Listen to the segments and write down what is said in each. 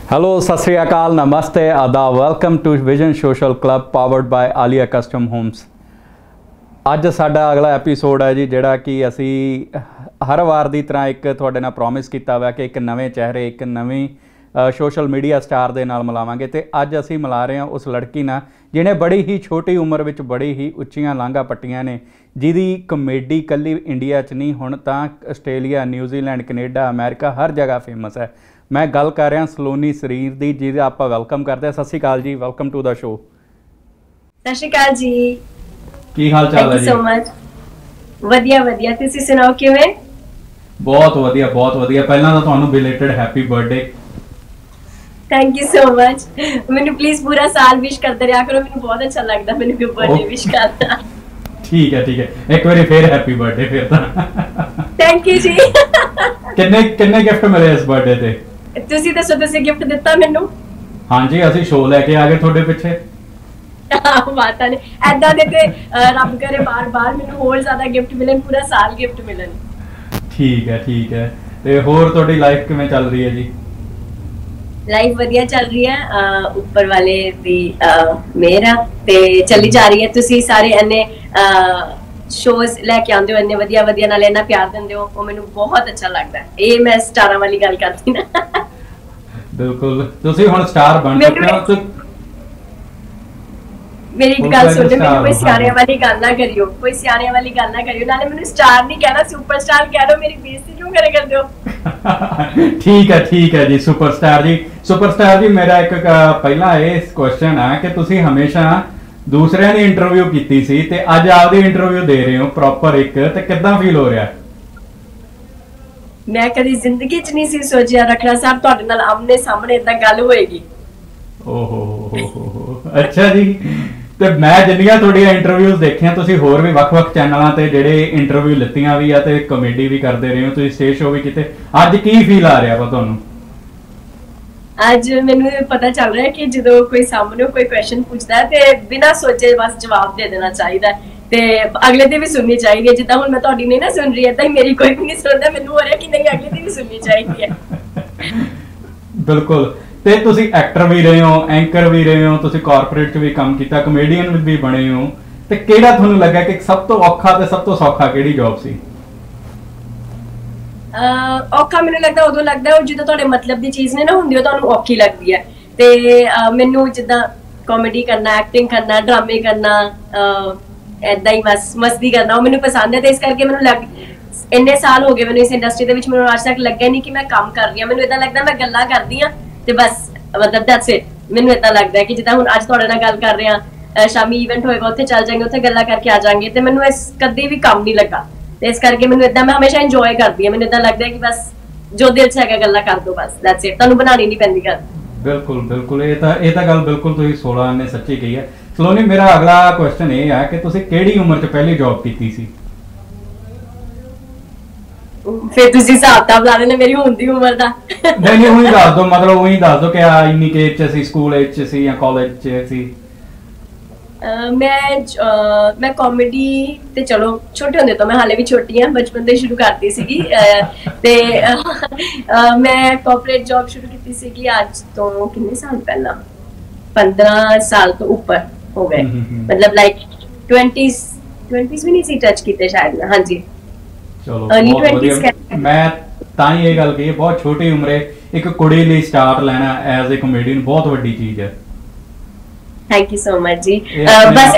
Hello सत श्री अकाल नमस्ते आदाब welcome to vision social club powered by Aalia custom homes. ਅੱਜ ਸਾਡਾ ਅਗਲਾ ਐਪੀਸੋਡ ਹੈ ਜੀ ਜਿਹੜਾ ਕਿ ਅਸੀਂ ਹਰ ਵਾਰ ਦੀ ਤਰ੍ਹਾਂ ਇੱਕ ਤੁਹਾਡੇ ਨਾਲ ਪ੍ਰੋਮਿਸ ਕੀਤਾ ਹੋਇਆ ਕਿ ਇੱਕ ਨਵੇਂ ਚਿਹਰੇ ਇੱਕ ਨਵੀਂ ਸੋਸ਼ਲ ਮੀਡੀਆ ਸਟਾਰ ਦੇ ਨਾਲ ਮਿਲਾਵਾਂਗੇ ਤੇ ਅੱਜ ਅਸੀਂ ਮਿਲਾ ਰਹੇ ਹਾਂ ਉਸ ਲੜਕੀ ਨਾਲ ਜਿਹਨੇ ਬੜੀ ਹੀ ਛੋਟੀ ਉਮਰ ਵਿੱਚ ਬੜੀ ਹੀ ਉੱਚੀਆਂ ਲਾਂਘਾਂ ਪੱਟੀਆਂ ਨੇ, ਜਿਹਦੀ ਕਮੇਡੀ ਇਕੱਲੀ ਇੰਡੀਆ 'ਚ ਨਹੀਂ ਹੁਣ ਤਾਂ ਆਸਟ੍ਰੇਲੀਆ, ਨਿਊਜ਼ੀਲੈਂਡ, ਕੈਨੇਡਾ, ਅਮਰੀਕਾ ਹਰ ਜਗ੍ਹਾ ਫੇਮਸ ਹੈ। मैं गल कर रहा सलोनी सरीर की जिसे आप वेलकम करते हैं। Sat Shri Akal ji, welcome to the show. Sat Shri Akal जी, की हाल चाल है जी? सो मच वधिया वधिया, तुसी सुनाओ किवें? बहुत वधिया। पहला तो तुहानू belated happy birthday. Thank you so much. मैनू प्लीज पूरा साल विश करते रहा करो, मैनू बहुत अच्छा लगदा मैनू कोई बर्थडे विश करना। ठीक है एक बार फिर हैप्पी बर्थडे फिर तो। थैंक यू जी। किन्ने गिफ्ट मिले इस बर्थडे ते? ਤੁਸੀਂ ਦੱਸੋ, ਤੁਸੀਂ ਗਿਫਟ ਦਿੱਤਾ ਮੈਨੂੰ? ਹਾਂਜੀ ਅਸੀਂ ਸ਼ੋਅ ਲੈ ਕੇ ਆ ਗਏ ਤੁਹਾਡੇ ਪਿੱਛੇ। ਬਾਤਾਂ ਨੇ ਐਦਾਂ ਦੇ ਤੇ ਰੱਬ ਕਰੇ ਬਾਰ-ਬਾਰ ਮੈਨੂੰ ਹੋਰ ਜ਼ਿਆਦਾ ਗਿਫਟ ਮਿਲਣ, ਪੂਰਾ ਸਾਲ ਗਿਫਟ ਮਿਲਣ। ਠੀਕ ਹੈ ਤੇ ਹੋਰ ਤੁਹਾਡੀ ਲਾਈਫ ਕਿਵੇਂ ਚੱਲ ਰਹੀ ਹੈ ਜੀ? ਲਾਈਫ ਵਧੀਆ ਚੱਲ ਰਹੀ ਹੈ, ਉੱਪਰ ਵਾਲੇ ਦੀ ਮਿਹਰ ਤੇ ਚੱਲੀ ਜਾ ਰਹੀ ਹੈ। ਤੁਸੀਂ ਸਾਰੇ ਇੰਨੇ ਸ਼ੋਜ਼ ਲੈ ਕੇ ਆਉਂਦੇ ਹੋ, ਇੰਨੇ ਵਧੀਆ ਨਾਲ ਇੰਨਾ ਪਿਆਰ ਦਿੰਦੇ ਹੋ, ਉਹ ਮੈਨੂੰ ਬਹੁਤ ਅੱਛਾ ਲੱਗਦਾ। ਇਹ ਮੈਂ ਸਟਾਰਾਂ ਵਾਲੀ ਗੱਲ ਕਰਦੀ ਨਾ। ਬਿਲਕੁਲ, ਤੁਸੀਂ ਹੁਣ ਸਟਾਰ ਬਣ ਚੁੱਕੇ ਹੋ। ਮੇਰੀ ਇੱਕ ਗੱਲ ਸੁਣੋ, ਮੈਨੂੰ ਕੋਈ ਸਿਆਣਿਆਂ ਵਾਲੀ ਗੱਲ ਨਾ ਕਰਿਓ, ਕੋਈ ਸਿਆਣਿਆਂ ਵਾਲੀ ਗੱਲ ਨਾ ਕਰਿਓ। ਨਾਲੇ ਮੈਨੂੰ ਸਟਾਰ ਨਹੀਂ ਕਹਿਣਾ, ਸੁਪਰਸਟਾਰ ਕਹਿ ਦਿਓ। ਮੇਰੀ ਬੇਇੱਜ਼ਤੀ ਕਿਉਂ ਕਰਦੇ ਹੋ? ਠੀਕ ਹੈ ਜੀ, ਸੁਪਰਸਟਾਰ ਜੀ ਮੇਰਾ ਇੱਕ ਪਹਿਲਾ ਇਹ ਕੁਐਸਚਨ ਹੈ ਕਿ ਤੁਸੀਂ ਹਮੇਸ਼ਾ ਦੂਸਰਿਆਂ ਦੀ ਇੰਟਰਵਿਊ ਕੀਤੀ ਸੀ ਤੇ ਅੱਜ ਆਪਦੀ ਇੰਟਰਵਿਊ ਦੇ ਰਹੇ ਹੋ ਪ੍ਰੋਪਰ ਇੱਕ, ਤੇ ਕਿੱਦਾਂ ਫੀਲ ਹੋ ਰਿਹਾ? ਮੈਂ ਕਦੀ ਜ਼ਿੰਦਗੀ 'ਚ ਨਹੀਂ ਸੀ ਸੋਚਿਆ ਰੱਖਣਾ ਸਾਹਿਬ ਤੁਹਾਡੇ ਨਾਲ ਆਮਨੇ ਸਾਹਮਣੇ ਇਦਾਂ ਗੱਲ ਹੋਏਗੀ। ਓਹੋ ਅੱਛਾ ਜੀ। ਤੇ ਮੈਂ ਜਿੰਨੀਆਂ ਤੁਹਾਡੀਆਂ ਇੰਟਰਵਿਊਜ਼ ਦੇਖੀਆਂ, ਤੁਸੀਂ ਹੋਰ ਵੀ ਵੱਖ-ਵੱਖ ਚੈਨਲਾਂ ਤੇ ਜਿਹੜੇ ਇੰਟਰਵਿਊ ਲਿੱਤੀਆਂ ਵੀ ਆ ਤੇ ਕਮੇਡੀ ਵੀ ਕਰਦੇ ਰਹੇ ਹੋ, ਤੁਸੀਂ ਸਟੇਜ ਸ਼ੋਅ ਵੀ ਕੀਤੇ, ਅੱਜ ਕੀ ਫੀਲ ਆ ਰਿਹਾ ਵਾ ਤੁਹਾਨੂੰ? ਅੱਜ ਮੈਨੂੰ ਪਤਾ ਚੱਲ ਰਿਹਾ ਕਿ ਜਦੋਂ ਕੋਈ ਸਾਹਮਣੇ ਕੋਈ ਕੁਐਸਚਨ ਪੁੱਛਦਾ ਤੇ ਬਿਨਾਂ ਸੋਚੇ ਬਸ ਜਵਾਬ ਦੇ ਦੇਣਾ ਚਾਹੀਦਾ ਤੇ ਅਗਲੇ ਦੀ ਵੀ ਸੁਣਨੀ ਚਾਹੀਦੀ ਹੈ। ਜਿੱਦਾਂ ਹੁਣ ਮੈਂ ਤੁਹਾਡੀ ਨਹੀਂ ਨਾ ਸੁਣ ਰਹੀ, ਏਦਾਂ ਹੀ ਮੇਰੀ ਕੋਈ ਵੀ ਨਹੀਂ ਸੁਣਦਾ। ਮੈਨੂੰ ਹੋ ਰਿਹਾ ਕਿ ਨਹੀਂ, ਅਗਲੇ ਦੀ ਵੀ ਸੁਣਨੀ ਚਾਹੀਦੀ ਹੈ। ਬਿਲਕੁਲ। ਤੇ ਤੁਸੀਂ ਐਕਟਰ ਵੀ ਰਹੇ ਹੋ, ਐਂਕਰ ਵੀ ਰਹੇ ਹੋ, ਤੁਸੀਂ ਕਾਰਪੋਰੇਟ 'ਚ ਵੀ ਕੰਮ ਕੀਤਾ, ਕਮੇਡੀਅਨ ਵੀ ਬਣੇ ਹੋ, ਤੇ ਕਿਹੜਾ ਤੁਹਾਨੂੰ ਲੱਗਾ ਕਿ ਸਭ ਤੋਂ ਔਖਾ ਤੇ ਸਭ ਤੋਂ ਸੌਖਾ ਕਿਹੜੀ ਜੌਬ ਸੀ? ਔਖਾ ਮੈਨੂੰ ਲੱਗਦਾ ਉਦੋਂ ਲੱਗਦਾ ਉਹ ਜਦੋਂ ਤੁਹਾਡੇ ਮਤਲਬ ਦੀ ਚੀਜ਼ ਨੇ ਨਾ ਹੁੰਦੀ, ਉਹ ਤੁਹਾਨੂੰ ਔਖੀ ਲੱਗਦੀ ਹੈ। ਤੇ ਮੈਨੂੰ ਜਿੱਦਾਂ ਕਾਮੇਡੀ ਕਰਨਾ, ਐਕਟਿੰਗ ਕਰਨਾ, ਡਰਾਮੇ ਕਰਨਾ, ਏਦਾਂ ਹੀ ਬਸ ਮਸਤੀ ਕਰਨਾ, ਉਹ ਮੈਨੂੰ ਪਸੰਦ ਹੈ। ਤੇ ਇਸ ਕਰਕੇ ਮੈਨੂੰ ਇੰਨੇ ਸਾਲ ਹੋ ਗਏ ਮੈਨੂੰ ਇਸ ਇੰਡਸਟਰੀ ਦੇ ਵਿੱਚ, ਮੈਨੂੰ ਅੱਜ ਤੱਕ ਲੱਗਿਆ ਨਹੀਂ ਕਿ ਮੈਂ ਕੰਮ ਕਰ ਰਹੀ ਹਾਂ। ਮੈਨੂੰ ਏਦਾਂ ਲੱਗਦਾ ਮੈਂ ਗੱਲਾਂ ਕਰਦੀ ਹਾਂ ਤੇ ਬਸ, ਮਤਲਬ ਦੈਟਸ ਇਟ। ਮੈਨੂੰ ਏਦਾਂ ਲੱਗਦਾ ਕਿ ਜਿੱਦਾਂ ਹੁਣ ਅੱਜ ਤੁਹਾਡੇ ਨਾਲ ਗੱਲ ਕਰ ਰਹੇ ਹਾਂ, ਸ਼ਾਮੀ ਈਵੈਂਟ ਹੋਏਗਾ, ਉੱਥੇ ਚੱਲ ਜਾਵਾਂਗੇ, ਉੱਥੇ ਗੱਲਾਂ ਕਰਕੇ ਆ ਜਾਵਾਂਗੇ, ਤੇ ਮੈਨੂੰ ਇਸ ਕਦੇ ਵੀ ਕੰਮ ਨਹੀਂ ਲੱਗਾ। ਤੇ ਇਸ ਕਰਕੇ ਮੈਨੂੰ ਏਦਾਂ, ਮੈਂ ਹਮੇਸ਼ਾ ਇੰਜੋਏ ਕਰਦੀ ਹਾਂ। ਮੈਨੂੰ ਏਦਾਂ ਲੱਗਦਾ ਕਿ ਬਸ ਜੋ ਦਿਲ 'ਚ ਹੈਗਾ ਗੱਲਾਂ ਕਰ ਦੋ, ਬਸ ਦੈਟਸ ਇਟ। ਤੁਹਾਨੂੰ ਬਣਾਉਣੀ ਨਹੀਂ ਪੈਂਦੀ ਗੱਲ। ਬਿਲਕੁਲ ਇਹ ਤਾਂ ਗੱਲ ਬਿਲਕੁਲ ਤੁਸੀਂ 16 ਨੇ ਸੱਚੀ ਕਹੀ ਹੈ। ਸਲੋਨੀ, ਮੇਰਾ ਅਗਲਾ ਕੁਐਸਚਨ ਇਹ ਹੈ ਕਿ ਤੁਸੀਂ ਕਿਹੜੀ ਉਮਰ 'ਚ ਪਹਿਲੀ ਜੌਬ ਕੀਤੀ ਸੀ? ਫਿਰ ਤੁਸੀਂ ਹਿਸਾਬ ਤਾਂ ਲਾ ਲੈਣਾ ਮੇਰੀ ਹੁਣ ਦੀ ਉਮਰ ਦਾ। ਨਹੀਂ ਉਹੀ ਦੱਸ ਦਿਓ, ਮਤਲਬ ਉਹੀ ਦੱਸ ਦਿਓ ਕਿ ਇੰਨੀ ਏਜ 'ਚ ਸੀ, ਸਕੂਲ ਏਜ 'ਚ ਸੀ ਜਾਂ ਕਾਲਜ 'ਚ ਸੀ? ਮੈਂ ਕਾਮੇਡੀ ਤੇ ਚਲੋ ਛੋਟੇ ਹੁੰਦੇ ਤੋਂ, ਮੈਂ ਹਾਲੇ ਵੀ ਛੋਟੀ ਹਾਂ, ਬਚਪਨ ਤੋਂ ਹੀ ਸ਼ੁਰੂ ਕਰਤੀ ਸੀਗੀ। ਤੇ ਮੈਂ ਕਾਰਪੋਰੇਟ ਜੌਬ ਸ਼ੁਰੂ ਕੀਤੀ ਸੀਗੀ ਅੱਜ ਤੋਂ ਕਿੰਨੇ ਸਾਲ ਪਹਿਲਾਂ, 15 ਸਾਲ ਤੋਂ ਉੱਪਰ ਹੋ ਗਏ। ਮਤਲਬ ਲਾਈਕ 20s ਵੀ ਨਹੀਂ ਸੀ ਟੱਚ ਕੀਤੇ ਸ਼ਾਇਦ। ਹਾਂਜੀ ਚਲੋ, ਮੈਂ ਤਾਂ ਹੀ ਇਹ ਗੱਲ ਕਹੀ, ਬਹੁਤ ਛੋਟੀ ਉਮਰੇ ਇੱਕ ਕੁੜੀ ਲਈ ਸਟਾਰਟ ਲੈਣਾ ਐਜ਼ ਅ ਕਮੇਡੀਅਨ ਬਹੁਤ ਵੱਡੀ ਚੀਜ਼ ਹੈ। थैंक यू सो मच जी। बस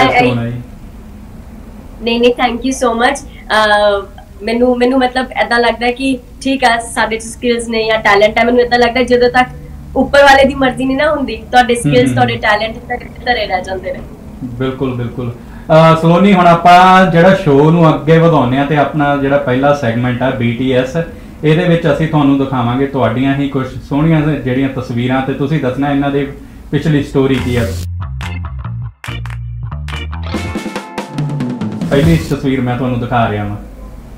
नहीं थैंक यू सो मच। ਮੈਨੂੰ ਮਤਲਬ ਏਦਾਂ ਲੱਗਦਾ ਕਿ ਠੀਕ ਆ, ਸਾਡੇ 'ਚ ਸਕਿੱਲਸ ਨੇ ਜਾਂ ਟੈਲੈਂਟ ਹੈ। ਮੈਨੂੰ ਏਦਾਂ ਲੱਗਦਾ ਜਦੋਂ ਤੱਕ ਉੱਪਰ ਵਾਲੇ ਦੀ ਮਰਜ਼ੀ ਨਹੀਂ ਨਾ ਹੁੰਦੀ, ਤੁਹਾਡੇ ਸਕਿੱਲਸ, ਤੁਹਾਡੇ ਟੈਲੈਂਟ ਧਰੇ ਰਹਿ ਜਾਂਦੇ ਨੇ। ਬਿਲਕੁਲ। ਸਲੋਨੀ, ਹੁਣ ਆਪਾਂ ਜਿਹੜਾ ਸ਼ੋਅ ਨੂੰ ਅੱਗੇ ਵਧਾਉਂਦੇ ਆ ਤੇ ਆਪਣਾ ਜਿਹੜਾ ਪਹਿਲਾ ਸੈਗਮੈਂਟ ਆ BTS, ਇਹਦੇ ਵਿੱਚ ਅਸੀਂ ਤੁਹਾਨੂੰ ਦਿਖਾਵਾਂਗੇ ਤੁਹਾਡੀਆਂ ਹੀ ਕੁਝ ਸੋਹਣੀਆਂ ਜਿਹੜੀਆਂ ਤਸਵੀਰਾਂ, ਤੇ ਤੁਸੀਂ ਦੱਸਣਾ ਇਹਨਾਂ ਦੇ ਪਿਛਲੀ ਸਟੋਰੀ ਕੀ ਹੈ। ਪਹਿਲੀ ਤਸਵੀਰ ਮੈਂ ਤੁਹਾਨੂੰ ਦਿਖਾ ਰਿਹਾ ਹਾਂ।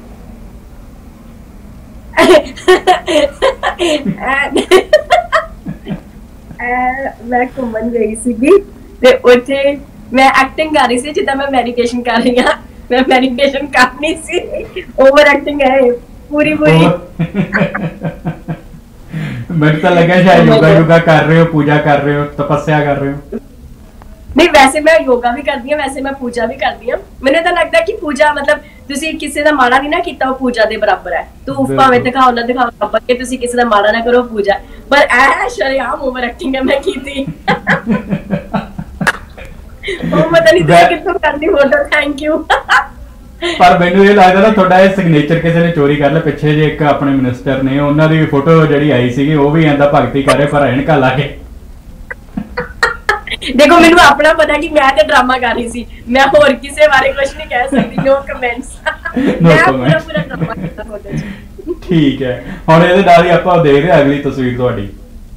ਮੈਂ ਘੁੰਮਣ ਗਈ ਸੀਗੀ ਤੇ ਉੱਥੇ ਮੈਂ ਐਕਟਿੰਗ ਕਰ ਰਹੀ ਸੀ ਜਿੱਦਾਂ ਮੈਂ ਮੈਡੀਟੇਸ਼ਨ ਕਰ ਰਹੀ ਹਾਂ। ਮੈਂ ਮੈਡੀਟੇਸ਼ਨ ਕਰਨੀ ਸੀ, ਓਵਰ ਐਕਟਿੰਗ ਹੈ ਪੂਰੀ। ਮੈਨੂੰ ਤਾਂ ਲੱਗਿਆ ਸ਼ਾਇਦ ਯੋਗਾ ਕਰ ਰਹੇ ਹੋ, ਪੂਜਾ ਕਰ ਰਹੇ ਹੋ, ਤਪੱਸਿਆ ਕਰ ਰਹੇ ਹੋ। ਨਹੀਂ, ਵੈਸੇ ਮੈਂ ਯੋਗਾ ਵੀ ਕਰਦੀ ਹਾਂ, ਵੈਸੇ ਮੈਂ ਪੂਜਾ ਵੀ ਕਰਦੀ ਹਾਂ। ਮੈਨੂੰ ਤਾਂ ਲੱਗਦਾ ਕਿ ਪੂਜਾ ਮਤਲਬ ਤੁਸੀਂ ਕਿਸੇ ਦਾ ਮਾੜਾ ਨਹੀਂ ਨਾ ਕੀਤਾ, ਉਹ ਪੂਜਾ ਦੇ ਬਰਾਬਰ ਹੈ। ਤੂੰ ਭਾਵੇਂ ਦਿਖਾਓ ਨਾ ਦਿਖਾਓ, ਆਪਾਂ ਕਿ ਤੁਸੀਂ ਕਿਸੇ ਦਾ ਮਾੜਾ ਨਾ ਕਰੋ, ਪੂਜਾ। ਪਰ ਇਹ ਸ਼ਰੇਆਮ ਓਵਰ ਐਕਟਿੰਗ ਹੈ ਮੈਂ ਕੀਤੀ। ਉਹ ਪਤਾ ਨਹੀਂ ਤੁਸੀਂ ਕਿੱਥੋਂ ਕਰਦੀ ਫੋਟੋ। Thank you. ਪਰ ਮੈਨੂੰ ਇਹ ਲੱਗਦਾ ਨਾ ਤੁਹਾਡਾ ਇਹ ਸਿਗਨੇਚਰ ਕਿਸੇ ਨੇ ਚੋਰੀ ਕਰ ਲਿਆ। ਪਿੱਛੇ ਜੇ ਇੱਕ ਆਪਣੇ ਮਿਨਿਸਟਰ ਨੇ, ਉਹਨਾਂ ਦੀ ਫੋਟੋ ਜਿਹੜੀ ਆਈ ਸੀਗੀ, ਉਹ ਵੀ ਐਂਦਾ ਭਗਤੀ ਕਰ ਰਹੇ ਪਰ ਐਨਕਾਂ ਲਾ ਕੇ। ਦੇਖੋ, ਮੈਨੂੰ ਆਪਣਾ ਪਤਾ ਕਿ ਮੈਂ ਤੇ ਡਰਾਮਾ ਕਰ ਰਹੀ ਸੀ, ਮੈਂ ਹੋਰ ਕਿਸੇ ਬਾਰੇ ਕੁਝ ਨਹੀਂ ਕਹਿ ਸਕਦੀ। No comments. ਮੈਂ ਪੂਰਾ ਡਰਾਮਾ ਕੀਤਾ ਫੋਟੋ 'ਚ। ਠੀਕ ਹੈ, ਹੁਣ ਇਹਦੇ ਨਾਲ ਹੀ ਆਪਾਂ ਦੇਖਦੇ ਹਾਂ ਅਗਲੀ ਤਸਵੀਰ ਤੁਹਾਡੀ।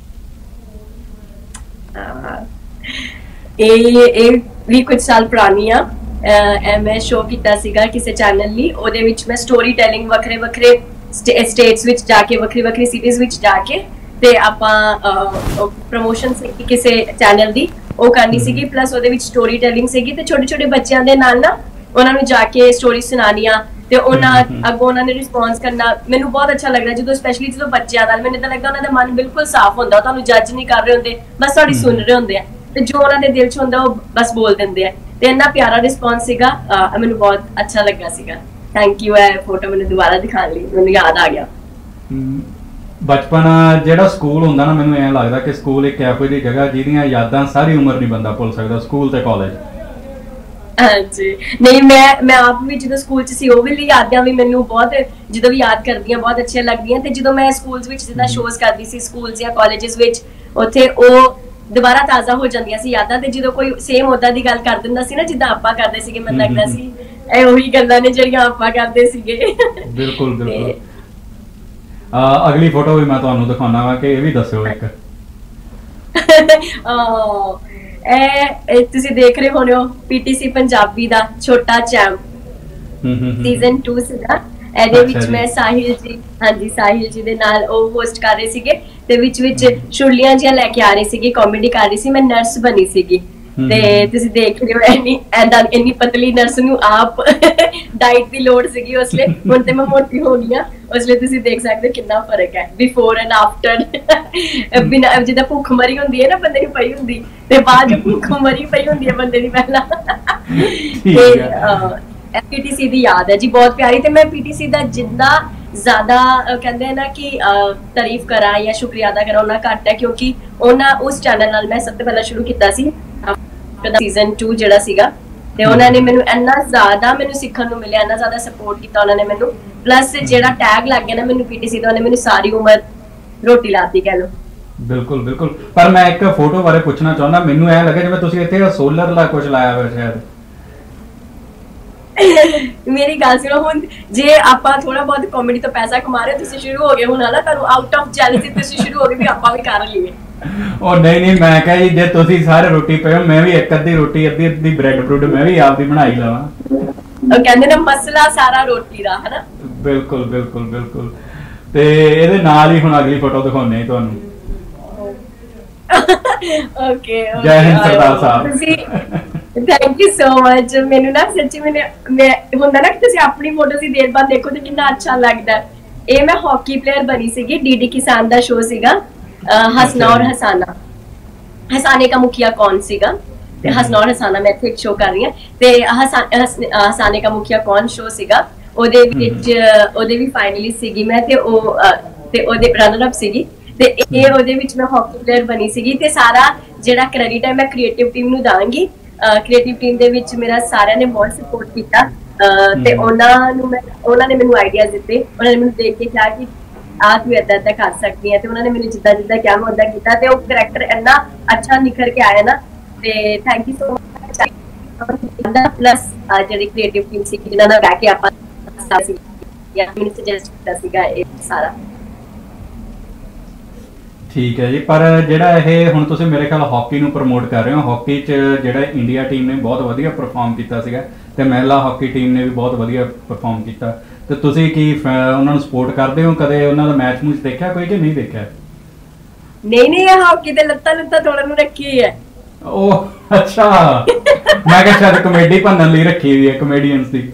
ਇਹ ਵੀ ਕੁਝ ਸਾਲ ਪੁਰਾਣੀ ਆ। ਮੈਂ ਸ਼ੋਅ ਕੀਤਾ ਸੀਗਾ ਕਿਸੇ ਚੈਨਲ ਲਈ। ਉਹਦੇ ਵਿੱਚ ਮੈਂ ਸਟੋਰੀ ਟੈਲਿੰਗ ਵੱਖਰੇ ਵੱਖਰੇ ਸਟੇਟਸ ਵਿੱਚ ਜਾ ਕੇ, ਵੱਖਰੀ ਵੱਖਰੀ ਸਿਟੀਜ਼ ਵਿੱਚ ਜਾ ਕੇ, ਤੇ ਆਪਾਂ ਪ੍ਰੋਮੋਸ਼ਨ ਸੀ ਕਿਸੇ ਚੈਨਲ ਦੀ, ਉਹ ਕਰਨੀ ਸੀਗੀ। ਪਲੱਸ ਉਹਦੇ ਵਿੱਚ ਸਟੋਰੀ ਟੈਲਿੰਗ ਸੀਗੀ, ਤੇ ਛੋਟੇ ਛੋਟੇ ਬੱਚਿਆਂ ਦੇ ਨਾਲ ਨਾ ਉਹਨਾਂ ਨੂੰ ਜਾ ਕੇ ਸਟੋਰੀ ਸੁਣਾਉਣੀਆਂ, ਤੇ ਉਹਨਾਂ ਅੱਗੋਂ ਉਹਨਾਂ ਨੇ ਰਿਸਪੌਂਸ ਕਰਨਾ। ਮੈਨੂੰ ਬਹੁਤ ਅੱਛਾ ਲੱਗਦਾ ਜਦੋਂ, ਸਪੈਸ਼ਲੀ ਜਦੋਂ ਬੱਚਿਆਂ ਨਾਲ, ਮੈਨੂੰ ਤਾਂ ਲੱਗਦਾ ਉਹਨਾਂ ਦਾ ਮਨ ਬਿਲਕੁਲ ਸਾਫ਼ ਹੁੰਦਾ, ਤੁਹਾਨੂੰ ਜੱਜ ਨਹੀਂ ਕਰ ਰਹੇ ਹੁੰਦੇ, ਬਸ ਤੁਹਾਡੀ ਸੁਣ ਰਹੇ ਹੁੰਦੇ ਆ, ਤੇ ਜੋ ਉਹਨਾਂ ਦੇ ਦਿਲ 'ਚ ਹੁੰਦਾ ਉਹ ਬਸ ਬੋਲ ਦਿੰਦੇ ਆ। ਤੇ ਇੰਨਾ ਪਿਆਰਾ ਰਿਸਪੌਂਸ ਸੀਗਾ, ਮੈਨੂੰ ਬਹੁਤ ਅੱਛਾ ਲੱਗਾ ਸੀਗਾ। Thank you. ਇਹ ਫੋਟੋ ਮੈਨੂੰ ਦੁਬਾਰਾ ਦਿਖਾਉਣ ਲਈ ਮੈਨੂੰ ਯਾਦ ਆ ਗਿਆ। ਬਚਪਨ ਜਿਹੜਾ ਸਕੂਲ ਹੁੰਦਾ ਨਾ, ਮੈਨੂੰ ਐਂ ਲੱਗਦਾ ਕਿ ਸਕੂਲ ਇੱਕ ਇਹੋ ਜਿਹੀ ਜਗ੍ਹਾ ਜਿਹਦੀਆਂ ਯਾਦਾਂ ਸਾਰੀ ਉਮਰ ਨਹੀਂ ਬੰਦਾ ਭੁੱਲ ਸਕਦਾ, ਸਕੂਲ ਤੇ ਕਾਲਜ। ਹਾਂਜੀ, ਨਹੀਂ ਮੈਂ ਆਪ ਵੀ ਜਦੋਂ ਸਕੂਲ 'ਚ ਸੀ, ਉਹ ਵੀ ਯਾਦਾਂ ਵੀ ਮੈਨੂੰ ਬਹੁਤ, ਜਦੋਂ ਵੀ ਯਾਦ ਕਰਦੀ ਹਾਂ ਬਹੁਤ ਅੱਛੀਆਂ ਲੱਗਦੀਆਂ। ਤੇ ਜਦੋਂ ਮੈਂ ਸਕੂਲਸ ਵਿੱਚ ਜਿੱਦਾਂ ਸ਼ੋਜ਼ ਕਰਦੀ ਸੀ, ਸਕੂਲਸ ਜਾਂ ਕਾਲਜਸ ਵਿੱਚ, ਉੱਥੇ ਉਹ ਦੁਬਾਰਾ ਤਾਜ਼ਾ ਹੋ ਜਾਂਦੀਆਂ ਸੀ ਯਾਦਾਂ। ਤੇ ਜਦੋਂ ਕੋਈ ਸੇਮ ਉਦਾਂ ਦੀ ਗੱਲ ਕਰ ਦਿੰਦਾ ਸੀ ਨਾ ਜਿੱਦਾਂ ਆਪਾਂ ਕਰਦੇ ਸੀਗੇ, ਮੈਨੂੰ ਲੱਗਦਾ ਸੀ ਇਹ ਉਹੀ ਗੱਲਾਂ ਨੇ ਜਿਹੜੀਆਂ ਆਪਾਂ ਕਰਦੇ ਸੀਗੇ। ਬਿਲਕੁਲ ਬਿਲਕੁਲ। ਅਗਲੀ ਫੋਟੋ ਵੀ ਮੈਂ ਤੁਹਾਨੂੰ ਦਿਖਾਉਣਾ ਵਾ, ਕਿ ਇਹ ਵੀ ਦੱਸਿਓ ਇੱਕ। ਇਹ ਤੁਸੀਂ ਦੇਖ ਰਹੇ ਹੋਣੇ ਹੋ, ਪੀਟੀਸੀ ਪੰਜਾਬੀ ਦਾ ਛੋਟਾ ਚੈਂਪ ਸੀਜ਼ਨ 2 ਸੀਗਾ। ਇਹਦੇ ਵਿੱਚ ਮੈਂ ਸਾਹਿਲ ਜੀ, ਹਾਂਜੀ ਸਾਹਿਲ ਜੀ ਦੇ ਨਾਲ ਉਹ ਹੋਸਟ ਕਰ ਰਹੇ ਸੀਗੇ, ਤੇ ਵਿੱਚ ਛੁਰਲੀਆਂ ਜਿਹੀਆਂ ਲੈ ਕੇ ਆ ਰਹੇ ਸੀਗੇ, ਕਾਮੇਡੀ ਕਰ ਰਹੀ ਸੀ। ਮੈਂ ਨਰਸ ਬਣੀ ਸੀਗੀ, ਤੇ ਤੁਸੀਂ ਦੇਖ ਰਹੇ ਹੋ ਇੰਨੀ ਪਤਲੀ ਨਰਸ ਨੂੰ ਆਪ ਡਾਈਟ ਦੀ ਲੋੜ ਸੀਗੀ ਉਸ ਲਈ। ਹੁਣ ਤੇ ਮੈਂ ਮੋਟੀ ਹੋ ਗਈ ਆ, ਉਸ ਲਈ ਤੁਸੀਂ ਦੇਖ ਸਕਦੇ ਹੋ ਕਿੰਨਾ ਫਰਕ ਹੈ ਬਿਫੋਰ ਐਂਡ ਆਫਟਰ। ਬਿਨਾਂ ਜਿੱਦਾਂ ਭੁੱਖ ਮਰੀ ਹੁੰਦੀ ਹੈ ਨਾ ਬੰਦੇ ਨੂੰ ਪਈ ਹੁੰਦੀ, ਤੇ ਬਾਅਦ ਭੁੱਖ ਮਰੀ ਪਈ ਹੁੰਦੀ ਹੈ ਬੰਦੇ ਦੀ ਪਹਿਲਾਂ। ਤੇ ਪੀਟੀਸੀ ਦੀ ਯਾਦ ਹੈ ਜੀ ਬਹੁਤ ਪਿਆਰੀ। ਤੇ ਮੈਂ ਪੀਟੀਸੀ ਦਾ ਜਿੰਨਾ ਜ਼ਿਆਦਾ ਕਹਿੰਦੇ ਨਾ ਕਿ ਤਾਰੀਫ ਕਰਾਂ ਜਾਂ ਸ਼ੁਕਰੀਆ ਅਦਾ ਕਰਾਂ, ਉਹਨਾਂ ਘੱਟ ਹੈ, ਕਿਉਂਕਿ ਉਹਨਾਂ ਉਸ ਚੈਨਲ ਨਾਲ ਮੈਂ ਸਭ ਤੋਂ ਪਹਿਲਾਂ ਸ਼ੁਰੂ ਕੀਤਾ ਸੀ ਸੀਜ਼ਨ 2 ਜਿਹੜਾ ਸੀਗਾ। ਤੇ ਉਹਨਾਂ ਨੇ ਮੈਨੂੰ ਇੰਨਾ ਜ਼ਿਆਦਾ ਮੈਨੂੰ ਸਿੱਖਣ ਨੂੰ ਮਿਲਿਆ, ਇੰਨਾ ਜ਼ਿਆਦਾ ਸਪੋਰਟ ਕੀਤਾ ਉਹਨਾਂ ਨੇ ਮੈਨੂੰ। ਪਲੱਸ ਜਿਹੜਾ ਟੈਗ ਲੱਗ ਗਿਆ ਨਾ ਮੈਨੂੰ ਪੀਟੀਸੀ ਦਾ, ਉਹਨੇ ਮੈਨੂੰ ਸਾਰੀ ਉਮਰ ਰੋਟੀ ਲਾਤੀ ਕਹਿ ਲਓ। ਬਿਲਕੁਲ ਬਿਲਕੁਲ। ਪਰ ਮੈਂ ਇੱਕ ਫੋਟੋ ਬਾਰੇ ਪੁੱਛਣਾ ਚਾਹੁੰਦਾ, ਮੈਨੂੰ ਐ ਲੱਗਾ ਜਿਵੇਂ ਤੁਸੀਂ ਇੱਥੇ ਸੋਲਰ ਦਾ ਕੁਝ ਲਾਇਆ ਹੋਇਆ ਸ਼ਾਇਦ। ਮੇਰੀ ਗੱਲ ਸੁਣੋ, ਹੁਣ ਜੇ ਆਪਾਂ ਥੋੜਾ ਬਹੁਤ ਕਾਮੇਡੀ ਤੋਂ ਪੈਸਾ ਕਮਾ ਰਹੇ, ਤੁਸੀਂ ਸ਼ੁਰੂ ਹੋ ਗਏ ਹੁਣ ਹਨਾ, ਤੁਹਾਨੂੰ ਆਊਟ ਆਫ ਜੈਲਸੀ ਤੁਸੀਂ ਸ਼ੁਰੂ ਹੋ ਗਏ ਵੀ ਆਪਾਂ ਵੀ ਕਰ ਲਈਏ। ਉਹ ਨਹੀਂ, ਮੈਂ ਕਹਾਂ ਜੀ ਜੇ ਤੁਸੀਂ ਸਾਰੇ ਰੋਟੀ ਪਏ ਹੋ, ਮੈਂ ਵੀ ਇੱਕ ਅੱਧੀ ਰੋਟੀ, ਅੱਧੀ ਬ੍ਰੈਡ ਬਰੂਡ ਮੈਂ ਵੀ ਆਪਦੀ ਬਣਾਈ ਲਵਾਂ। ਉਹ ਕਹਿੰਦੇ ਨਾ ਮਸਲਾ ਸਾਰਾ ਰੋਟੀ ਦਾ, ਹਨਾ। ਬਿਲਕੁਲ ਬਿਲਕੁਲ ਬਿਲਕੁਲ। ਤੇ ਇਹਦੇ ਨਾਲ ਹੀ ਹੁਣ ਅਗਲੀ ਫੋਟੋ ਦਿਖਾਉਂਦੇ ਆ ਤੁਹਾਨੂੰ। ਓਕੇ, ਜੈ ਹਿੰਦ ਸਰਦਾਰ ਸਾਹਿਬ। Thank you so much. ਮੈਨੂੰ ਨਾ ਸੱਚੀ ਮੈਂ ਹੁੰਦਾ ਨਾ ਕਿ ਤੁਸੀਂ ਆਪਣੀ ਫੋਟੋਜ਼ ਹੀ ਦੇਰ ਬਾਅਦ ਦੇਖੋ ਤੇ ਕਿੰਨਾ ਅੱਛਾ ਲੱਗਦਾ। ਇਹ ਮੈਂ ਹਾਕੀ ਪਲੇਅਰ ਬਣੀ ਸੀਗੀ, ਡੀਡੀ ਕਿਸਾਨ ਦਾ ਸ਼ੋਅ ਸੀਗਾ, हसना और हसाना। हसाने का मुखिया कौन सीगा, ते हसना और हसाना मैं इत्थे एक शो कर रही हां। ते हसाने का मुखिया कौन शो सीगा, ओदे विच ओदे भी फाइनलिस्ट सीगी मैं, ते ओदे रनर अप सीगी। ते ਇਹ ਉਹਦੇ ਵਿੱਚ ਮੈਂ ਹਾਕੀ ਪਲੇਅਰ ਬਣੀ ਸੀਗੀ। ਤੇ ਸਾਰਾ ਜਿਹੜਾ ਕ੍ਰੈਡਿਟ ਹੈ ਮੈਂ ਕ੍ਰੀਏਟਿਵ ਟੀਮ ਨੂੰ ਦਾਂਗੀ। ਕ੍ਰੀਏਟਿਵ ਟੀਮ ਦੇ ਵਿੱਚ ਮੇਰਾ ਸਾਰਿਆਂ ਨੇ ਬਹੁਤ ਸਪੋਰਟ ਕੀਤਾ, ਤੇ ਉਹਨਾਂ ਨੇ ਮੈਨੂੰ ਆਈਡੀਆਜ਼ ਦਿੱਤੇ। ਉਹਨਾਂ ਨੇ ਮੈਨੂੰ ਦੇਖ ਕੇ ਕਿਹਾ ਕਿ ਆ ਤੂੰ ਏਦਾਂ ਏਦਾਂ ਕਰ ਸਕਦੀ ਹੈ, ਤੇ ਉਹਨਾਂ ਨੇ ਮੈਨੂੰ ਜਿੱਦਾਂ ਜਿੱਦਾਂ ਕਿਹਾ ਮੈਂ ਓਦਾਂ ਕੀਤਾ, ਤੇ ਉਹ ਕਰੈਕਟਰ ਇੰਨਾ ਅੱਛਾ ਨਿਖਰ ਕੇ ਆਇਆ ਨਾ। ਤੇ thank you so much. Plus ਜਿਹੜੀ ਕ੍ਰੀਏਟਿਵ ਟੀਮ ਸੀ ਜਿਹਨਾਂ ਨਾਲ ਬਹਿ ਕੇ ਆਪਾਂ ਮੈਨੂੰ ਸੁਜੈਸਟ ਕੀਤਾ ਸੀਗਾ ਇਹ ਸਾਰਾ। ਠੀਕ ਹੈ ਜੀ। ਪਰ ਜਿਹੜਾ ਇਹ ਹੁਣ ਤੁਸੀਂ ਮੇਰੇ ਖਿਆਲ ਹਾਕੀ ਨੂੰ ਪ੍ਰਮੋਟ ਕਰ ਰਹੇ ਹੋ, ਹਾਕੀ 'ਚ ਜਿਹੜਾ ਇੰਡੀਆ ਟੀਮ ਨੇ ਬਹੁਤ ਵਧੀਆ ਪਰਫਾਰਮ ਕੀਤਾ ਸੀਗਾ, ਤੇ ਮਹਿਲਾ ਹਾਕੀ ਟੀਮ ਨੇ ਵੀ ਬਹੁਤ ਵਧੀਆ ਪਰਫਾਰਮ ਕੀਤਾ, ਤੇ ਤੁਸੀਂ ਕੀ ਉਹਨਾਂ ਨੂੰ ਸਪੋਰਟ ਕਰਦੇ ਹੋ? ਕਦੇ ਉਹਨਾਂ ਦਾ ਮੈਚ ਮੂਚ ਦੇਖਿਆ ਕੋਈ ਕਿ ਨਹੀਂ ਦੇਖਿਆ? ਨਹੀਂ, ਇਹ ਹਾਕੀ ਤੇ ਲੱਤਾਂ ਤੋੜਨ ਨੂੰ ਰੱਖੀ ਹੋਈ ਹੈ। ਉਹ ਅੱਛਾ, ਮੈਂ ਕਿਹਾ ਸ਼ਾਇਦ ਕਮੇਡੀ ਭੰਨਣ ਲਈ ਰੱਖੀ ਹੋਈ ਹੈ ਕਮੇਡੀਅਨਸ ਦੀ।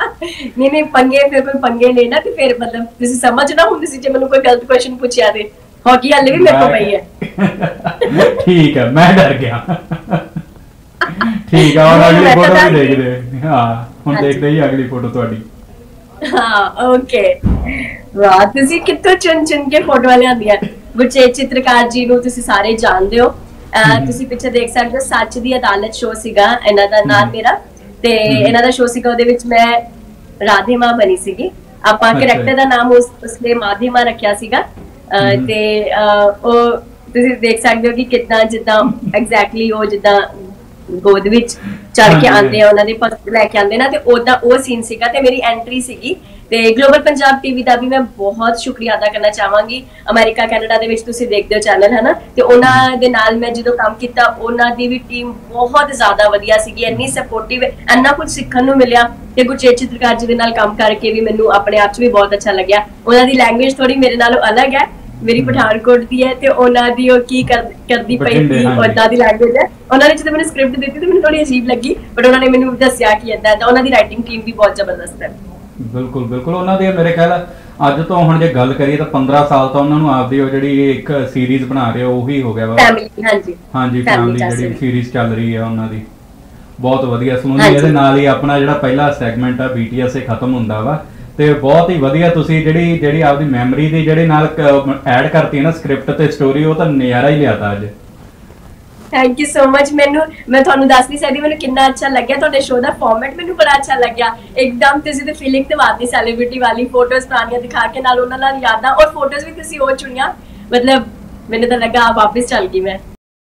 ਨਹੀਂ ਪੰਗੇ, ਫਿਰ ਕੋਈ ਪੰਗੇ ਲੈਣਾ ਤੇ ਫਿਰ ਮਤਲਬ ਤੁਸੀਂ ਸਮਝਣਾ ਹੁੰਦੀ ਸੀ ਜੇ ਮੈਨੂੰ ਕੋਈ ਗਲਤ ਕੁਐਸਚਨ ਪੁੱਛਿਆ ਤੇ हॉकी हाले भी मेरे को पई है। ठीक है, मैं डर गया। ठीक है, और अगली फोटो भी देखते। हाँ, हम देखते ही अगली फोटो ਤੁਹਾਡੀ। हाँ, ओके। वाह, ਤੁਸੀਂ ਕਿੱਥੋਂ ਚੁਣ ਕੇ ਫੋਟੋਆਂ ਲਿਆਂਦੀਆਂ। ਗੁਰਚੇਤ ਚਿੱਤਰਕਾਰ ਜੀ ਨੂੰ ਤੁਸੀਂ ਸਾਰੇ ਜਾਣਦੇ ਹੋ। ਤੁਸੀਂ ਪਿੱਛੇ ਦੇਖ ਸਕਦੇ ਹੋ, ਸੱਚ ਦੀ ਅਦਾਲਤ ਸ਼ੋਅ ਸੀਗਾ ਇਹਨਾਂ ਦਾ ਨਾਮ ਮੇਰਾ, ਤੇ ਇਹਨਾਂ ਦਾ ਸ਼ੋਅ ਸੀਗਾ, ਉਹਦੇ ਵਿੱਚ ਮੈਂ ਰਾਧੇ ਮਾਂ ਬਣੀ ਸੀਗੀ। ਆਪਾਂ ਕੈਰੈਕਟਰ ਦਾ ਨਾਮ ਉਸਨੇ ਮਾਧੀ ਮਾਂ ਰੱਖਿਆ ਸੀਗਾ। ਤੇ ਉਹ ਤੁਸੀਂ ਦੇਖ ਸਕਦੇ ਹੋ ਕਿ ਕਿੱਦਾਂ ਜਿੱਦਾਂ ਐਗਜ਼ੈਕਟਲੀ ਉਹ ਜਿੱਦਾਂ ਗੋਦ ਵਿੱਚ ਚੜ ਕੇ ਆਉਂਦੇ ਆ, ਉਹਨਾਂ ਦੇ ਪੱਤ ਲੈ ਕੇ ਆਉਂਦੇ ਨਾ, ਤੇ ਉਹਦਾ ਉਹ ਸੀਨ ਸੀਗਾ ਤੇ ਮੇਰੀ ਐਂਟਰੀ ਸੀਗੀ। ਤੇ ਗਲੋਬਲ ਪੰਜਾਬ ਟੀਵੀ ਦਾ ਵੀ ਮੈਂ ਬਹੁਤ ਸ਼ੁਕਰੀਆ ਅਦਾ ਕਰਨਾ ਚਾਹਾਂਗੀ। ਅਮਰੀਕਾ ਕੈਨੇਡਾ ਦੇ ਵਿੱਚ ਤੁਸੀਂ ਦੇਖਦੇ ਹੋ ਚੈਨਲ ਹੈ ਨਾ, ਤੇ ਉਹਨਾਂ ਦੇ ਨਾਲ ਮੈਂ ਜਦੋਂ ਕੰਮ ਕੀਤਾ, ਉਹਨਾਂ ਦੀ ਵੀ ਟੀਮ ਬਹੁਤ ਜ਼ਿਆਦਾ ਵਧੀਆ ਸੀਗੀ, ਇੰਨੀ ਸਪੋਰਟਿਵ, ਇੰਨਾ ਕੁਝ ਸਿੱਖਣ ਨੂੰ ਮਿਲਿਆ। ਤੇ ਗੁਰਚੇਤ ਚਿੱਤਰਕਾਰ ਜੀ ਦੇ ਨਾਲ ਕੰਮ ਕਰਕੇ ਵੀ ਮੈਨੂੰ ਆਪਣੇ ਆਪ 'ਚ ਵੀ ਬਹੁਤ ਅੱਛਾ ਲੱਗਿਆ। ਉਹਨਾਂ ਦੀ ਲੈਂਗੁਏਜ ਥੋੜੀ ਮੇਰੇ ਨਾਲੋਂ ਅਲੱਗ ਹੈ, ਮੇਰੀ ਪਠਾਨਕੋਟ ਦੀ ਹੈ, ਤੇ ਉਹਨਾਂ ਦੀ ਉਹ ਕੀ ਕਰਦੀ ਪਈ ਸੀ ਉਦਾਂ ਦੀ ਲੈਂਗੁਏਜ ਹੈ। ਉਹਨਾਂ ਨੇ ਜਦੋਂ ਮੈਨੂੰ ਸਕ੍ਰਿਪਟ ਦਿੱਤੀ ਤੇ ਮੈਨੂੰ ਥੋੜੀ ਅਜੀਬ ਲੱਗੀ, ਬਟ ਉਹਨਾਂ ਨੇ ਮੈਨੂੰ ਦੱਸਿਆ ਕਿ ਏਦਾਂ ਏਦਾਂ। ਉਹਨਾਂ ਦੀ ਰਾਈਟਿੰਗ ਟੀਮ ਵੀ ਬਹੁਤ ਜ਼ਬਰਦਸਤ ਹੈ। ਬਿਲਕੁਲ ਬਿਲਕੁਲ, ਉਹਨਾਂ ਦੀ ਮੇਰੇ ਖਿਆਲ ਅੱਜ ਤੋਂ ਹੁਣ ਜੇ ਗੱਲ ਕਰੀਏ ਤਾਂ 15 ਸਾਲ ਤਾਂ ਉਹਨਾਂ ਨੂੰ ਆਪਦੀ ਉਹ ਜਿਹੜੀ ਇੱਕ ਸੀਰੀਜ਼ ਬਣਾ ਰਹੇ ਉਹੀ ਹੋ ਗਿਆ ਵਾ। ਫੈਮਿਲੀ, ਹਾਂਜੀ ਹਾਂਜੀ, ਫੈਮਿਲੀ ਜਿਹੜੀ ਸੀਰੀਜ਼ ਚੱਲ ਰਹੀ ਹੈ ਉਹਨਾਂ ਦੀ ਬਹੁਤ ਵਧੀਆ। ਸੁਣੋਗੇ ਇਹਦੇ ਨਾਲ ਹੀ ਆਪਣਾ ਜਿਹੜਾ ਪਹਿਲਾ ਸੈਗਮੈਂਟ ਆ BTS ਖਤਮ ਹੁੰਦਾ ਵਾ, ਤੇ ਬਹੁਤ ਹੀ ਵਧੀਆ ਤੁਸੀਂ ਜਿਹੜੀ ਆਪਦੀ ਮੈਮਰੀ ਦੀ ਜਿਹੜੇ ਨਾਲ ਐਡ ਕਰਤੀ ਨਾ ਸਕ੍ਰਿਪਟ ਤੇ ਸਟੋਰੀ, ਉਹ ਤਾਂ ਨਜ਼ਾਰਾ ਹੀ ਲਿਆਤਾ ਅੱਜ। Thank you so much. ਮੈਂ ਤੁਹਾਨੂੰ ਦੱਸ ਨਹੀਂ ਸਕਦੀ ਮੈਨੂੰ ਕਿੰਨਾ ਅੱਛਾ ਲੱਗਿਆ ਤੁਹਾਡੇ ਸ਼ੋਅ ਦਾ ਫਾਰਮੈਟ, ਮੈਨੂੰ ਬੜਾ ਅੱਛਾ ਲੱਗਿਆ। ਇੱਕਦਮ ਤੁਸੀਂ ਤੇ ਫੀਲਿੰਗ ਤੇ ਵਾਦੀ ਸੈਲੀਬ੍ਰਿਟੀ ਵਾਲੀ ਫੋਟੋਜ਼ ਪੁਰਾਣੀਆਂ ਦਿਖਾ ਕੇ ਨਾਲ ਉਹਨਾਂ ਨਾਲ ਯਾਦਾਂ, ਔਰ ਫੋਟੋਜ਼ ਵੀ ਤੁਸੀਂ ਉਹ ਚੁਣੀਆਂ, ਮਤਲਬ ਮੈਨੂੰ ਤਾਂ ਲੱਗਾ ਆ ਵਾਪਸ ਚੱਲ ਗਈ ਮੈਂ।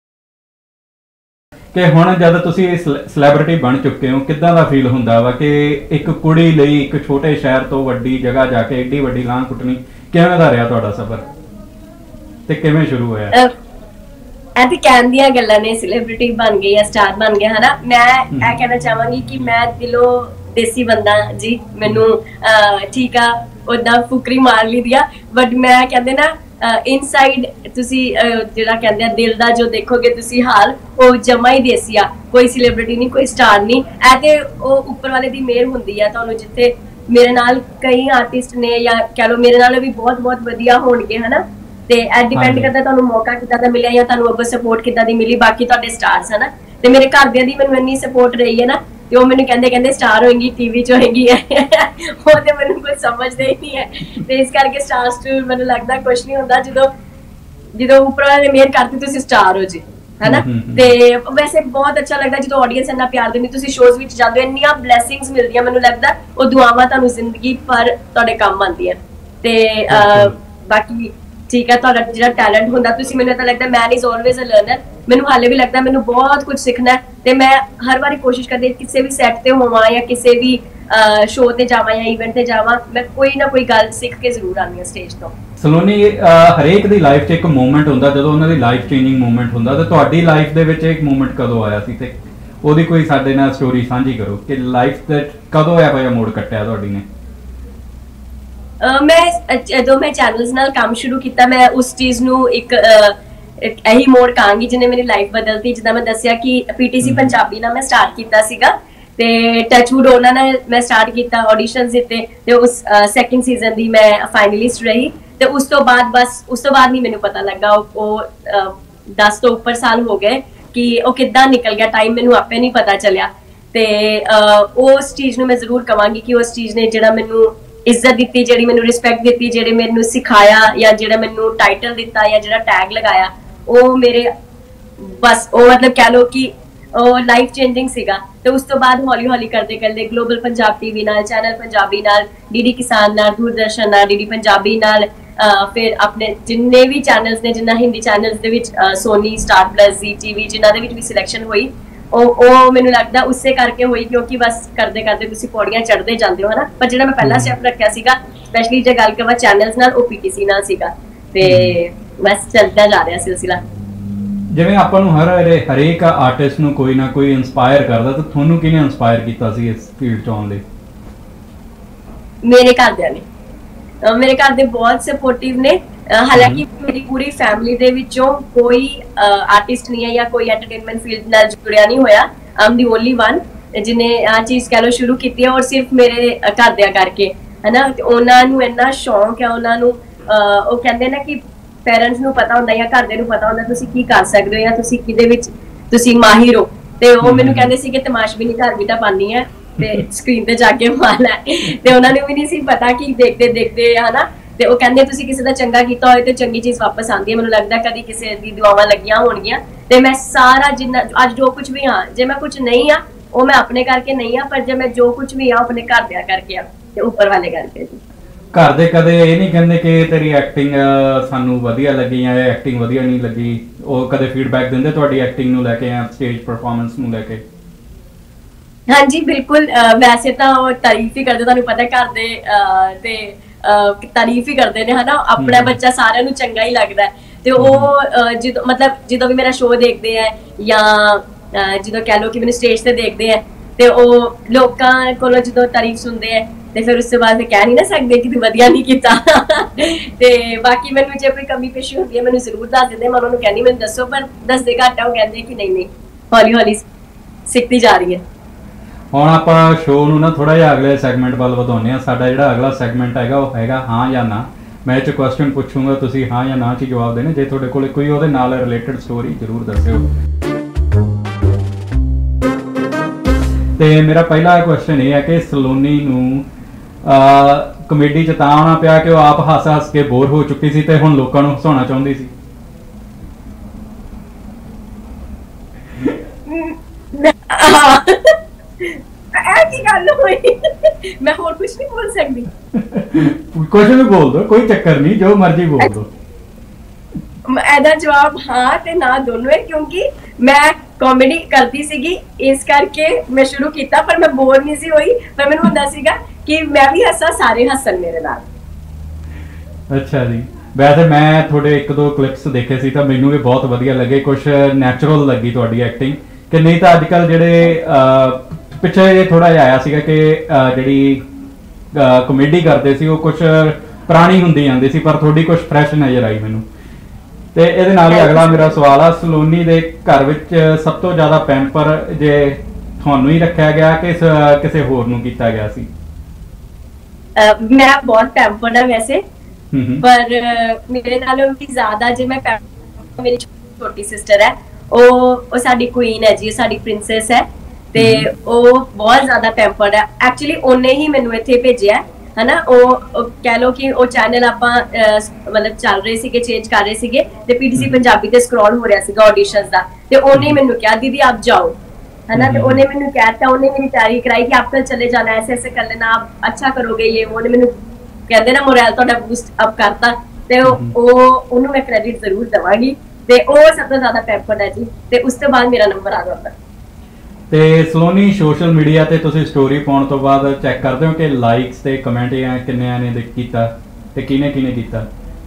ਕਿ ਹੁਣ ਜਦ ਤੁਸੀਂ ਸੈਲੀਬ੍ਰਿਟੀ ਬਣ ਚੁੱਕੇ ਹੋ, ਕਿੱਦਾਂ ਦਾ ਫੀਲ ਹੁੰਦਾ ਵਾ ਕਿ ਇੱਕ ਕੁੜੀ ਲਈ ਇੱਕ ਛੋਟੇ ਸ਼ਹਿਰ ਤੋਂ ਵੱਡੀ ਜਗ੍ਹਾ ਜਾ ਕੇ ਏਡੀ ਵੱਡੀ ਲਾਂਘ ਪੁੱਟਣੀ? ਕਿਵੇਂ ਦਾ ਰਿਹਾ ਤੁਹਾਡਾ ਸਫ਼ਰ ਤੇ ਕਿਵੇਂ ਸ਼ੁਰੂ ਹੋਇਆ? ਇਹ ਤੇ ਕਹਿਣ ਦੀਆਂ ਗੱਲਾਂ ਨੇ, ਸੈਲੀਬ੍ਰਿਟੀ ਬਣ ਗਈ ਜਾਂ ਸਟਾਰ ਬਣ ਗਿਆ ਹੈ ਨਾ। ਮੈਂ ਇਹ ਕਹਿਣਾ ਚਾਹਾਂਗੀ ਕਿ ਮੈਂ ਦਿਲੋਂ ਦੇਸੀ ਬੰਦਾ ਜੀ, ਮੈਨੂੰ ਠੀਕ ਆ ਉਦਾਂ ਫੁਕਰੀ ਮਾਰ ਲਈ ਦੀ ਆ, ਬਟ ਮੈਂ ਕਹਿੰਦੇ ਨਾ ਇਨਸਾਈਡ ਤੁਸੀਂ ਜਿਹੜਾ ਕਹਿੰਦੇ ਆ ਦਿਲ ਦਾ ਜੋ ਦੇਖੋਗੇ ਤੁਸੀਂ ਹਾਲ, ਉਹ ਜਮਾ ਹੀ ਦੇਸੀ ਆ। ਕੋਈ ਸੈਲੀਬ੍ਰਿਟੀ ਨਹੀਂ, ਕੋਈ ਸਟਾਰ ਨਹੀਂ, ਇਹ ਤੇ ਉਹ ਉੱਪਰ ਵਾਲੇ ਦੀ ਮਿਹਰ ਹੁੰਦੀ ਆ ਤੁਹਾਨੂੰ। ਜਿੱਥੇ ਮੇਰੇ ਨਾਲ ਕਈ ਆਰਟਿਸਟ ਨੇ ਜਾਂ ਕਹਿ ਲਓ ਮੇਰੇ ਨਾਲ ਵੀ ਬਹੁਤ ਬਹੁਤ ਵਧੀਆ ਹੋਣਗੇ ਹਨਾ, ਤੇ ਇਹ ਡਿਪੈਂਡ ਕਰਦਾ ਤੁਹਾਨੂੰ ਮੌਕਾ ਕਿੱਦਾਂ ਦਾ ਮਿਲਿਆ ਜਾਂ ਤੁਹਾਨੂੰ ਅੱਗੋਂ ਸਪੋਰਟ ਕਿੱਦਾਂ ਦੀ ਮਿਲੀ ਬਾਕੀ ਤੁਹਾਡੇ ਸਟਾਰਸ ਹਨਾ। ਤੇ ਮੇਰੇ ਘਰਦਿਆਂ ਦੀ ਮੈਨੂੰ ਇੰਨੀ ਸਪੋਰਟ ਰਹੀ ਹੈ ਨਾ, ਤੇ ਉਹ ਮੈਨੂੰ ਕਹਿੰਦੇ ਸਟਾਰ ਹੋਏਗੀ, ਟੀਵੀ 'ਚ ਹੋਏਗੀ, ਉਹ ਤੇ ਮੈਨੂੰ ਕੁਝ ਸਮਝਦੇ ਹੀ ਨਹੀਂ ਹੈ। ਤੇ ਇਸ ਕਰਕੇ ਸਟਾਰਸ ਤੋਂ ਮੈਨੂੰ ਲੱਗਦਾ ਕੁਝ ਨਹੀਂ ਹੁੰਦਾ ਜਦੋਂ ਉੱਪਰ ਵਾਲੇ ਨੇ ਮਿਹਰ ਕਰਤੀ ਤੁਸੀਂ ਸਟਾਰ ਹੋ ਜੀ ਹਨਾ। ਤੇ ਵੈਸੇ ਬਹੁਤ ਅੱਛਾ ਲੱਗਦਾ ਜਦੋਂ ਆਡੀਅנס ਇੰਨਾ ਪਿਆਰ ਦਿੰਦੀ, ਤੁਸੀਂ ਸ਼ੋਜ਼ ਵਿੱਚ ਜਾਂਦੇ ਹੋ, ਇੰਨੀਆਂ ਬਲੇਸਿੰਗਸ ਮਿਲਦੀਆਂ, ਮੈਨੂੰ ਲੱਗਦਾ ਉਹ ਦੁਆਵਾਂ ਤੁਹਾਨੂੰ ਜ਼ਿੰਦਗੀ ਭਰ ਤੁਹਾਡੇ ਕੰਮ ਆਉਂਦੀਆਂ। ਤੇ ਬਾਕੀ ਠੀਕ ਹੈ, ਤੁਹਾਡਾ ਜਿਹੜਾ ਟੈਲੈਂਟ ਹੁੰਦਾ, ਤੁਸੀਂ ਮੈਨੂੰ ਤਾਂ ਲੱਗਦਾ man is always a learner, ਮੈਨੂੰ ਹਾਲੇ ਵੀ ਲੱਗਦਾ ਮੈਨੂੰ ਬਹੁਤ ਕੁਝ ਸਿੱਖਣਾ ਹੈ। ਤੇ ਮੈਂ ਹਰ ਵਾਰੀ ਕੋਸ਼ਿਸ਼ ਕਰਦੀ ਕਿਸੇ ਵੀ ਸੈੱਟ ਤੇ ਹੋਵਾਂ ਜਾਂ ਕਿਸੇ ਵੀ ਸ਼ੋਅ ਤੇ ਜਾਵਾਂ ਜਾਂ ਇਵੈਂਟ ਤੇ ਜਾਵਾਂ, ਮੈਂ ਕੋਈ ਨਾ ਕੋਈ ਗੱਲ ਸਿੱਖ ਕੇ ਜ਼ਰੂਰ ਆਉਂਦੀ ਹਾਂ ਸਟੇਜ ਤੋਂ। ਸਲੋਨੀ, ਹਰੇਕ ਦੀ ਲਾਈਫ 'ਚ ਇੱਕ ਮੂਮੈਂਟ ਹੁੰਦਾ ਜਦੋਂ ਉਹਨਾਂ ਦੀ ਲਾਈਫ ਚੇਂਜਿੰਗ ਮੂਮੈਂਟ ਹੁੰਦਾ, ਤੇ ਤੁਹਾਡੀ ਲਾਈਫ ਦੇ ਵਿੱਚ ਇੱਕ ਮੂਮੈਂਟ ਕਦੋਂ ਆਇਆ ਸੀ ਤੇ ਉਹਦੀ ਕੋਈ ਸਾਡੇ ਨਾਲ ਸਟੋਰੀ ਸਾਂਝੀ ਕਰੋ ਕਿ ਲਾਈਫ ਤੇ ਕਦੋਂ ਇਹੋ ਜਿਹਾ ਮੋੜ ਕੱਟਿਆ ਤੁਹਾਡੀ ਨੇ? ਮੈਂ ਜਦੋਂ ਮੈਂ ਚੈਨਲਸ ਨਾਲ ਕੰਮ ਸ਼ੁਰੂ ਕੀਤਾ, ਮੈਂ ਉਸ ਚੀਜ਼ ਨੂੰ ਇੱਕ ਇਹੀ ਮੋੜ ਕਹਾਂਗੀ ਜਿਹਨੇ ਮੇਰੀ ਲਾਈਫ ਬਦਲਤੀ। ਜਿੱਦਾਂ ਮੈਂ ਦੱਸਿਆ ਕਿ PTC ਪੰਜਾਬੀ ਨਾਲ ਮੈਂ ਸਟਾਰਟ ਕੀਤਾ ਸੀਗਾ, ਤੇ ਟੱਚਵੁੱਡ ਉਹਨਾਂ ਨਾਲ ਮੈਂ ਸਟਾਰਟ ਕੀਤਾ, ਆਡੀਸ਼ਨਸ ਦਿੱਤੇ, ਤੇ ਉਸ ਸੈਕਿੰਡ ਸੀਜ਼ਨ ਦੀ ਮੈਂ ਫਾਈਨਲਿਸਟ ਰਹੀ। ਤੇ ਉਸ ਤੋਂ ਬਾਅਦ ਨਹੀਂ ਮੈਨੂੰ ਪਤਾ ਲੱਗਾ, ਉਹ 10 ਤੋਂ ਉੱਪਰ ਸਾਲ ਹੋ ਗਏ ਕਿ ਉਹ ਕਿੱਦਾਂ ਨਿਕਲ ਗਿਆ ਟਾਈਮ, ਮੈਨੂੰ ਆਪੇ ਨਹੀਂ ਪਤਾ ਚੱਲਿਆ। ਤੇ ਉਸ ਚੀਜ਼ ਨੂੰ ਮੈਂ ਜ਼ਰੂਰ ਕਹਾਂਗੀ ਕਿ ਉਸ ਚੀਜ਼ ਨੇ ਜਿਹੜਾ ਮੈਨੂੰ ਇੱਜ਼ਤ ਦਿੱਤੀ, ਜਿਹੜੀ ਮੈਨੂੰ ਰਿਸਪੈਕਟ ਦਿੱਤੀ, ਜਿਹੜੇ ਮੈਨੂੰ ਸਿਖਾਇਆ ਜਾਂ ਜਿਹੜਾ ਮੈਨੂੰ ਟਾਈਟਲ ਦਿੱਤਾ ਜਾਂ ਜਿਹੜਾ ਟੈਗ ਲਗਾਇਆ, ਉਹ ਮੇਰੇ ਬਸ ਉਹ ਮਤਲਬ ਕਹਿ ਲਓ ਕਿ ਉਹ ਲਾਈਫ ਚੇਂਜਿੰਗ ਸੀਗਾ। ਤੇ ਉਸ ਤੋਂ ਬਾਅਦ ਹੌਲੀ ਹੌਲੀ ਕਰਦੇ ਗਲੋਬਲ ਪੰਜਾਬ ਟੀਵੀ ਨਾਲ, ਚੈਨਲ ਪੰਜਾਬੀ ਨਾਲ, DD ਕਿਸਾਨ ਨਾਲ, ਦੂਰਦਰਸ਼ਨ ਨਾਲ, DD ਪੰਜਾਬੀ ਨਾਲ, ਫਿਰ ਆਪਣੇ ਜਿੰਨੇ ਵੀ ਚੈਨਲਸ ਨੇ, ਜਿੰਨਾ ਹਿੰਦੀ ਚੈਨਲਸ ਦੇ ਵਿੱਚ ਸੋਨੀ, ਸਟਾਰ ਪਲੱਸ, ZTV, ਜਿਨ੍ਹਾਂ ਦੇ ਵਿੱਚ ਵੀ ਸਿਲੈਕਸ਼ਨ ਹੋਈ, ਉਹ ਮੈਨੂੰ ਲੱਗਦਾ ਉਸੇ ਕਰਕੇ ਹੋਈ ਕਿਉਂਕਿ ਬਸ ਕਰਦੇ ਕਰਦੇ ਤੁਸੀਂ ਪੌੜੀਆਂ ਚੜ੍ਹਦੇ ਜਾਂਦੇ ਹੋ ਹਨਾ। ਪਰ ਜਿਹੜਾ ਮੈਂ ਪਹਿਲਾ ਸਟੈਪ ਰੱਖਿਆ ਸੀਗਾ, ਸਪੈਸ਼ਲੀ ਜੇ ਗੱਲ ਕਰਾਂ ਚੈਨਲਸ ਨਾਲ, ਉਹ PTC ਨਾਲ ਸੀਗਾ, ਤੇ ਬਸ ਚੱਲਦਾ ਜਾ ਰਿਹਾ ਸਿਲਸਿਲਾ। ਜਿਵੇਂ ਆਪਾਂ ਨੂੰ ਹਰੇਕ ਆਰਟਿਸਟ ਨੂੰ ਕੋਈ ਨਾ ਕੋਈ ਇਨਸਪਾਇਰ ਕਰਦਾ, ਤਾਂ ਤੁਹਾਨੂੰ ਕਿਹਨੇ ਇਨਸਪਾਇਰ ਕੀਤਾ ਸੀ ਇਸ ਫੀਲਡ 'ਚ ਆਉਣ ਲਈ? ਮੇਰੇ ਘਰਦਿਆਂ ਨੇ, ਮੇਰੇ ਘਰ ਦੇ ਬਹੁਤ ਸਪੋਰਟਿਵ ਨੇ। ਹਾਲਾਂਕਿ ਮੇਰੀ ਪੂਰੀ ਫੈਮਿਲੀ ਦੇ ਵਿੱਚੋਂ ਕੋਈ ਆਰਟਿਸਟ ਨਹੀਂ ਹੈ ਜਾਂ ਕੋਈ ਐਂਟਰਟੇਨਮੈਂਟ ਫੀਲਡ ਨਾਲ ਜੁੜਿਆ ਨਹੀਂ ਹੋਇਆ। ਆਮ ਦੀ ਓਨਲੀ ਵਨ ਜਿਹਨੇ ਆ ਚੀਜ਼ ਕਹਿ ਲਓ ਸ਼ੁਰੂ ਕੀਤੀ ਹੈ, ਔਰ ਸਿਰਫ ਮੇਰੇ ਘਰਦਿਆਂ ਕਰਕੇ ਹਨਾ। ਤੇ ਉਹਨਾਂ ਨੂੰ ਇੰਨਾ ਸ਼ੌਂਕ ਹੈ, ਉਹਨਾਂ ਨੂੰ ਉਹ ਕਹਿੰਦੇ ਨਾ ਕਿ पेरेंट्स ਨੂੰ ਪਤਾ ਹੁੰਦਾ ਜਾਂ ਘਰਦੇ ਨੂੰ ਪਤਾ ਹੁੰਦਾ ਤੁਸੀਂ ਕੀ ਕਰ ਸਕਦੇ ਹੋ ਜਾਂ ਤੁਸੀਂ ਕਿਹਦੇ ਵਿੱਚ ਤੁਸੀਂ ਮਾਹਿਰ ਹੋ। ਤੇ ਉਹ ਮੈਨੂੰ ਕਹਿੰਦੇ ਸੀ ਕਿ ਤਮਾਸ਼ਬੀਨੀ ਘਰ ਵੀ ਤਾਂ ਪਾਣੀ ਹੈ ਤੇ ਸਕਰੀਨ ਤੇ ਜਾ ਕੇ ਪਾ ਲੈ, ਤੇ ਉਹਨਾਂ ਨੂੰ ਵੀ ਨਹੀਂ ਸੀ ਪਤਾ ਕਿ ਦੇਖਦੇ ਦੇਖਦੇ ਹਨਾ। ਤੇ ਉਹ ਕਹਿੰਦੇ ਤੁਸੀਂ ਕਿਸੇ ਦਾ ਚੰਗਾ ਕੀਤਾ ਹੋਏ ਤੇ ਚੰਗੀ ਚੀਜ਼ ਵਾਪਸ ਆਉਂਦੀ ਹੈ। ਮੈਨੂੰ ਲੱਗਦਾ ਕਦੀ ਕਿਸੇ ਦੀ ਦੁਆਵਾਂ ਲੱਗੀਆਂ ਹੋਣਗੀਆਂ। ਤੇ ਮੈਂ ਸਾਰਾ ਜਿੰਨਾ ਅੱਜ ਜੋ ਕੁਝ ਵੀ ਹਾਂ, ਜੇ ਮੈਂ ਕੁਝ ਨਹੀਂ ਆ ਉਹ ਮੈਂ ਆਪਣੇ ਕਰਕੇ ਨਹੀਂ ਆ, ਪਰ ਜੇ ਮੈਂ ਜੋ ਕੁਝ ਵੀ ਆ ਆਪਣੇ ਘਰਦਿਆਂ ਕਰਕੇ ਆ ਤੇ ਉੱਪਰ ਵਾਲੇ ਕਰਕੇ ਜੀ। ਘਰ ਦੇ ਕਦੇ ਇਹ ਨਹੀਂ ਕਹਿੰਦੇ ਕਿ ਤੇਰੀ ਐਕਟਿੰਗ ਸਾਨੂੰ ਵਧੀਆ ਲੱਗੀ ਜਾਂ ਐਕਟਿੰਗ ਵਧੀਆ ਨਹੀਂ ਲੱਗੀ? ਉਹ ਕਦੇ ਫੀਡਬੈਕ ਦਿੰਦੇ ਤੁਹਾਡੀ ਐਕਟਿੰਗ ਨੂੰ ਲੈ ਕੇ ਜਾਂ ਸਟੇਜ ਪਰਫਾਰਮੈਂਸ ਨੂੰ ਲੈ ਕੇ? ਹਾਂਜੀ ਬਿਲਕੁਲ, ਵੈਸੇ ਤਾਂ ਉਹ ਤਾਰੀਫ ਹੀ ਕਰਦੇ, ਤੁਹਾਨੂੰ ਪਤਾ ਘਰ ਦੇ ਤੇ ਤਾਰੀਫ ਹੀ ਕਰਦੇ ਨੇ ਹਨਾ। ਆਪਣਾ ਬੱਚਾ ਸਾਰਿਆਂ ਨੂੰ ਚੰਗਾ ਹੀ ਲੱਗਦਾ ਤੇ ਉਹ ਜਦੋਂ ਵੀ ਮੇਰਾ ਸ਼ੋਅ ਦੇਖਦੇ ਆ ਜਾਂ ਜਦੋਂ ਕਹਿ ਲਓ ਕਿ ਮੈਨੂੰ ਸਟੇਜ ਤੇ ਦੇਖਦੇ ਆ ਤੇ ਉਹ ਲੋਕਾਂ ਕੋਲੋਂ ਜਦੋਂ ਤਾਰੀਫ ਸੁਣਦੇ ਆ ਤੇ ਫਿਰ ਉਸ ਤੋਂ ਬਾਅਦ ਕਹਿ ਨਹੀਂ ਨਾ ਸਕਦੇ ਕਿ ਤੂੰ ਵਧੀਆ ਨਹੀਂ ਕੀਤਾ। ਤੇ ਬਾਕੀ ਮੈਨੂੰ ਜੇ ਕੋਈ ਕਮੀ ਪੇਸ਼ੀ ਹੁੰਦੀ ਹੈ ਮੈਨੂੰ ਜ਼ਰੂਰ ਦੱਸ ਦਿੰਦੇ, ਮੈਂ ਉਹਨਾਂ ਨੂੰ ਕਹਿੰਦੀ ਮੈਨੂੰ ਦੱਸੋ, ਪਰ ਦੱਸਦੇ ਘੱਟ ਆ। ਉਹ ਕਹਿੰਦੇ ਕਿ ਨਹੀਂ ਨਹੀਂ ਹੌਲੀ ਹੌਲੀ ਸਿੱਖਦੀ ਜਾ ਰਹੀ ਹੈ। ਹੁਣ ਆਪਾਂ ਸ਼ੋਅ ਨੂੰ ਨਾ ਥੋੜਾ ਜਿਹਾ ਅਗਲੇ ਸੈਗਮੈਂਟ ਵੱਲ ਵਧਾਉਂਦੇ ਆ। ਸਾਡਾ ਜਿਹੜਾ ਅਗਲਾ ਸੈਗਮੈਂਟ ਹੈਗਾ ਉਹ ਹੈਗਾ ਹਾਂ ਜਾਂ ਨਾ। ਮੈਂ ਇਹ 'ਚ ਕੁਐਸਚਨ ਪੁੱਛੂੰਗਾ, ਤੁਸੀਂ ਹਾਂ ਜਾਂ ਨਾ 'ਚ ਜਵਾਬ ਦੇਣੇ। ਜੇ ਤੁਹਾਡੇ ਕੋਲ ਕੋਈ ਉਹਦੇ ਨਾਲ ਰਿਲੇਟਡ ਸਟੋਰੀ ਜ਼ਰੂਰ ਦੱਸਿਓ। ਤੇ ਮੇਰਾ ਪਹਿਲਾ ਕੁਐਸਚਨ ਇਹ ਹੈ ਕਿ ਸਲੋਨੀ ਨੂੰ ਕਮੇਡੀ 'ਚ ਤਾਂ ਆਉਣਾ ਪਿਆ ਕਿ ਉਹ ਆਪ ਹੱਸ ਹੱਸ ਕੇ ਬੋਰ ਹੋ ਚੁੱਕੀ ਸੀ ਤੇ ਹੁਣ ਲੋਕਾਂ ਨੂੰ ਹਸਾਉਣਾ ਚਾਹੁੰਦੀ ਸੀ। ਕੀ ਗੱਲ ਹੋਈ? ਮੈਂ ਹੋਰ ਕੁਝ ਨਹੀਂ ਬੋਲ ਸਕਦੀ। ਕੁਝ ਵੀ ਬੋਲ ਦੋ, ਕੋਈ ਚੱਕਰ ਨਹੀਂ, ਜੋ ਮਰਜ਼ੀ ਬੋਲ ਦੋ। ਇਹਦਾ ਜਵਾਬ ਹਾਂ ਤੇ ਨਾ ਦੋਨੋਂ ਹੈ, ਕਿਉਂਕਿ ਮੈਂ ਕਾਮੇਡੀ ਕਰਦੀ ਸੀਗੀ ਇਸ ਕਰਕੇ ਮੈਂ ਸ਼ੁਰੂ ਕੀਤਾ, ਪਰ ਮੈਂ ਬੋਰ ਨਹੀਂ ਸੀ ਹੋਈ। ਪਰ ਮੈਨੂੰ ਹੁੰਦਾ ਸੀਗਾ ਕਿ ਮੈਂ ਵੀ ਹੱਸਾਂ, ਸਾਰੇ ਹੱਸਣ ਮੇਰੇ ਨਾਲ। ਅੱਛਾ ਜੀ। ਵੈਸੇ ਮੈਂ ਤੁਹਾਡੇ ਇੱਕ ਦੋ ਕਲਿੱਪਸ ਦੇਖੇ ਸੀ ਤਾਂ ਮੈਨੂੰ ਵੀ ਬਹੁਤ ਵਧੀਆ ਲੱਗੇ। ਕੁਝ ਨੈਚੁਰਲ ਲੱਗੀ ਤੁਹਾਡੀ ਐਕਟਿੰਗ, ਕਿ ਨਹੀਂ ਤਾਂ ਅੱਜ ਕੱਲ ਜਿਹੜੇ ਪਿੱਛੇ ਜੇ ਥੋੜਾ ਜਿਹਾ ਆਇਆ ਸੀਗਾ ਕਿ ਜਿਹੜੀ ਕਮੇਡੀ ਕਰਦੇ ਸੀ ਉਹ ਕੁਝ ਪੁਰਾਣੀ ਹੁੰਦੀ ਜਾਂਦੀ ਸੀ, ਪਰ ਤੁਹਾਡੀ ਕੁਝ ਫਰੈਸ਼ ਨਜ਼ਰ ਆਈ ਮੈਨੂੰ। ਤੇ ਇਹਦੇ ਨਾਲ ਹੀ ਅਗਲਾ ਮੇਰਾ ਸਵਾਲ ਆ, ਸਲੋਨੀ ਦੇ ਘਰ ਵਿੱਚ ਸਭ ਤੋਂ ਜ਼ਿਆਦਾ ਪੈਂਪਰ ਜੇ ਤੁਹਾਨੂੰ ਹੀ ਰੱਖਿਆ ਗਿਆ ਕਿ ਕਿਸੇ ਹੋਰ ਨੂੰ ਕੀਤਾ ਗਿਆ ਸੀ? ਮੈਂ ਬਹੁਤ ਪੈਂਪਰਡ ਹਾਂ ਵੈਸੇ, ਪਰ ਮੇਰੇ ਨਾਲੋਂ ਵੀ ਜ਼ਿਆਦਾ ਜੇ ਮੈਂ ਮੇਰੀ ਛੋਟੀ ਸਿਸਟਰ ਹੈ, ਉਹ ਸਾਡੀ ਕੁਈਨ ਹੈ ਜੀ, ਸਾਡੀ ਪ੍ਰਿੰਸੈਸ ਹੈ ਤੇ ਉਹ ਬਹੁਤ ਜ਼ਿਆਦਾ ਪੈਂਪਰਡ ਹੈ। ਐਕਚੁਅਲੀ ਉਹਨੇ ਹੀ ਮੈਨੂੰ ਇੱਥੇ ਭੇਜਿਆ ਹਨਾ। ਉਹ ਕਹਿ ਲਓ ਕਿ ਉਹ ਚੈਨਲ ਆਪਾਂ ਮਤਲਬ ਚੱਲ ਰਹੇ ਸੀਗੇ, ਚੇਂਜ ਕਰ ਰਹੇ ਸੀਗੇ ਤੇ ਪੀਟੀਸੀ ਪੰਜਾਬੀ ਤੇ ਸਕਰੋਲ ਹੋ ਰਿਹਾ ਸੀਗਾ ਆਡੀਸ਼ਨਸ ਦਾ, ਤੇ ਉਹਨੇ ਮੈਨੂੰ ਕਿਹਾ ਦੀਦੀ ਆਪ ਜਾਓ है ना। तो उन्हें मैंने कहता उन्हें मेरी तैयारी कराई कि आप कल चले जाना, ऐसे ऐसे कर लेना, आप अच्छा करोगे ये वो। उन्हें मैंने कहते ना मोरल ਤੁਹਾਡਾ ਬੂਸਟ ਅਪ ਕਰਤਾ ਤੇ ਉਹ ਉਹਨੂੰ ਮੈਂ ਕ੍ਰੈਡਿਟ ਜ਼ਰੂਰ ਦਵਾਂਗੀ ਤੇ ਉਹ ਸਭ ਤੋਂ ਜ਼ਿਆਦਾ ਪੈਂਪਰਡ ਹੈ ਜੀ। ਤੇ ਉਸ ਤੋਂ ਬਾਅਦ ਮੇਰਾ ਨੰਬਰ ਆ ਜਾਂਦਾ। ਤੇ ਸਲੋਨੀ ਸੋਸ਼ਲ ਮੀਡੀਆ ਤੇ ਤੁਸੀਂ ਸਟੋਰੀ ਪਾਉਣ ਤੋਂ ਬਾਅਦ ਚੈੱਕ ਕਰਦੇ ਹੋ ਕਿ ਲਾਈਕਸ ਤੇ ਕਮੈਂਟ ਕਿੰਨਿਆਂ ਨੇ ਕੀਤਾ ਤੇ ਕਿਹਨੇ ਕੀਤਾ?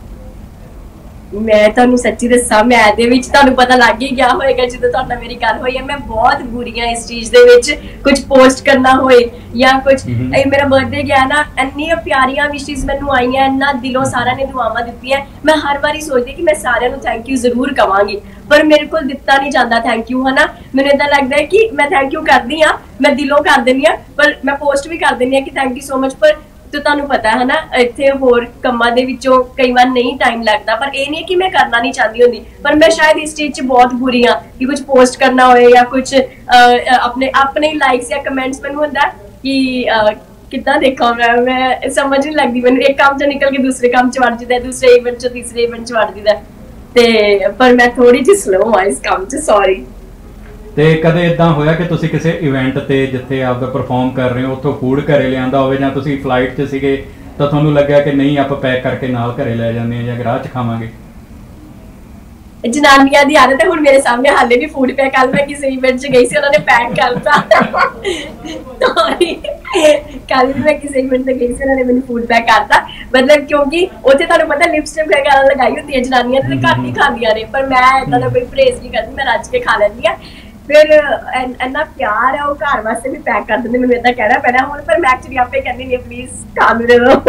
ਮੈਂ ਤੁਹਾਨੂੰ ਸੱਚੀ ਦੱਸਾਂ, ਮੈਂ ਇਹਦੇ ਵਿੱਚ ਤੁਹਾਨੂੰ ਪਤਾ ਲੱਗ ਹੀ ਗਿਆ ਹੋਏਗਾ ਜਦੋਂ ਤੁਹਾਡਾ ਮੇਰੀ ਗੱਲ ਹੋਈ ਹੈ। ਮੈਂ ਬਹੁਤ ਬੁਰੀ ਹਾਂ ਇਸ ਚੀਜ਼ ਦੇ ਵਿੱਚ, ਕੁਝ ਪੋਸਟ ਕਰਨਾ ਹੋਏ ਜਾਂ ਕੁਝ। ਮੇਰਾ ਬਰਥਡੇ ਗਿਆ ਨਾ, ਇੰਨੀਆਂ ਪਿਆਰੀਆਂ ਵਿਸ਼ੇਸ ਮੈਨੂੰ ਆਈਆਂ, ਇੰਨਾ ਦਿਲੋਂ ਸਾਰਿਆਂ ਨੇ ਦੁਆਵਾਂ ਦਿੱਤੀਆਂ। ਮੈਂ ਹਰ ਵਾਰੀ ਸੋਚਦੀ ਕਿ ਮੈਂ ਸਾਰਿਆਂ ਨੂੰ ਥੈਂਕ ਯੂ ਜ਼ਰੂਰ ਕਵਾਂਗੀ, ਪਰ ਮੇਰੇ ਕੋਲ ਦਿੱਤਾ ਨਹੀਂ ਜਾਂਦਾ ਥੈਂਕ ਯੂ ਹਨਾ। ਮੈਨੂੰ ਏਦਾਂ ਲੱਗਦਾ ਹੈ ਕਿ ਮੈਂ ਥੈਂਕ ਯੂ ਕਰਦੀ ਹਾਂ, ਮੈਂ ਦਿਲੋਂ ਕਰ ਦਿੰਦੀ ਹਾਂ, ਪਰ ਮੈਂ ਪੋਸਟ ਵੀ ਕਰ ਦਿੰਦੀ ਹਾਂ ਕਿ ਥੈਂਕ ਯੂ ਸੋ ਮਚ। ਪਰ ਤੇ ਤੁਹਾਨੂੰ ਪਤਾ ਹੈ ਨਾ ਇੱਥੇ ਹੋਰ ਕੰਮਾਂ ਦੇ ਵਿੱਚੋਂ ਕਈ ਵਾਰ ਨਹੀਂ ਟਾਈਮ ਲੱਗਦਾ, ਪਰ ਇਹ ਨਹੀਂ ਕਿ ਮੈਂ ਕਰਨਾ ਨਹੀਂ ਚਾਹੁੰਦੀ ਹੁੰਦੀ, ਪਰ ਮੈਂ ਸ਼ਾਇਦ ਇਸ ਚੀਜ਼ 'ਚ ਬਹੁਤ ਬੁਰੀ ਹਾਂ ਕਿ ਕੁਝ ਪੋਸਟ ਕਰਨਾ ਹੋਏ ਜਾਂ ਕੁਝ ਆਪਣੇ ਲਾਈਕਸ ਜਾਂ ਕਮੈਂਟਸ। ਮੈਨੂੰ ਹੁੰਦਾ ਕਿ ਕਿੱਦਾਂ ਦੇਖਾਂ ਮੈਂ ਸਮਝ ਨਹੀਂ ਲੱਗਦੀ ਮੈਨੂੰ। ਇੱਕ ਕੰਮ 'ਚ ਨਿਕਲ ਕੇ ਦੂਸਰੇ ਕੰਮ 'ਚ ਵੜ ਜਿੱਦਾ, ਦੂਸਰੇ ਇਵੈਂਟ 'ਚ ਤੀਸਰੇ ਇਵੈਂਟ 'ਚ ਵੜ ਜਿੱਦਾ, ਤੇ ਪਰ ਮੈਂ ਥੋੜੀ ਜਿਹੀ ਸਲੋ ਹਾਂ ਇਸ ਕੰਮ 'ਚ, ਸੌਰੀ। ਤੇ ਕਦੇ ਇਦਾਂ ਹੋਇਆ ਕਿ ਤੁਸੀਂ ਕਿਸੇ ਇਵੈਂਟ ਤੇ ਜਿੱਥੇ ਆਪਦਾ ਪਰਫਾਰਮ ਕਰ ਰਹੇ ਹੋ ਉੱਥੋਂ ਫੂਡ ਘਰੇ ਲਿਆਂਦਾ ਹੋਵੇ, ਜਾਂ ਤੁਸੀਂ ਫਲਾਈਟ 'ਚ ਸੀਗੇ ਤਾਂ ਤੁਹਾਨੂੰ ਲੱਗਿਆ ਕਿ ਨਹੀਂ ਆਪਾਂ ਪੈਕ ਕਰਕੇ ਨਾਲ ਘਰੇ ਲੈ ਜਾਂਦੇ ਹਾਂ ਜਾਂ ਰਾਹ 'ਚ ਖਾਵਾਂਗੇ? ਜਨਾਨੀਆਂ ਦੀ ਆਦਤ ਹੈ। ਹੁਣ ਮੇਰੇ ਸਾਹਮਣੇ ਹਾਲੇ ਵੀ ਫੂਡ ਪੈਕ, ਕੱਲ ਮੈਂ ਕਿਸੇ ਇਵੈਂਟ 'ਚ ਗਈ ਸੀ ਉਹਨਾਂ ਨੇ ਪੈਕ ਕਰਤਾ। ਸੌਰੀ, ਕੱਲ ਮੈਂ ਕਿਸੇ ਇਵੈਂਟ ਤੇ ਗਈ ਸੀ ਉਹਨਾਂ ਨੇ ਮੈਨੂੰ ਫੂਡ ਪੈਕ ਕਰਤਾ, ਮਤਲਬ ਕਿਉਂਕਿ ਉੱਥੇ ਤੁਹਾਨੂੰ ਪਤਾ ਲਿਪਸਟਿਕ ਵਗੈਰਾ ਲਗਾਈ ਹੁੰਦੀ ਹੈ ਜਨਾਨੀਆਂ ਤੇ ਘੱਟ ਹੀ ਖਾਂਦੀਆਂ ਨੇ, ਪਰ ਮੈਂ ਏਦਾਂ ਦਾ ਕੋਈ ਪਰਹੇਜ਼ ਨਹੀਂ ਕਰਦੀ, ਮੈਂ ਰੱਜ ਕੇ ਖਾ ਲੈਂਦੀ ਹਾਂ। ਫਿਰ ਇੰਨਾ ਪਿਆਰ ਹੈ, ਉਹ ਘਰ ਵਾਸਤੇ ਵੀ ਪੈਕ ਕਰ ਦਿੰਦੇ, ਮੈਨੂੰ ਏਦਾਂ ਕਹਿਣਾ ਪੈਣਾ ਹੁਣ, ਪਰ ਮੈਂ ਐਕਚੁਅਲੀ ਆਪੇ ਕਹਿੰਦੀ ਨਹੀਂ ਪਲੀਜ਼ ਖਾਣ ਦੇ ਦਿਓ।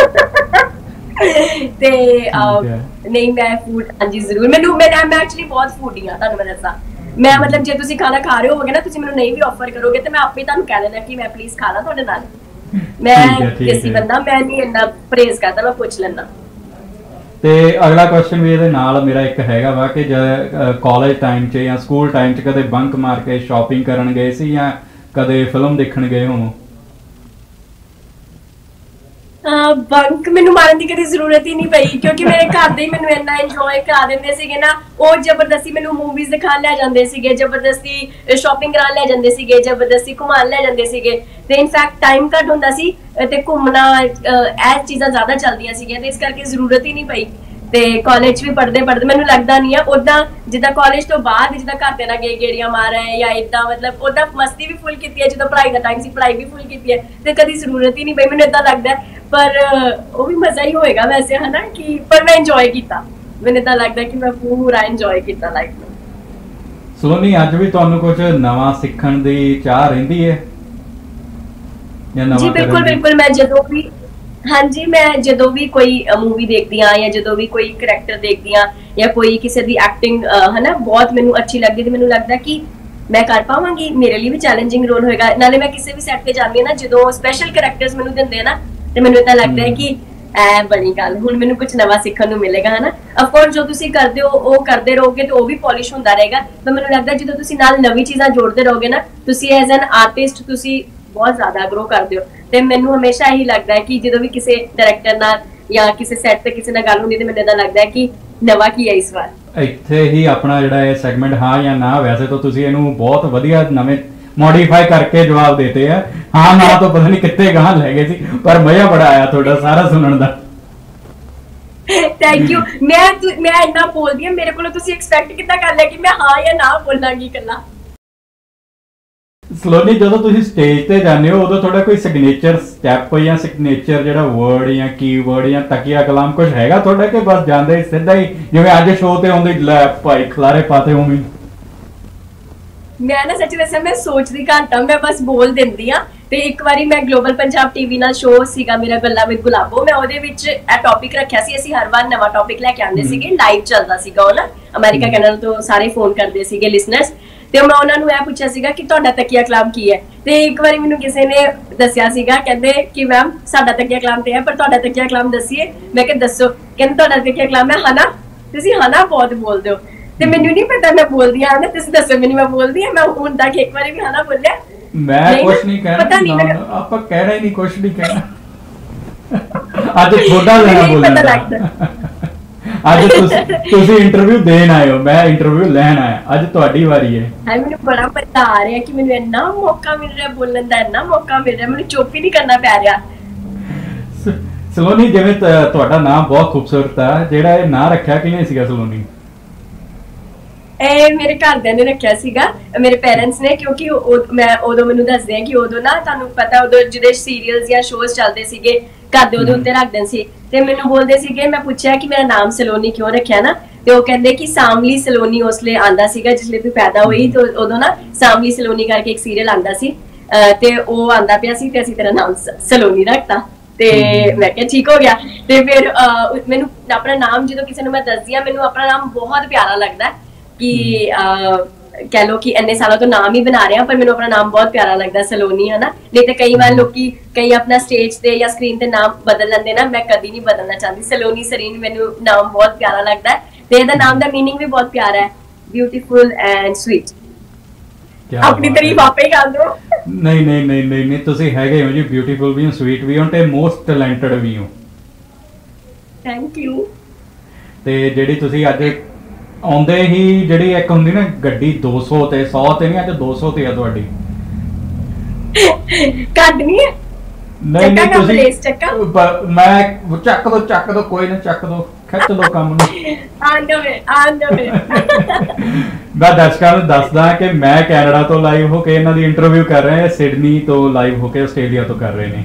ਤੇ ਨਹੀਂ ਮੈਂ ਫੂਡ ਹਾਂਜੀ ਜ਼ਰੂਰ, ਮੈਂ ਐਕਚੁਅਲੀ ਬਹੁਤ ਫੂਡੀ ਹਾਂ, ਤੁਹਾਨੂੰ ਮੈਂ ਦੱਸਾਂ। ਮੈਂ ਮਤਲਬ ਜੇ ਤੁਸੀਂ ਖਾਣਾ ਖਾ ਰਹੇ ਹੋਵੋਗੇ ਨਾ, ਤੁਸੀਂ ਮੈਨੂੰ ਨਹੀਂ ਵੀ ਆਫਰ ਕਰੋਗੇ ਤੇ ਮੈਂ ਆਪੇ ਤੁਹਾਨੂੰ ਕਹਿ ਦੇਣਾ ਕਿ ਮੈਂ ਪਲੀਜ਼ ਖਾ ਲਾਂ ਤੁਹਾਡੇ ਨਾਲ। ਮੈਂ ਦੇਸੀ ਬੰਦਾ, ਮੈਂ ਨਹੀਂ ਇੰਨਾ ਪਰਹੇਜ਼ ਕਰਦਾ, ਮੈਂ ਪੁੱਛ ਲੈਂਦਾ। ਤੇ ਅਗਲਾ ਕੁਐਸਚਨ ਵੀ ਇਹਦੇ ਨਾਲ ਮੇਰਾ ਇੱਕ ਹੈਗਾ ਵਾ ਕਿ ਕਾਲਜ ਟਾਈਮ 'ਚ ਜਾਂ ਸਕੂਲ ਟਾਈਮ 'ਚ ਕਦੇ ਬੰਕ ਮਾਰ ਕੇ ਸ਼ਾਪਿੰਗ ਕਰਨ ਗਏ ਸੀ ਜਾਂ ਕਦੇ ਫਿਲਮ ਦੇਖਣ ਗਏ ਹੋਵੋ? ਬੰਕ ਮੈਨੂੰ ਮਾਰਨ ਦੀ ਕਦੀ ਜ਼ਰੂਰਤ ਹੀ ਨਹੀਂ ਪਈ ਕਿਉਂਕਿ ਮੇਰੇ ਘਰ ਦੇ ਹੀ ਮੈਨੂੰ ਇੰਨਾ ਇੰਜੋਏ ਕਰਾ ਦਿੰਦੇ ਸੀਗੇ ਨਾ। ਉਹ ਜ਼ਬਰਦਸਤੀ ਮੈਨੂੰ ਮੂਵੀਜ਼ ਦਿਖਾਣ ਲੈ ਜਾਂਦੇ ਸੀਗੇ, ਜ਼ਬਰਦਸਤੀ ਸ਼ਾਪਿੰਗ ਕਰਾਉਣ ਲੈ ਜਾਂਦੇ ਸੀਗੇ, ਜ਼ਬਰਦਸਤੀ ਘੁਮਾਉਣ ਲੈ ਜਾਂਦੇ ਸੀਗੇ। ਤੇ ਇਨਫੈਕਟ ਟਾਈਮ ਘੱਟ ਹੁੰਦਾ ਸੀ ਤੇ ਘੁੰਮਣਾ ਇਹ ਚੀਜ਼ਾਂ ਜ਼ਿਆਦਾ ਚੱਲਦੀਆਂ ਸੀਗੀਆਂ ਤੇ ਇਸ ਕਰਕੇ ਜ਼ਰੂਰਤ ਹੀ ਨਹੀਂ ਪਈ। ਤੇ ਕਾਲਜ ਵੀ ਪੜ੍ਹਦੇ ਮੈਨੂੰ ਲੱਗਦਾ ਨਹੀਂ ਆ ਉਦਾਂ ਜਿੱਦਾਂ ਕਾਲਜ ਤੋਂ ਬਾਅਦ ਜਿੱਦਾਂ ਘਰਦਿਆਂ ਨਾਲ ਗੇੜੀਆਂ ਮਾਰ ਆਏ ਜਾਂ ਇਦਾਂ ਮਤਲਬ ਉਦਾਂ ਮਸਤੀ ਵੀ ਫੁੱਲ ਕੀਤੀ ਹੈ, ਜਦੋਂ ਪੜ੍ਹਾਈ ਦਾ ਟਾਈਮ ਸੀ ਪੜ੍ਹਾਈ ਵੀ ਫੁੱਲ ਕੀਤੀ ਹੈ ਤੇ ਕਦੀ ਜ਼ਰੂਰਤ ਹੀ ਨਹੀਂ ਪਈ। ਮੈਨੂੰ ਇਦਾਂ ਲੱਗਦਾ ਪਰ ਉਹ ਵੀ ਮਜ਼ਾ ਹੀ ਹੋਏਗਾ ਵੈਸੇ ਹਨਾ ਕਿ ਪਰ ਮੈਂ ਇੰਜੋਏ ਕੀਤਾ। ਮੈਨੂੰ ਇਦਾਂ ਲੱਗਦਾ ਕਿ ਮੈਂ ਪੂਰਾ ਇੰਜੋਏ ਕੀਤਾ ਲਾਈਫ ਨੂੰ। ਸਲੋਨੀ, ਅੱਜ ਵੀ ਤੁਹਾਨੂੰ ਕੁਝ ਨਵਾਂ ਸਿੱਖਣ ਦੀ ਚਾਹ ਰਹਿੰਦੀ ਹੈ ਜਾਂ ਨਵਾਂ? ਜੀ ਬਿਲਕੁਲ ਮੈਂ ਜਦੋਂ ਵੀ ਹਾਂਜੀ ਮੈਂ ਜਦੋਂ ਵੀ ਕੋਈ ਮੂਵੀ ਦੇਖਦੀ ਆ ਜਾਂ ਜਦੋਂ ਵੀ ਕੋਈ ਕਰੈਕਟਰ ਦੇਖਦੀ ਆ ਜਾਂ ਕੋਈ ਕਿਸੇ ਦੀ ਐਕਟਿੰਗ ਹਨਾ ਬਹੁਤ ਮੈਨੂੰ ਅੱਛੀ ਲੱਗਦੀ ਤੇ ਮੈਨੂੰ ਲੱਗਦਾ ਕਿ ਮੈਂ ਕਰ ਪਾਵਾਂਗੀ, ਮੇਰੇ ਲਈ ਵੀ ਚੈਲੰਜਿੰਗ ਰੋਲ ਹੋਏਗਾ। ਨਾਲੇ ਮੈਂ ਕਿਸੇ ਵੀ ਸੈੱਟ ਤੇ ਜਾਂਦੀ ਆ ਨਾ ਜਦੋਂ ਸਪੈਸ਼ਲ ਕਰੈਕਟਰਸ ਮੈਨੂੰ ਦਿੰਦੇ ਆ ਨਾ ਤੇ ਮੈਨੂੰ ਇਦਾਂ ਲੱਗਦਾ ਹੈ ਕਿ ਐ ਬਣੀ ਗੱਲ, ਹੁਣ ਮੈਨੂੰ ਕੁਝ ਨਵਾਂ ਸਿੱਖਣ ਨੂੰ ਮਿਲੇਗਾ ਹਨਾ। ਆਫ ਕੋਰਸ ਜੋ ਤੁਸੀਂ ਕਰਦੇ ਹੋ ਉਹ ਕਰਦੇ ਰਹੋਗੇ ਤੇ ਉਹ ਵੀ ਪੋਲਿਸ਼ ਹੁੰਦਾ ਰਹੇਗਾ, ਪਰ ਮੈਨੂੰ ਲੱਗਦਾ ਜਦੋਂ ਤੁਸੀਂ ਨਾਲ ਨਵੀਂ ਚੀਜ਼ਾਂ ਜੋੜਦੇ ਰਹੋਗੇ ਨਾ ਤੁਸੀਂ ਐਜ਼ ਐਨ ਆਰਟਿਸਟ ਤੁਸੀਂ ਬਹੁਤ ਜ਼ਿਆਦਾ ਗਰੋ ਕਰਦੇ ਹੋ। ਤੇ ਮੈਨੂੰ ਹਮੇਸ਼ਾ ਇਹੀ ਲੱਗਦਾ ਹੈ ਕਿ ਜਦੋਂ ਵੀ ਕਿਸੇ ਡਾਇਰੈਕਟਰ ਨਾਲ ਜਾਂ ਕਿਸੇ ਸੈੱਟ ਤੇ ਕਿਸੇ ਨਾਲ ਗੱਲ ਹੁੰਦੀ ਤੇ ਮੈਨੂੰ ਇਦਾਂ ਲੱਗਦਾ ਹੈ ਕਿ ਨਵਾਂ ਕੀ ਹੈ ਇਸ ਵਾਰ। ਇੱਥੇ ਹੀ ਆਪਣਾ ਜਿਹੜਾ ਇਹ ਸੈਗਮੈਂਟ ਹਾਂ ਜਾਂ ਨਾ, ਵੈਸੇ ਤਾਂ ਤੁਸੀਂ ਇਹਨੂੰ ਬਹੁਤ ਵਧੀਆ ਨਵੇਂ ਮੋਡੀਫਾਈ ਕਰਕੇ ਜਵਾਬ ਦੇਤੇ ਆ। ਹਾਂ ਨਾ ਤਾਂ ਪਤਾ ਨਹੀਂ ਕਿੱਥੇ ਗਾਂ ਲੈ ਗਏ ਸੀ, ਪਰ ਮਜ਼ਾ ਬੜਾ ਆਇਆ ਤੁਹਾਡਾ ਸਾਰਾ ਸੁਣਨ ਦਾ। Thank you. ਮੈਂ ਇੰਨਾ ਬੋਲਦੀ ਆ, ਮੇਰੇ ਕੋਲੋਂ ਤੁਸੀਂ ਐਕਸਪੈਕਟ ਕਿੱਦਾਂ ਕਰ ਲਿਆ ਕਿ ਮੈਂ ਹਾਂ ਜਾਂ ਨਾ ਬੋਲਾਂਗੀ ਇਕੱਲਾ? ਸਲੋਨੀ, ਜਦੋਂ ਤੁਸੀਂ ਸਟੇਜ ਤੇ ਜਾਂਦੇ ਹੋ ਉਦੋਂ ਤੁਹਾਡਾ ਕੋਈ ਸਿਗਨੇਚਰ ਸਟੈਪ ਜਾਂ ਸਿਗਨੇਚਰ ਜਿਹੜਾ ਵਰਡ ਜਾਂ ਕੀਵਰਡ ਜਾਂ ਤਕੀਆ ਕਲਾਮ ਕੁਝ ਹੈਗਾ ਤੁਹਾਡਾ ਕਿ ਬਸ ਜਾਂਦੇ ਸਿੱਧਾ ਹੀ ਜਿਵੇਂ ਅੱਜ ਸ਼ੋਅ ਤੇ ਆਉਂਦੇ ਲੈ ਭਾਈ ਖਲਾਰੇ ਪਾਤੇ ਹੋਵੇਂ? ਮੈਂ ਨਾ ਸੱਚੀ ਦੱਸਾਂ ਮੈਂ ਸੋਚਦੀ ਘੰਟਾ ਮੈਂ ਬਸ ਬੋਲ ਦਿੰਦੀ ਆ। ਤੇ ਇੱਕ ਵਾਰੀ ਮੈਂ ਗਲੋਬਲ ਪੰਜਾਬ ਟੀਵੀ ਨਾਲ ਸ਼ੋਅ ਸੀਗਾ ਮੇਰਾ ਗੱਲਾਂ ਵਿਦ ਗੁਲਾਬੋ, ਮੈਂ ਉਹਦੇ ਵਿੱਚ ਇਹ ਟੌਪਿਕ ਰੱਖਿਆ ਸੀ। ਅਸੀਂ ਹਰ ਵਾਰ ਨਵਾਂ ਟੌਪਿਕ ਲੈ ਕੇ ਆਉਂਦੇ ਸੀਗੇ, ਲਾਈਵ ਚੱਲਦਾ ਸੀਗਾ ਉਹ ਨਾ ਅਮਰੀਕਾ ਕੈਨੇਡਾ ਤੋਂ ਸਾਰੇ ਫੋਨ ਕਰਦੇ ਸੀਗੇ ਲਿਸਨਰਸ। ਤੇ ਮੈਂ ਉਹਨਾਂ ਨੂੰ ਇਹ ਪੁੱਛਿਆ ਸੀਗਾ ਕਿ ਤੁਹਾਡਾ ਤਕੀਆ ਕਲਾਮ ਕੀ ਹੈ। ਤੇ ਇੱਕ ਵਾਰੀ ਮੈਨੂੰ ਕਿਸੇ ਨੇ ਦੱਸਿਆ ਸੀਗਾ, ਕਹਿੰਦੇ ਕਿ ਮੈਮ ਸਾਡਾ ਤਕੀਆ ਕਲਾਮ ਤੇ ਹੈ ਪਰ ਤੁਹਾਡਾ ਤਕੀਆ ਕਲਾਮ ਦੱਸੀਏ। ਮੈਂ ਕਿਹਾ ਦੱਸੋ। ਕਹਿੰਦੇ ਤੁਹਾਡਾ ਤਕੀਆ ਕਲਾਮ ਹੈ ਹਨਾ, ਤੁਸੀਂ ਹਨਾ ਬਹੁਤ ਬੋਲਦੇ ਹੋ। ਤੇ ਮੈਨੂੰ ਨਹੀਂ ਪਤਾ ਮੈਂ ਬੋਲਦੀ ਆ ਨਾ, ਤੁਸੀਂ ਦੱਸੋ ਮੈਨੂੰ ਮੈਂ ਬੋਲਦੀ ਆ? ਮੈਂ ਹੁਣ ਤੱਕ ਇੱਕ ਵਾਰੀ ਵੀ ਹਨਾ ਬੋਲਿਆ? ਮੈਂ ਕੁਛ ਨਹੀਂ ਕਹਿਣਾ, ਆਪਾਂ ਕਹਿਣਾ ਹੀ ਨਹੀਂ, ਕੁਛ ਨਹੀਂ ਕਹਿਣਾ। ਅੱਜ ਥੋੜਾ ਲੈਣਾ ਬੋਲਣਾ। ਅੱਜ ਤੁਸੀਂ ਇੰਟਰਵਿਊ ਦੇਣ ਆਏ ਹੋ, ਮੈਂ ਇੰਟਰਵਿਊ ਲੈਣ ਆਇਆ। ਅੱਜ ਤੁਹਾਡੀ ਵਾਰੀ ਹੈ। ਮੈਨੂੰ ਬੜਾ ਪਤਾ ਆ ਰਿਹਾ ਕਿ ਮੈਨੂੰ ਇੰਨਾ ਮੌਕਾ ਮਿਲ ਰਿਹਾ ਬੋਲਣ ਦਾ, ਇੰਨਾ ਮੌਕਾ ਮਿਲ ਰਿਹਾ, ਮੈਨੂੰ ਚੁੱਪ ਹੀ ਨਹੀਂ ਕਰਨਾ ਪੈ ਰਿਹਾ। ਸਲੋਨੀ, ਜਿਵੇਂ ਤੁਹਾਡਾ ਨਾਮ ਬਹੁਤ ਖੂਬਸੂਰਤ ਆ, ਜਿਹੜਾ ਇਹ ਨਾਂ ਰੱਖਿਆ ਕਿਹਨੇ ਸੀਗਾ ਸਲੋਨੀ? ਇਹ ਮੇਰੇ ਘਰਦਿਆਂ ਨੇ ਰੱਖਿਆ ਸੀਗਾ, ਮੇਰੇ ਪੇਰੈਂਟਸ ਨੇ, ਕਿਉਂਕਿ ਮੈਂ ਉਦੋਂ ਮੈਨੂੰ ਦੱਸਦੇ ਆ ਕਿ ਉਦੋਂ ਨਾ ਤੁਹਾਨੂੰ ਪਤਾ ਉਦੋਂ ਜਿਹਦੇ ਸੀਰੀਅਲਸ ਜਾਂ ਸ਼ੋਜ਼ ਚੱਲਦੇ ਸੀਗੇ ਘਰ ਦੇ ਉਹਦੇ ਉੱਤੇ ਰੱਖਦੇ ਸੀ। ਤੇ ਮੈਨੂੰ ਬੋਲਦੇ ਸੀਗੇ, ਮੈਂ ਪੁੱਛਿਆ ਕਿ ਮੇਰਾ ਨਾਮ ਸਲੋਨੀ ਕਿਉਂ ਰੱਖਿਆ ਨਾ, ਤੇ ਉਹ ਕਹਿੰਦੇ ਕਿ ਸਾਮਲੀ ਸਲੋਨੀ ਉਸਲੇ ਆਂਦਾ ਸੀਗਾ ਜਿਸਲੇ ਤੂੰ ਪੈਦਾ ਹੋਈ। ਤੇ ਉਦੋਂ ਨਾ ਸਾਮਲੀ ਸਲੋਨੀ ਕਰਕੇ ਇੱਕ ਸੀਰੀਅਲ ਆਂਦਾ ਸੀ ਤੇ ਉਹ ਆਂਦਾ ਪਿਆ ਸੀ ਤੇ ਅਸੀਂ ਤੇਰਾ ਨਾਮ ਸਲੋਨੀ ਰੱਖਤਾ। ਤੇ ਮੈਂ ਕਿਹਾ ਠੀਕ ਹੋ ਗਿਆ। ਤੇ ਫਿਰ ਮੈਨੂੰ ਆਪਣਾ ਨਾਮ ਜਦੋਂ ਕਿਸੇ ਨੂੰ ਮੈਂ ਦੱਸਦੀ ਆ ਮੈਨੂੰ ਆਪਣਾ ਨਾਮ ਬਹੁਤ ਪਿਆਰਾ ਲੱਗਦਾ ਕਿ ਕਹਿ ਲੋ ਕਿ ਇੰਨੇ ਸਾਲਾਂ ਤੋਂ ਨਾਮ ਹੀ ਬਣਾ ਰਹੇ ਆ ਪਰ ਮੈਨੂੰ ਆਪਣਾ ਨਾਮ ਬਹੁਤ ਪਿਆਰਾ ਲੱਗਦਾ ਸਲੋਨੀ ਹੈ ਨਾ। ਨਹੀਂ ਤੇ ਕਈ ਵਾਰ ਲੋਕੀ ਕਈ ਆਪਣਾ ਸਟੇਜ ਤੇ ਜਾਂ ਸਕਰੀਨ ਤੇ ਨਾਮ ਬਦਲ ਲੈਂਦੇ ਨਾ, ਮੈਂ ਕਦੀ ਨਹੀਂ ਬਦਲਣਾ ਚਾਹੁੰਦੀ। ਸਲੋਨੀ ਸਰੀਨ ਮੈਨੂੰ ਨਾਮ ਬਹੁਤ ਪਿਆਰਾ ਲੱਗਦਾ ਤੇ ਇਹਦਾ ਨਾਮ ਦਾ ਮੀਨਿੰਗ ਵੀ ਬਹੁਤ ਪਿਆਰਾ ਹੈ, ਬਿਊਟੀਫੁਲ ਐਂਡ ਸਵੀਟ। ਆਪਣੀ ਤਾਰੀਫ ਆਪੇ ਹੀ ਕਰ ਦੋ। ਨਹੀਂ ਨਹੀਂ ਨਹੀਂ ਨਹੀਂ, ਤੁਸੀਂ ਹੈਗੇ ਹੋ ਜੀ, ਬਿਊਟੀਫੁਲ ਵੀ ਹੋ, ਸਵੀਟ ਵੀ ਹੋ ਤੇ ਮੋਸਟ ਟੈਲੈਂਟਡ ਵੀ ਹੋ। Thank you. ਤੇ ਜਿਹੜੀ ਤੁਸੀਂ ਅੱਜ ਆਉਂਦੇ ਹੀ ਜਿਹੜੀ ਇੱਕ ਹੁੰਦੀ ਨਾ ਗੱਡੀ 200 ਤੇ 100 ਤੇ ਨਹੀਂ, ਅੱਜ 200 ਤੇ ਆ ਤੁਹਾਡੀ। ਕੱਢ ਨਹੀਂ ਹੈ? ਨਹੀਂ ਨਹੀਂ ਤੁਸੀਂ ਮੈਂ ਚੱਕ ਦੋ ਕੋਈ ਨਾ, ਚੱਕ ਦੋ, ਖਿੱਚ ਲੋ ਕੰਮ ਨੂੰ। ਮੈਂ ਦਰਸ਼ਕਾਂ ਨੂੰ ਦੱਸਦਾ ਕਿ ਮੈਂ ਕੈਨੇਡਾ ਤੋਂ ਲਾਈਵ ਹੋ ਕੇ ਇਹਨਾਂ ਦੀ ਇੰਟਰਵਿਊ ਕਰ ਰਿਹਾ, ਸਿਡਨੀ ਤੋਂ ਲਾਈਵ ਹੋ ਕੇ ਆਸਟ੍ਰੇਲੀਆ ਤੋਂ ਕਰ ਰਹੇ ਨੇ।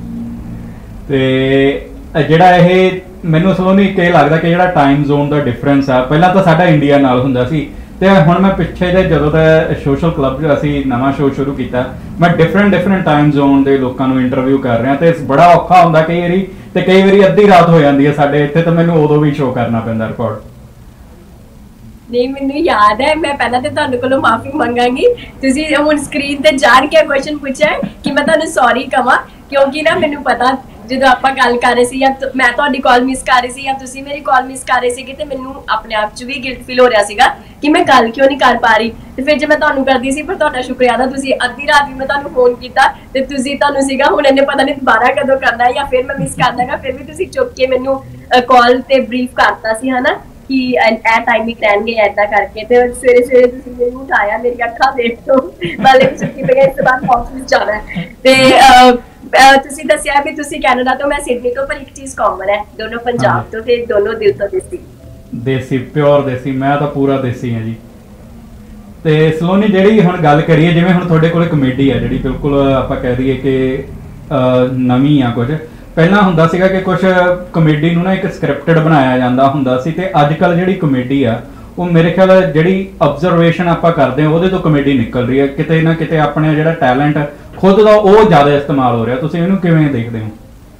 ਤੇ ਜਿਹੜਾ ਇਹ ਮੈਨੂੰ ਸਲੋਨੀ ਇੱਕ ਇਹ ਲੱਗਦਾ ਕਿ ਜਿਹੜਾ ਟਾਈਮ ਜ਼ੋਨ ਦਾ ਡਿਫਰੈਂਸ ਆ, ਪਹਿਲਾਂ ਤਾਂ ਸਾਡਾ ਇੰਡੀਆ ਨਾਲ ਹੁੰਦਾ ਸੀ ਤੇ ਹੁਣ ਮੈਂ ਪਿੱਛੇ ਦੇ ਜਦੋਂ ਦਾ ਸੋਸ਼ਲ ਕਲੱਬ 'ਚ ਅਸੀਂ ਨਵਾਂ ਸ਼ੋਅ ਸ਼ੁਰੂ ਕੀਤਾ, ਮੈਂ ਡਿਫਰੈਂਟ ਟਾਈਮ ਜ਼ੋਨ ਦੇ ਲੋਕਾਂ ਨੂੰ ਇੰਟਰਵਿਊ ਕਰ ਰਿਹਾ ਤੇ ਬੜਾ ਔਖਾ ਹੁੰਦਾ ਕਈ ਵਾਰੀ, ਤੇ ਕਈ ਵਾਰੀ ਅੱਧੀ ਰਾਤ ਹੋ ਜਾਂਦੀ ਹੈ ਸਾਡੇ ਇੱਥੇ, ਤਾਂ ਮੈਨੂੰ ਉਦੋਂ ਵੀ ਸ਼ੋਅ ਕਰਨਾ ਪੈਂਦਾ ਰਿਕਾਰਡ। ਨਹੀਂ ਮੈਨੂੰ ਯਾਦ ਹੈ, ਮੈਂ ਪਹਿਲਾਂ ਤੇ ਤੁਹਾਨੂੰ ਕੋਲੋਂ ਮਾਫੀ ਮੰਗਾਂਗੀ। ਤੁਸੀਂ ਹੁਣ ਸਕਰੀਨ ਤੇ ਜਾਣ ਕੇ ਕੁਐਸਚਨ ਪੁੱਛਿਆ ਕਿ ਮੈਂ ਤੁਹਾਨੂੰ ਸੌਰੀ ਕਹਾਂ, ਕਿਉਂਕਿ ਨਾ ਮੈਨੂੰ ਪਤਾ ਜਦੋਂ ਆਪਾਂ ਗੱਲ ਕਰ ਰਹੇ ਸੀ ਜਾਂ ਮੈਂ ਤੁਹਾਡੀ ਕਾਲ ਮਿਸ ਕਰ ਰਹੀ ਸੀ ਜਾਂ ਤੁਸੀਂ ਮੇਰੀ ਕਾਲ ਮਿਸ ਕਰ ਰਹੇ ਸੀਗੇ ਤੇ ਮੈਨੂੰ ਆਪਣੇ ਆਪ 'ਚ ਵੀ ਗਿਲਟ ਫੀਲ ਹੋ ਰਿਹਾ ਸੀਗਾ ਕਿ ਮੈਂ ਗੱਲ ਕਿਉਂ ਨਹੀਂ ਕਰ ਪਾ ਰਹੀ। ਤੇ ਫਿਰ ਜੇ ਮੈਂ ਤੁਹਾਨੂੰ ਕਰਦੀ ਸੀ, ਪਰ ਤੁਹਾਡਾ ਸ਼ੁਕਰੀਆ ਦਾ ਤੁਸੀਂ ਅੱਧੀ ਰਾਤ ਵੀ ਮੈਂ ਤੁਹਾਨੂੰ ਫੋਨ ਕੀਤਾ ਤੇ ਤੁਸੀਂ ਤੁਹਾਨੂੰ ਸੀਗਾ ਹੁਣ ਇਹਨੇ ਪਤਾ ਨਹੀਂ ਦੁਬਾਰਾ ਕਦੋਂ ਕਰਨਾ ਹੈ ਜਾਂ ਫਿਰ ਮੈਂ ਮਿਸ ਕਰ ਦਾਂਗਾ, ਫਿਰ ਵੀ ਤੁਸੀਂ ਚੁੱਕ ਕੇ ਮੈਨੂੰ ਕਾਲ ਤੇ ਬਰੀਫ ਕਰਤਾ ਸੀ ਹਨਾ ਕਿ ਇਹ ਟਾਈਮਿੰਗ ਰਹਿਣਗੇ ਏਦਾਂ ਕਰਕੇ। ਤੇ ਸਵੇਰੇ ਸਵੇਰੇ ਤੁਸੀਂ ਮੈਨੂੰ ਉਠਾਇਆ, ਮੇਰੀ ਅੱਖਾਂ ਦੇਖ ਤੋਂ ਵਾਲੇ ਸੁੱਤੀ ਪਈ ਇਸ ਤੋਂ ਬਾਅਦ ਆਫਿਸ ਜਾਣਾ ਹੈ। ਤੇ ਤੁਸੀਂ ਦੱਸਿਆ ਵੀ ਤੁਸੀਂ ਕੈਨੇਡਾ ਤੋਂ, ਮੈਂ ਸਿਡਨੀ ਤੋਂ, ਪਰ ਇੱਕ ਚੀਜ਼ ਕਾਮਨ ਹੈ, ਦੋਨੋਂ ਪੰਜਾਬ ਤੋਂ ਤੇ ਦੋਨੋਂ ਦਿਲ ਤੋਂ ਦੇਸੀ ਪਿਓਰ ਦੇਸੀ। ਮੈਂ ਤਾਂ ਪੂਰਾ ਦੇਸੀ ਹਾਂ ਜੀ। ਤੇ ਸਲੋਨੀ ਜਿਹੜੀ ਹੁਣ ਗੱਲ ਕਰੀਏ, ਜਿਵੇਂ ਹੁਣ ਤੁਹਾਡੇ ਕੋਲ ਕਮੇਡੀ ਹੈ ਜਿਹੜੀ ਬਿਲਕੁਲ ਆਪਾਂ ਕਹਿ ਦਈਏ ਕਿ ਨਵੀਂ ਆ, ਕੁਝ ਪਹਿਲਾਂ ਹੁੰਦਾ ਸੀਗਾ ਕਿ ਕੁਝ ਕਮੇਡੀ ਨੂੰ ਨਾ ਇੱਕ ਸਕ੍ਰਿਪਟਡ ਬਣਾਇਆ ਜਾਂਦਾ ਹੁੰਦਾ ਸੀ, ਤੇ ਅੱਜ ਕੱਲ ਜਿਹੜੀ ਕਮੇਡੀ ਆ ਉਹ ਮੇਰੇ ਖਿਆਲ ਜਿਹੜੀ ਆਬਜ਼ਰਵੇਸ਼ਨ ਆਪਾਂ ਕਰਦੇ ਹਾਂ ਉਹਦੇ ਤੋਂ ਕਮੇਡੀ ਨਿਕਲ ਰਹੀ ਹੈ। ਕਿਤੇ ਨਾ ਕਿਤੇ ਆਪਣੇ ਜਿਹੜਾ ਟੈਲੈਂਟ ਖੁਦ ਦਾ ਉਹ ਜ਼ਿਆਦਾ ਇਸਤੇਮਾਲ ਹੋ ਰਿਹਾ। ਤੁਸੀਂ ਇਹਨੂੰ ਕਿਵੇਂ ਦੇਖਦੇ ਹੋ?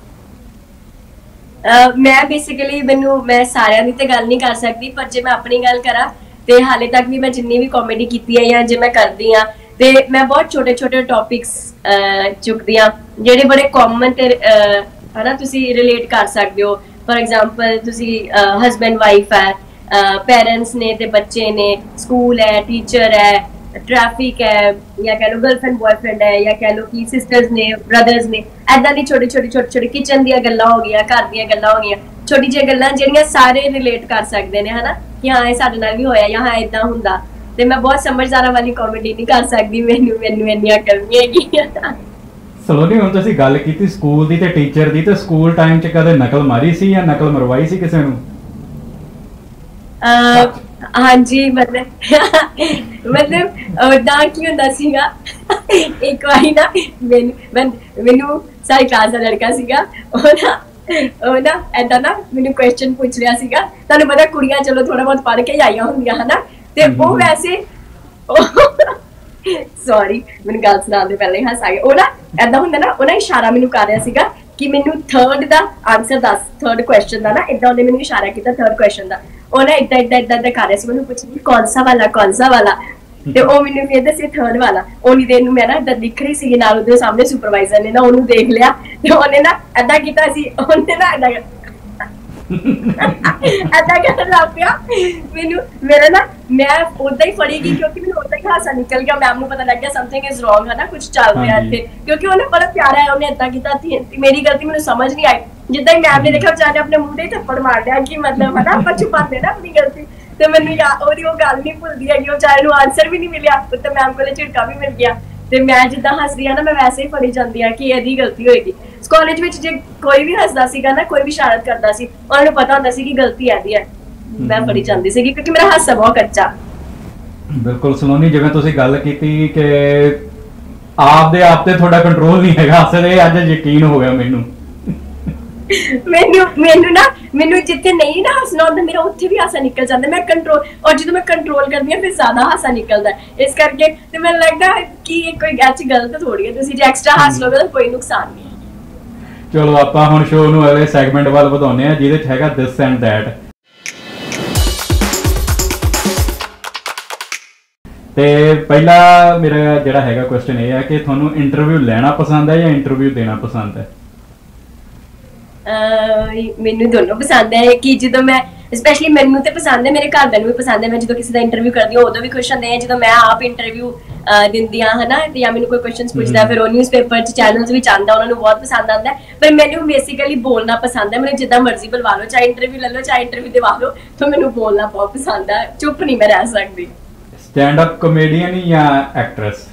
ਮੈਂ ਬੇਸਿਕਲੀ ਮੈਂ ਸਾਰਿਆਂ ਦੀ ਤੇ ਗੱਲ ਨਹੀਂ ਕਰ ਸਕਦੀ, ਪਰ ਜੇ ਮੈਂ ਆਪਣੀ ਗੱਲ ਕਰਾਂ ਤੇ ਹਾਲੇ ਤੱਕ ਵੀ ਮੈਂ ਜਿੰਨੀ ਵੀ ਕਾਮੇਡੀ ਕੀਤੀ ਹੈ ਜਾਂ ਜੇ ਮੈਂ ਕਰਦੀ ਆ ਤੇ ਮੈਂ ਬਹੁਤ ਛੋਟੇ ਛੋਟੇ ਟੌਪਿਕਸ ਚੁੱਕਦੀ ਆ ਜਿਹੜੇ ਬੜੇ ਕਾਮਨ ਤੇ ਹਨਾ ਤੁਸੀਂ ਰਿਲੇਟ ਕਰ ਸਕਦੇ ਹੋ। ਫॉर एग्जांपल ਤੁਸੀਂ ਹਸਬੈਂਡ ਵਾਈਫ ਹੈ, पेरेंट्स ने ते बच्चे ने, स्कूल है, टीचर है, ट्रैफिक है, या कह लो गर्लफ्रेंड बॉयफ्रेंड है, या कह लो कि सिस्टर्स ने, ब्रदर्स ने, ऐदा दी छोटी छोटी किचन दी गल्लां हो गई, घर दी गल्लां हो गई, छोटी जी गल्लां जेहड़ियां सारे रिलेट कर सकते हैं है ना कि हाँ ये साडे नाल भी होया या हाँ इदां हुंदा। ते मैं बहुत समझदारां वाली कॉमेडी नहीं कर सकदी, मैनू इन्नी अकल नहीं हैगी। सलोनी हुण तुसीं गल कीती स्कूल दी ते टीचर दी, ते स्कूल टाइम च कदे नकल मारी सी या नकल मरवाई सी किसे नूं? हाँ जी, मतलब उदा की हुंदा सीगा एक बारी ना मैनू सारी क्लास दा लड़का सीगा ਉਹ ਨਾ ਐਦਾਂ ਨਾ ਮੈਨੂੰ ਕੁਐਸਚਨ ਪੁੱਛ ਰਿਹਾ ਸੀਗਾ। ਤੁਹਾਨੂੰ ਪਤਾ ਕੁੜੀਆਂ ਚਲੋ ਥੋੜਾ ਬਹੁਤ ਪੜ੍ਹ ਕੇ ਆਈਆਂ ਹੁੰਦੀਆਂ ਹਨਾ, ਤੇ ਉਹ ਵੈਸੇ ਸੌਰੀ ਮੈਨੂੰ ਗੱਲ ਸੁਣਾਉਣ ਦੇ ਪਹਿਲਾਂ ਹੀ ਹੱਸ ਆ ਗਿਆ। ਉਹ ਨਾ ਐਦਾਂ ਹੁੰਦਾ ਨਾ, ਉਹ ਨਾ ਇਸ਼ਾਰਾ ਮੈਨੂੰ ਕਰ ਰਿਹਾ ਸੀਗਾ ਕਿ ਮੈਨੂੰ ਥਰਡ ਦਾ ਆਨਸਰ ਦੱਸ, ਥਰਡ ਕੁਐਸਚਨ ਦਾ ਨਾ ਏਦਾਂ ਉਹਨੇ ਮੈਨੂੰ ਇਸ਼ਾਰਾ ਕੀਤਾ ਥਰਡ ਕੁਐਸਚਨ ਦਾ। ਉਹ ਨਾ ਏਦਾਂ ਕਰ ਰਿਹਾ ਸੀ, ਮੈਨੂੰ ਪੁੱਛੀ ਕੌਣ ਸਾ ਵਾਲਾ ਤੇ ਉਹ ਮੈਨੂੰ ਫਿਰ ਦੱਸੇ ਥਰਡ ਵਾਲਾ। ਉਹਨੀ ਦੇਰ ਨੂੰ ਮੈਂ ਨਾ ਏਦਾਂ ਲਿਖ ਰਹੀ ਸੀ, ਨਾਲ ਉਹਦੇ ਸਾਹਮਣੇ ਸੁਪਰਵਾਈਜ਼ਰ ਨੇ ਨਾ ਉਹਨੂੰ ਦੇਖ ਲਿਆ ਤੇ ਉਹਨੇ ਨਾ ਏਦਾਂ ਕੀਤਾ ਸੀ, ਉਹਨੇ ਨਾ ਏਦਾਂ ਕਰਨ ਲੱਗ ਪਿਆ ਮੈਨੂੰ। ਮੇਰਾ ਨਾ ਮੈਂ ਉਦਾਂ ਹੀ ਫੜੀ ਗਈ ਕਿਉਂਕਿ ਮੈਨੂੰ ਉਦਾਂ ਹੀ ਹਾਸਾ ਨਿਕਲ ਗਿਆ। ਮੈਮ ਨੂੰ ਪਤਾ ਲੱਗ ਗਿਆ ਸਮਥਿੰਗ ਇਜ਼ ਰੋਂਗ ਹੈ ਨਾ, ਕੁਝ ਚੱਲ ਰਿਹਾ ਇੱਥੇ, ਕਿਉਂਕਿ ਉਹਨੇ ਬੜਾ ਪਿਆਰਾ ਹੈ, ਉਹਨੇ ਏਦਾਂ ਕੀਤਾ ਸੀ। ਮੇਰੀ ਗਲਤੀ ਮੈਨੂੰ ਸਮਝ ਨਹੀਂ ਆਈ, ਜਿੱਦਾਂ ਹੀ ਮੈਮ ਨੇ ਦੇਖਿਆ ਵਿਚਾਰੇ ਆਪਣੇ ਮੂੰਹ ਤੇ ਥੱਪੜ ਮਾਰ ਲਿਆ ਕਿ ਮਤਲਬ ਹੈ ਨਾ ਆਪਾਂ ਛੁਪਾਉਂਦੇ ਨਾ ਆਪਣੀ ਗਲਤੀ। ਤੇ ਮੈਨੂੰ ਉਹਦੀ ਉਹ ਗੱਲ ਨਹੀਂ ਭੁੱਲਦੀ ਹੈਗੀ, ਉਹ ਵਿਚਾਰੇ ਨੂੰ ਆਨਸਰ ਵੀ ਨਹੀਂ ਮਿਲਿਆ ਤੇ ਮੈਮ ਕੋਲੇ ਝਿੜਕਾ ਵੀ ਮਿਲ ਗਿਆ। ਤੇ ਮੈਂ ਜਿੱਦਾਂ ਹੱਸਦੀ ਆ ਨਾ, ਮੈਂ ਵੈਸੇ ਹੀ ਫੜੀ ਜਾਂਦੀ ਆ ਕਿ ਇਹਦੀ ਗਲਤੀ ਹੋਏਗੀ। ਕਾਲਜ ਵਿੱਚ ਜੇ ਕੋਈ ਵੀ ਹੱਸਦਾ ਸੀਗਾ ਨਾ, ਕੋਈ ਵੀ ਸ਼ਰਾਰਤ ਕਰਦਾ ਸੀ, ਉਹਨਾਂ ਨੂੰ ਪਤਾ ਹੁੰਦਾ ਸੀ ਕਿ ਗਲਤੀ ਇਹਦੀ ਹੈ, ਮੈਂ ਫੜੀ ਜਾਂਦੀ ਸੀਗੀ ਕਿਉਂਕਿ ਮੇਰਾ ਹਾਸਾ ਬਹੁਤ ਕੱਚਾ। ਬਿਲਕੁਲ ਸਲੋਨੀ, ਜਿਵੇਂ ਤੁਸੀਂ ਗੱਲ ਕੀਤੀ ਕਿ ਆਪਦੇ ਆਪ ਤੇ ਤੁਹਾਡਾ ਕੰਟਰੋਲ ਨਹੀਂ ਹੈਗਾ, ਅਸਲ ਇਹ ਅੱਜ ਯਕੀਨ ਹੋ ਗਿਆ ਮੈਨੂੰ। ਮੈਨੂੰ ਜਿੱਥੇ ਨਹੀਂ ਨਾ ਹੱਸਣਾ ਹੁੰਦਾ, ਮੇਰਾ ਉੱਥੇ ਵੀ ਹਾਸਾ ਨਿਕਲ ਜਾਂਦਾ। ਮੈਂ ਕੰਟਰੋਲ, ਔਰ ਜਦੋਂ ਮੈਂ ਕੰਟਰੋਲ ਕਰਦੀ ਹਾਂ ਫਿਰ ਜ਼ਿਆਦਾ ਹਾਸਾ ਨਿਕਲਦਾ। ਇਸ ਕਰਕੇ ਤੇ ਮੈਨੂੰ ਲੱਗਦਾ ਕਿ ਇਹ ਕੋਈ ਐਸੀ ਗਲਤ ਥੋੜੀ ਹੈ, ਤੁਸੀਂ ਜੇ ਐਕਸਟਰਾ ਹੱਸ ਲੋਗੇ ਤਾਂ ਕੋਈ ਨੁਕਸਾਨ ਨਹੀਂ। ਚਲੋ ਆਪਾਂ ਹੁਣ ਸ਼ੋਅ ਨੂੰ ਅਗਲੇ ਸੈਗਮੈਂਟ ਵੱਲ ਵਧਾਉਂਦੇ ਆ, ਜਿਹਦੇ 'ਚ ਹੈਗਾ ਦਿਸ ਐਂਡ ਦੈਟ। ਤੇ ਪਹਿਲਾ ਮੇਰਾ ਜਿਹੜਾ ਹੈਗਾ ਕੁਐਸਚਨ ਇਹ ਹੈ ਕਿ ਤੁਹਾਨੂੰ ਇੰਟਰਵਿਊ ਲੈਣਾ ਪਸੰਦ ਹੈ ਜਾਂ ਇੰਟਰਵਿਊ ਦੇਣਾ ਪਸੰਦ ਹੈ? ਮੈਨੂੰ ਦੋਨੋਂ ਪਸੰਦ ਹੈ ਕਿ ਜਦੋਂ ਮੈਂ ਸਪੈਸ਼ਲੀ ਮੈਨੂੰ ਤੇ ਪਸੰਦ ਹੈ, ਮੇਰੇ ਘਰਦਿਆਂ ਨੂੰ ਵੀ ਪਸੰਦ ਹੈ। ਮੈਂ ਜਦੋਂ ਕਿਸੇ ਦਾ ਇੰਟਰਵਿਊ ਕਰਦੀ ਹਾਂ ਉਦੋਂ ਵੀ ਖੁਸ਼ ਹੁੰਦੇ ਆ, ਜਦੋਂ ਮੈਂ ਆਪ ਇੰਟਰਵਿਊ ਦਿੰਦੀ ਹਾਂ ਹਨਾ, ਤੇ ਜਾਂ ਮੈਨੂੰ ਕੋਈ ਕੁਐਸਚਨਸ ਪੁੱਛਦਾ ਫਿਰ ਉਹ ਨਿਊਜ਼ਪੇਪਰ 'ਚ ਚੈਨਲਸ ਵਿੱਚ ਆਉਂਦਾ, ਉਹਨਾਂ ਨੂੰ ਬਹੁਤ ਪਸੰਦ ਆਉਂਦਾ। ਪਰ ਮੈਨੂੰ ਬੇਸਿਕਲੀ ਬੋਲਣਾ ਪਸੰਦ ਹੈ, ਮੈਨੂੰ ਜਿੱਦਾਂ ਮਰਜ਼ੀ ਬੁਲਵਾ ਲਓ, ਚਾਹੇ ਇੰਟਰਵਿਊ ਲੈ ਲਓ ਚਾਹੇ ਇੰਟਰਵਿਊ ਦਿਵਾ ਲਓ, ਤਾਂ ਮੈਨੂੰ ਬੋਲਣਾ ਬਹੁਤ ਪਸੰਦ ਹੈ, ਚੁੱਪ ਨਹੀਂ ਮੈਂ ਰਹਿ ਸਕਦੀ। ਸਟੈਂਡ ਅਪ ਕਾਮੇਡੀਅਨ ਜਾਂ ਐਕਟਰੈਸ?